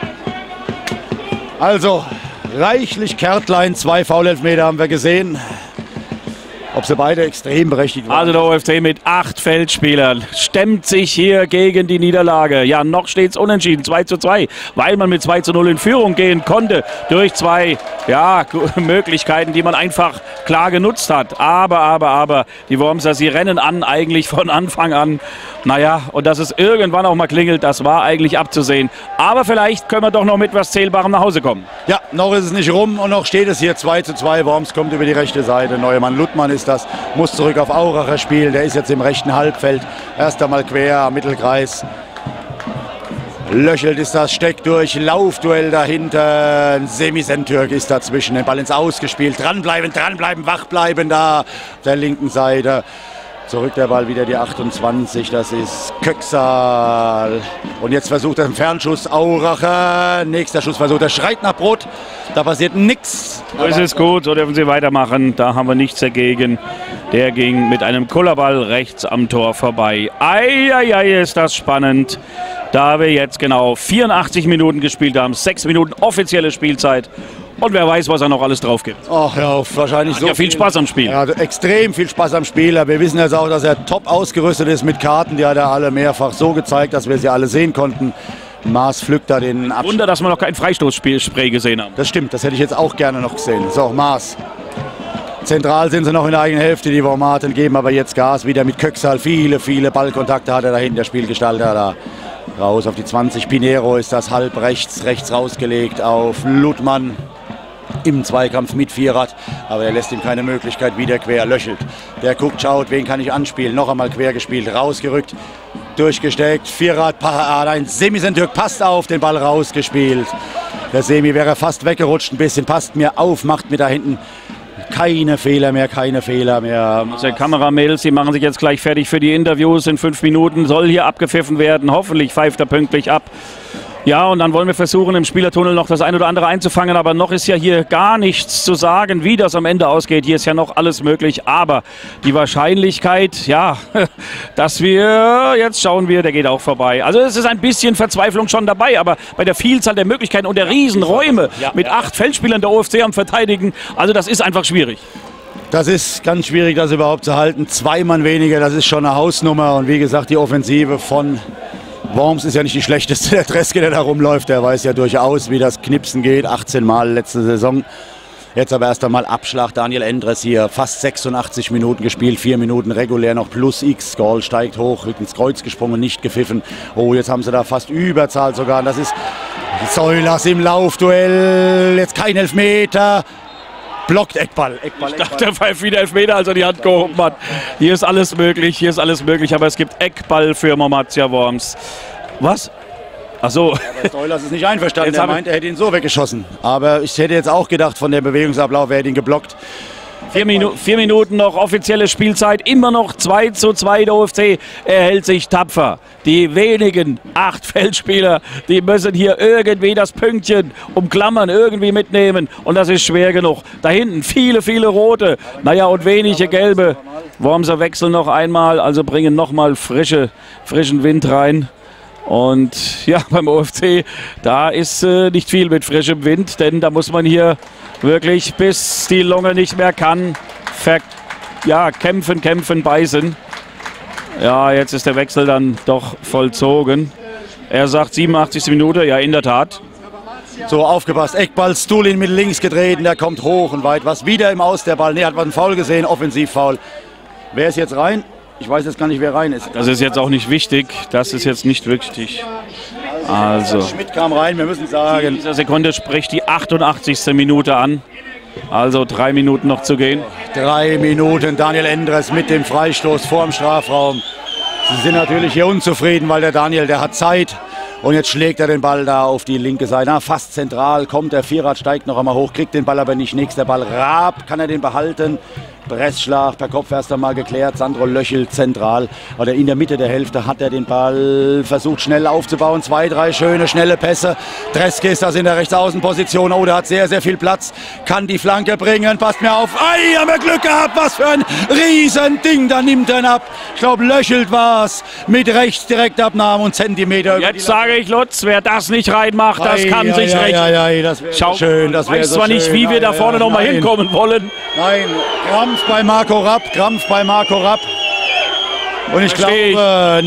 Also, reichlich Kärtlein. Zwei Foul-Elfmeter haben wir gesehen. Ob sie beide extrem berechtigt waren. Also der O F C mit acht Feldspielern stemmt sich hier gegen die Niederlage. Ja, noch steht es unentschieden, zwei zu zwei, weil man mit zwei zu null in Führung gehen konnte durch zwei ja, Möglichkeiten, die man einfach klar genutzt hat. Aber, aber, aber, die Wormser, sie rennen an, eigentlich von Anfang an. Naja, und dass es irgendwann auch mal klingelt, das war eigentlich abzusehen. Aber vielleicht können wir doch noch mit was Zählbarem nach Hause kommen. Ja, noch ist es nicht rum und noch steht es hier zwei zu zwei. Worms kommt über die rechte Seite. Neumann Luttmann ist das, muss zurück auf Auracher spielen. Der ist jetzt im rechten Halbfeld. Erst einmal quer am Mittelkreis. Löchelt ist das, steckt durch, Laufduell dahinter. Ein Semisentürk ist dazwischen. Den Ball ins Ausgespielt. Dranbleiben, dranbleiben, wach bleiben da auf der linken Seite. Zurück der Ball wieder die achtundzwanzig, das ist Köxal. Und jetzt versucht er einen Fernschuss, Auracher. Nächster Schussversuch, der schreit nach Brot. Da passiert nichts. So ist es gut, so dürfen sie weitermachen. Da haben wir nichts dagegen. Der ging mit einem Kullerball rechts am Tor vorbei. Eieiei, ist das spannend. Da wir jetzt genau vierundachtzig Minuten gespielt haben. Sechs Minuten offizielle Spielzeit. Und wer weiß, was er noch alles drauf gibt. Ach ja, wahrscheinlich Hat so. ja viel Spaß am Spiel. Ja, extrem viel Spaß am Spiel. Wir wissen jetzt auch, dass er top ausgerüstet ist mit Karten. Die hat er alle mehrfach so gezeigt, dass wir sie alle sehen konnten. Maas pflückt da den Abschluss. Wunder, dass wir noch kein Freistoßspray gesehen haben. Das stimmt, das hätte ich jetzt auch gerne noch gesehen. So, Maas. Zentral sind sie noch in der eigenen Hälfte, die Wormaten geben aber jetzt Gas. Wieder mit Köxal. Viele, viele Ballkontakte hat er da hinten, der Spielgestalter da. Raus auf die zwanzig. Pinero ist das halb rechts, rechts rausgelegt auf Luttmann. Im Zweikampf mit Vierrad, aber er lässt ihm keine Möglichkeit, wieder quer, Löchelt. Der guckt, schaut, wen kann ich anspielen, noch einmal quer gespielt, rausgerückt, durchgesteckt, Vierrad, ah, nein, Semisentürk passt auf, den Ball rausgespielt. Der Semi wäre fast weggerutscht, ein bisschen, passt mir auf, macht mir da hinten keine Fehler mehr, keine Fehler mehr. Also Kameramädels, die machen sich jetzt gleich fertig für die Interviews in fünf Minuten, soll hier abgepfiffen werden, hoffentlich pfeift er pünktlich ab. Ja, und dann wollen wir versuchen, im Spielertunnel noch das ein oder andere einzufangen. Aber noch ist ja hier gar nichts zu sagen, wie das am Ende ausgeht. Hier ist ja noch alles möglich. Aber die Wahrscheinlichkeit, ja, dass wir, jetzt schauen wir, der geht auch vorbei. Also es ist ein bisschen Verzweiflung schon dabei. Aber bei der Vielzahl der Möglichkeiten und der Riesenräume mit acht Feldspielern der O F C am Verteidigen, also das ist einfach schwierig. Das ist ganz schwierig, das überhaupt zu halten. Zwei Mann weniger, das ist schon eine Hausnummer. Und wie gesagt, die Offensive von Worms ist ja nicht die schlechteste. Der Treske, der da rumläuft, der weiß ja durchaus, wie das Knipsen geht. achtzehn Mal letzte Saison. Jetzt aber erst einmal Abschlag. Daniel Endres hier fast sechsundachtzig Minuten gespielt. Vier Minuten regulär noch plus X. Goal steigt hoch, rückt ins Kreuz gesprungen, nicht gepfiffen. Oh, jetzt haben sie da fast Überzahl sogar. Das ist Zoilas im Laufduell. Jetzt kein Elfmeter. Blockt Eckball. Eckball, Ich dachte, er pfeift wieder Elfmeter, als er die Hand gehoben hat. Hier ist alles möglich, hier ist alles möglich, aber es gibt Eckball für Wormatia Worms. Was? Ach so. Aber Zoilas ist nicht einverstanden, Jetzt er meint, er hätte ihn so weggeschossen. Aber ich hätte jetzt auch gedacht, von dem Bewegungsablauf, er hätte ihn geblockt. Vier, Minu vier Minuten noch offizielle Spielzeit, immer noch zwei zu zwei. Der O F C erhält sich tapfer. Die wenigen acht Feldspieler, die müssen hier irgendwie das Pünktchen umklammern, irgendwie mitnehmen. Und das ist schwer genug. Da hinten viele, viele rote, naja, und wenige gelbe. Wormser wechseln noch einmal, also bringen nochmal frische, frischen Wind rein. Und ja, beim O F C, da ist äh, nicht viel mit frischem Wind, denn da muss man hier wirklich, bis die Lunge nicht mehr kann, ver ja, kämpfen, kämpfen, beißen. Ja, jetzt ist der Wechsel dann doch vollzogen. Er sagt siebenundachtzigste Minute, ja, in der Tat. So, aufgepasst, Eckball, Stulin mit links getreten, der kommt hoch und weit. Was wieder im Aus, der Ball, ne, hat man einen Foul gesehen, Offensivfoul. Wer ist jetzt rein? Ich weiß jetzt gar nicht, wer rein ist. Das ist jetzt auch nicht wichtig, das ist jetzt nicht wichtig. Also, Schmidt kam rein, wir müssen in sagen. dieser Sekunde spricht die achtundachtzigste Minute an. Also drei Minuten noch zu gehen. Drei Minuten, Daniel Endres mit dem Freistoß vorm Strafraum. Sie sind natürlich hier unzufrieden, weil der Daniel, der hat Zeit. Und jetzt schlägt er den Ball da auf die linke Seite. Na, fast zentral kommt der Vierrad, steigt noch einmal hoch, kriegt den Ball aber nicht. Nächster Ball, Raab, kann er den behalten? Pressschlag per Kopf erst einmal geklärt. Sandro Löchel zentral. Oder in der Mitte der Hälfte hat er den Ball versucht schnell aufzubauen. Zwei, drei schöne, schnelle Pässe. Dreske ist das in der Rechtsaußenposition. Oh, der hat sehr, sehr viel Platz. Kann die Flanke bringen. Passt mir auf. Ei, haben wir Glück gehabt. Was für ein Riesending. Da nimmt er ihn ab. Ich glaube, Löchelt war es. Mit rechts Direktabnahme und Zentimeter. Jetzt sage ich, Lutz, wer das nicht reinmacht, das Ei, kann ei, sich ei, rechnen. ei, ei, das wäre Schau, schön. Das ich weiß so zwar nicht, schön. wie wir da Ja, vorne ja, noch mal nein. hinkommen wollen. Nein, Krampf bei Marco Rapp, Krampf bei Marco Rapp. Und ich Versteh glaube,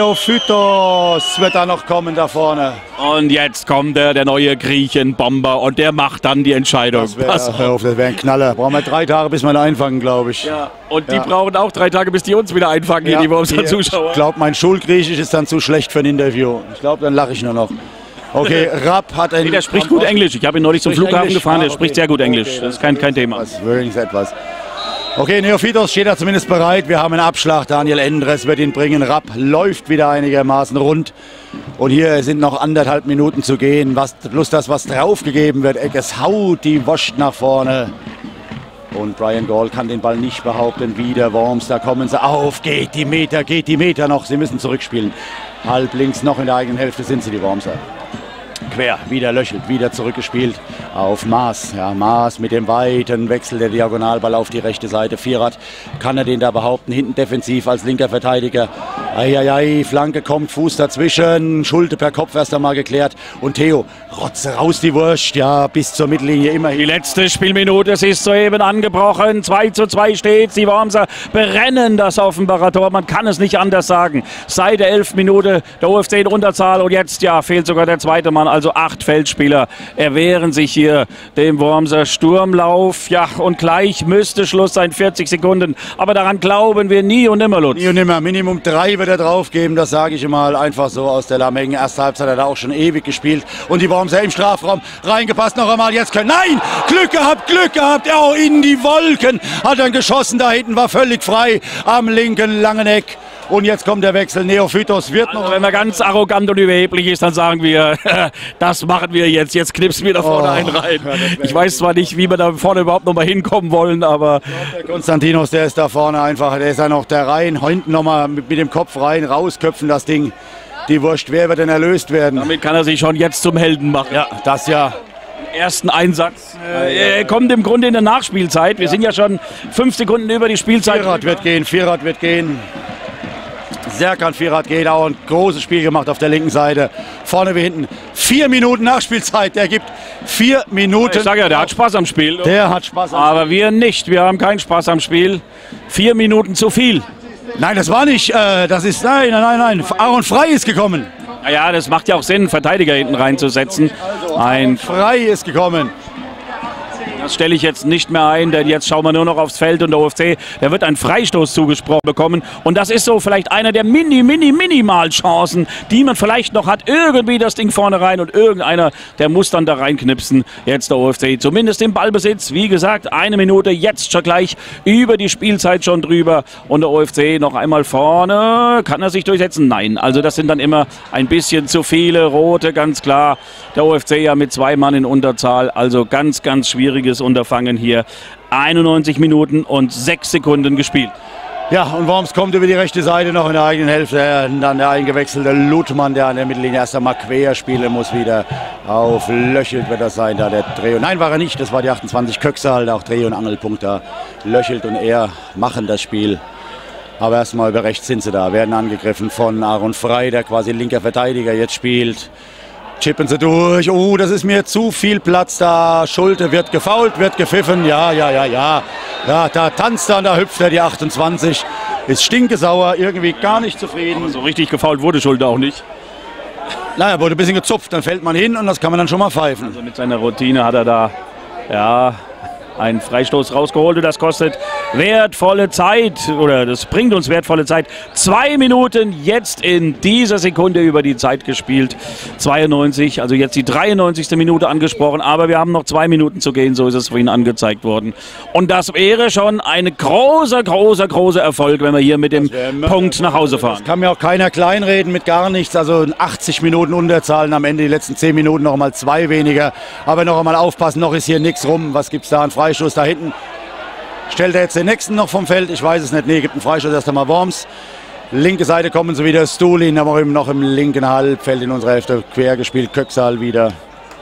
Neophytos wird da noch kommen da vorne. Und jetzt kommt der, der neue Griechenbomber und der macht dann die Entscheidung. Das wäre Pass auf. wär ein Knaller. Brauchen wir drei Tage, bis wir ihn einfangen, glaube ich. Ja, und die Ja. brauchen auch drei Tage, bis die uns wieder einfangen, hier, die Wormser hier, Zuschauer. Ich glaube, mein Schulgriechisch ist dann zu schlecht für ein Interview. Ich glaube, dann lache ich nur noch. Okay, Rapp hat ein... Nee, der spricht gut Englisch. Ich habe ihn neulich zum Spricht Flughafen Englisch? gefahren, der Ah, okay. spricht sehr gut Englisch. Okay, Das ist kein, kein Thema. Was, wenigstens etwas. Okay, Neophytos steht da zumindest bereit. Wir haben einen Abschlag. Daniel Endres wird ihn bringen. Rapp läuft wieder einigermaßen rund. Und hier sind noch anderthalb Minuten zu gehen. Was, plus das, was draufgegeben wird. Eckes haut die Wurst nach vorne. Und Brian Gall kann den Ball nicht behaupten. Wieder Worms, da kommen sie auf. Geht die Meter, geht die Meter noch. Sie müssen zurückspielen. Halb links noch in der eigenen Hälfte sind sie, die Wormser. Quer, wieder Löchelt, wieder zurückgespielt auf Maas. Ja, Maas mit dem weiten Wechsel, der Diagonalball auf die rechte Seite. Vierat, kann er den da behaupten? Hinten defensiv als linker Verteidiger. Eieiei, Flanke kommt, Fuß dazwischen. Schulte per Kopf erst einmal geklärt. Und Theo, rotze raus die Wurst. Ja, bis zur Mittellinie Die immerhin. letzte Spielminute, es ist soeben angebrochen. zwei zu zwei steht. Die Wormser berennen das Offenbarer Tor. Man kann es nicht anders sagen. Seit der elften Minute der O F C in Unterzahl. Und jetzt ja fehlt sogar der zweite Mann. Also acht Feldspieler erwehren sich hier dem Wormser Sturmlauf. Ja, und gleich müsste Schluss sein. vierzig Sekunden. Aber daran glauben wir nie und nimmer, Lutz. Nie und nimmer. Minimum drei wird er draufgeben, das sage ich mal einfach so aus der Lameng. Erste Halbzeit hat er auch schon ewig gespielt. Und die Wormser im Strafraum reingepasst noch einmal. Jetzt können. Nein! Glück gehabt, Glück gehabt. Oh, in die Wolken hat er geschossen. Da hinten war völlig frei am linken langen Eck. Und jetzt kommt der Wechsel. Neophytos wird noch. Also wenn man ganz arrogant und überheblich ist, dann sagen wir, das machen wir jetzt. Jetzt knipsen wir da vorne Oh, einen rein. ja, das wär Ich weiß zwar nicht, wie wir da vorne überhaupt noch mal hinkommen wollen, aber Der Konstantinos, der ist da vorne einfach. Der ist ja noch der rein. Hinten nochmal mit, mit dem Kopf rein, rausköpfen das Ding. Die Wurst, wer wird denn erlöst werden? damit kann er sich schon jetzt zum Helden machen. Ja, das ja. Ersten Einsatz. Äh, er kommt im Grunde in der Nachspielzeit. Wir sind ja schon fünf Sekunden über die Spielzeit. Vierrad wird gehen, Vierrad wird gehen. Serkan Vierrad geht auch ein großes Spiel gemacht auf der linken Seite. Vorne wie hinten. Vier Minuten Nachspielzeit. Der gibt vier Minuten. Ich sage ja, der hat Spaß am Spiel. Der hat Spaß. Am Aber wir nicht. Wir haben keinen Spaß am Spiel. Vier Minuten zu viel. Nein, das war nicht. Äh, das ist. Nein, nein, nein, nein. Aaron Frei ist gekommen. Naja, das macht ja auch Sinn, Verteidiger hinten reinzusetzen. Ein Frei ist gekommen. Das stelle ich jetzt nicht mehr ein, denn jetzt schauen wir nur noch aufs Feld und der O F C, der wird einen Freistoß zugesprochen bekommen. Und das ist so vielleicht einer der mini, mini, Minimalchancen, die man vielleicht noch hat. Irgendwie das Ding vorne rein und irgendeiner, der muss dann da reinknipsen. Jetzt der O F C zumindest im Ballbesitz. Wie gesagt, eine Minute jetzt schon gleich über die Spielzeit schon drüber. Und der O F C noch einmal vorne. Kann er sich durchsetzen? Nein. Also das sind dann immer ein bisschen zu viele Rote, ganz klar. Der O F C ja mit zwei Mann in Unterzahl. Also ganz, ganz schwieriges Unterfangen hier. einundneunzig Minuten und sechs Sekunden gespielt. Ja, und Worms kommt über die rechte Seite noch in der eigenen Hälfte. Und dann der eingewechselte Ludmann, der an der Mittellinie erst einmal quer spielen muss wieder. Auf Löchelt wird das sein, da der Dreh. Nein, war er nicht. Das war die achtundzwanzig. Köxer halt auch Dreh- und Angelpunkt da. Löchelt und er machen das Spiel. Aber erstmal über rechts sind sie da. Werden angegriffen von Aaron Frei, der quasi linker Verteidiger jetzt spielt. Chippen sie durch. Oh, das ist mir zu viel Platz da. Schulte wird gefoult, wird gepfiffen. Ja, ja, ja, ja. Ja, da tanzt er und da hüpft er die achtundzwanzig. Ist stinkesauer, irgendwie gar nicht zufrieden. So richtig gefoult wurde Schulte auch nicht. Naja, wurde ein bisschen gezupft, dann fällt man hin und das kann man dann schon mal pfeifen. Also mit seiner Routine hat er da, ja, einen Freistoß rausgeholt und das kostet wertvolle Zeit oder das bringt uns wertvolle Zeit. Zwei Minuten jetzt in dieser Sekunde über die Zeit gespielt. zweiundneunzig, also jetzt die dreiundneunzigste Minute angesprochen, aber wir haben noch zwei Minuten zu gehen, so ist es vorhin angezeigt worden. Und das wäre schon ein großer, großer, großer Erfolg, wenn wir hier mit dem Punkt nach Hause fahren. Kann mir auch keiner kleinreden mit gar nichts. Also achtzig Minuten Unterzahlen, am Ende die letzten zehn Minuten noch mal zwei weniger. Aber noch einmal aufpassen, noch ist hier nichts rum. Was gibt es da an Freistoß da hinten? Stellt er jetzt den nächsten noch vom Feld? Ich weiß es nicht. Nee, gibt einen Freistoß erst einmal Worms. Linke Seite kommen sie wieder. Stulin, aber eben noch im linken Halbfeld in unserer Hälfte quer gespielt. Köxal wieder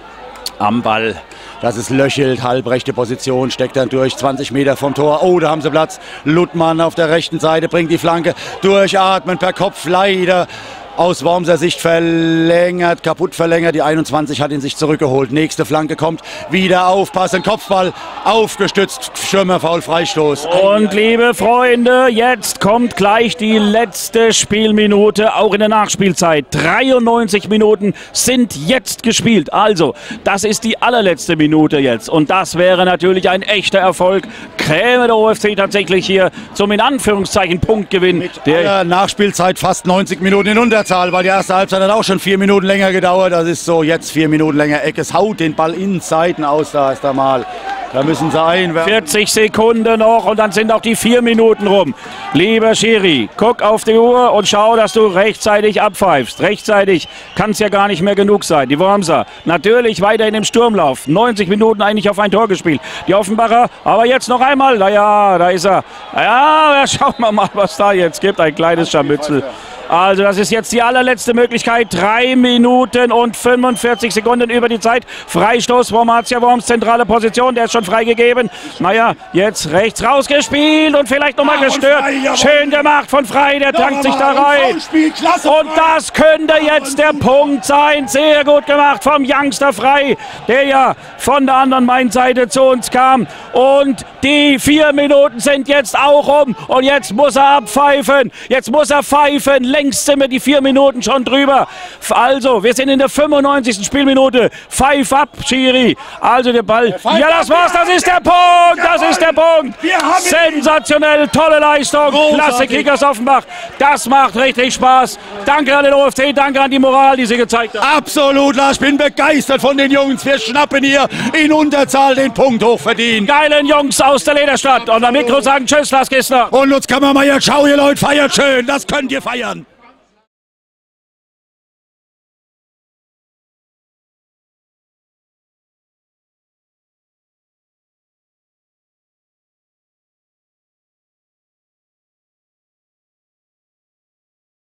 am Ball. Das ist Löchelt, halbrechte Position, steckt dann durch, zwanzig Meter vom Tor. Oh, da haben sie Platz. Luttmann auf der rechten Seite bringt die Flanke. Durchatmen per Kopf, leider aus Wormser Sicht verlängert, kaputt verlängert. Die einundzwanzig hat ihn sich zurückgeholt. Nächste Flanke kommt, wieder aufpassen, Kopfball, aufgestützt, Stürmerfoul, Freistoß. Und liebe Freunde, jetzt kommt gleich die letzte Spielminute, auch in der Nachspielzeit. dreiundneunzig Minuten sind jetzt gespielt. Also, das ist die allerletzte Minute jetzt. Und das wäre natürlich ein echter Erfolg. Käme der O F C tatsächlich hier zum in Anführungszeichen Punktgewinn. Mit der Nachspielzeit fast neunzig Minuten in Unterzahl, weil die erste Halbzeit hat auch schon vier Minuten länger gedauert. Das ist so, jetzt vier Minuten länger. Eckes haut den Ball in Seiten aus, da ist er mal. Da müssen sie einwerfen. vierzig Sekunden noch und dann sind auch die vier Minuten rum. Lieber Schiri, guck auf die Uhr und schau, dass du rechtzeitig abpfeifst. Rechtzeitig kann es ja gar nicht mehr genug sein. Die Wormser natürlich weiterhin im Sturmlauf. neunzig Minuten eigentlich auf ein Tor gespielt. Die Offenbacher, aber jetzt noch einmal. Naja, da ist er. Ja, schauen wir mal, was da jetzt gibt. Ein kleines Scharmützel. Also das ist jetzt die allerletzte Möglichkeit. Drei Minuten und fünfundvierzig Sekunden über die Zeit. Freistoß, Wormatia Worms, zentrale Position. Der ist schon freigegeben. Naja, jetzt rechts rausgespielt und vielleicht nochmal gestört. Schön gemacht von Frei, der tankt sich da rein. Und das könnte jetzt der Punkt sein. Sehr gut gemacht vom Youngster Frei, der ja von der anderen Main-Seite zu uns kam. Und die vier Minuten sind jetzt auch um. Und jetzt muss er abpfeifen. Jetzt muss er pfeifen. Längst sind wir die vier Minuten schon drüber. Also, wir sind in der fünfundneunzigsten Spielminute. Pfeif ab, Schiri. Also der Ball. Ja, das war's. Das ist der Punkt. Das ist der Punkt. Sensationell, tolle Leistung. Klasse Kickers Offenbach. Das macht richtig Spaß. Danke an den O F C. Danke an die Moral, die sie gezeigt haben. Absolut, Lars. Ich bin begeistert von den Jungs. Wir schnappen hier in Unterzahl den Punkt hochverdient. Geilen Jungs aus der Lederstadt. Und am Mikro sagen Tschüss, Lars Kistner. Und Lutz Kammermeier. Ciao, ihr Leute. Feiert schön. Das könnt ihr feiern.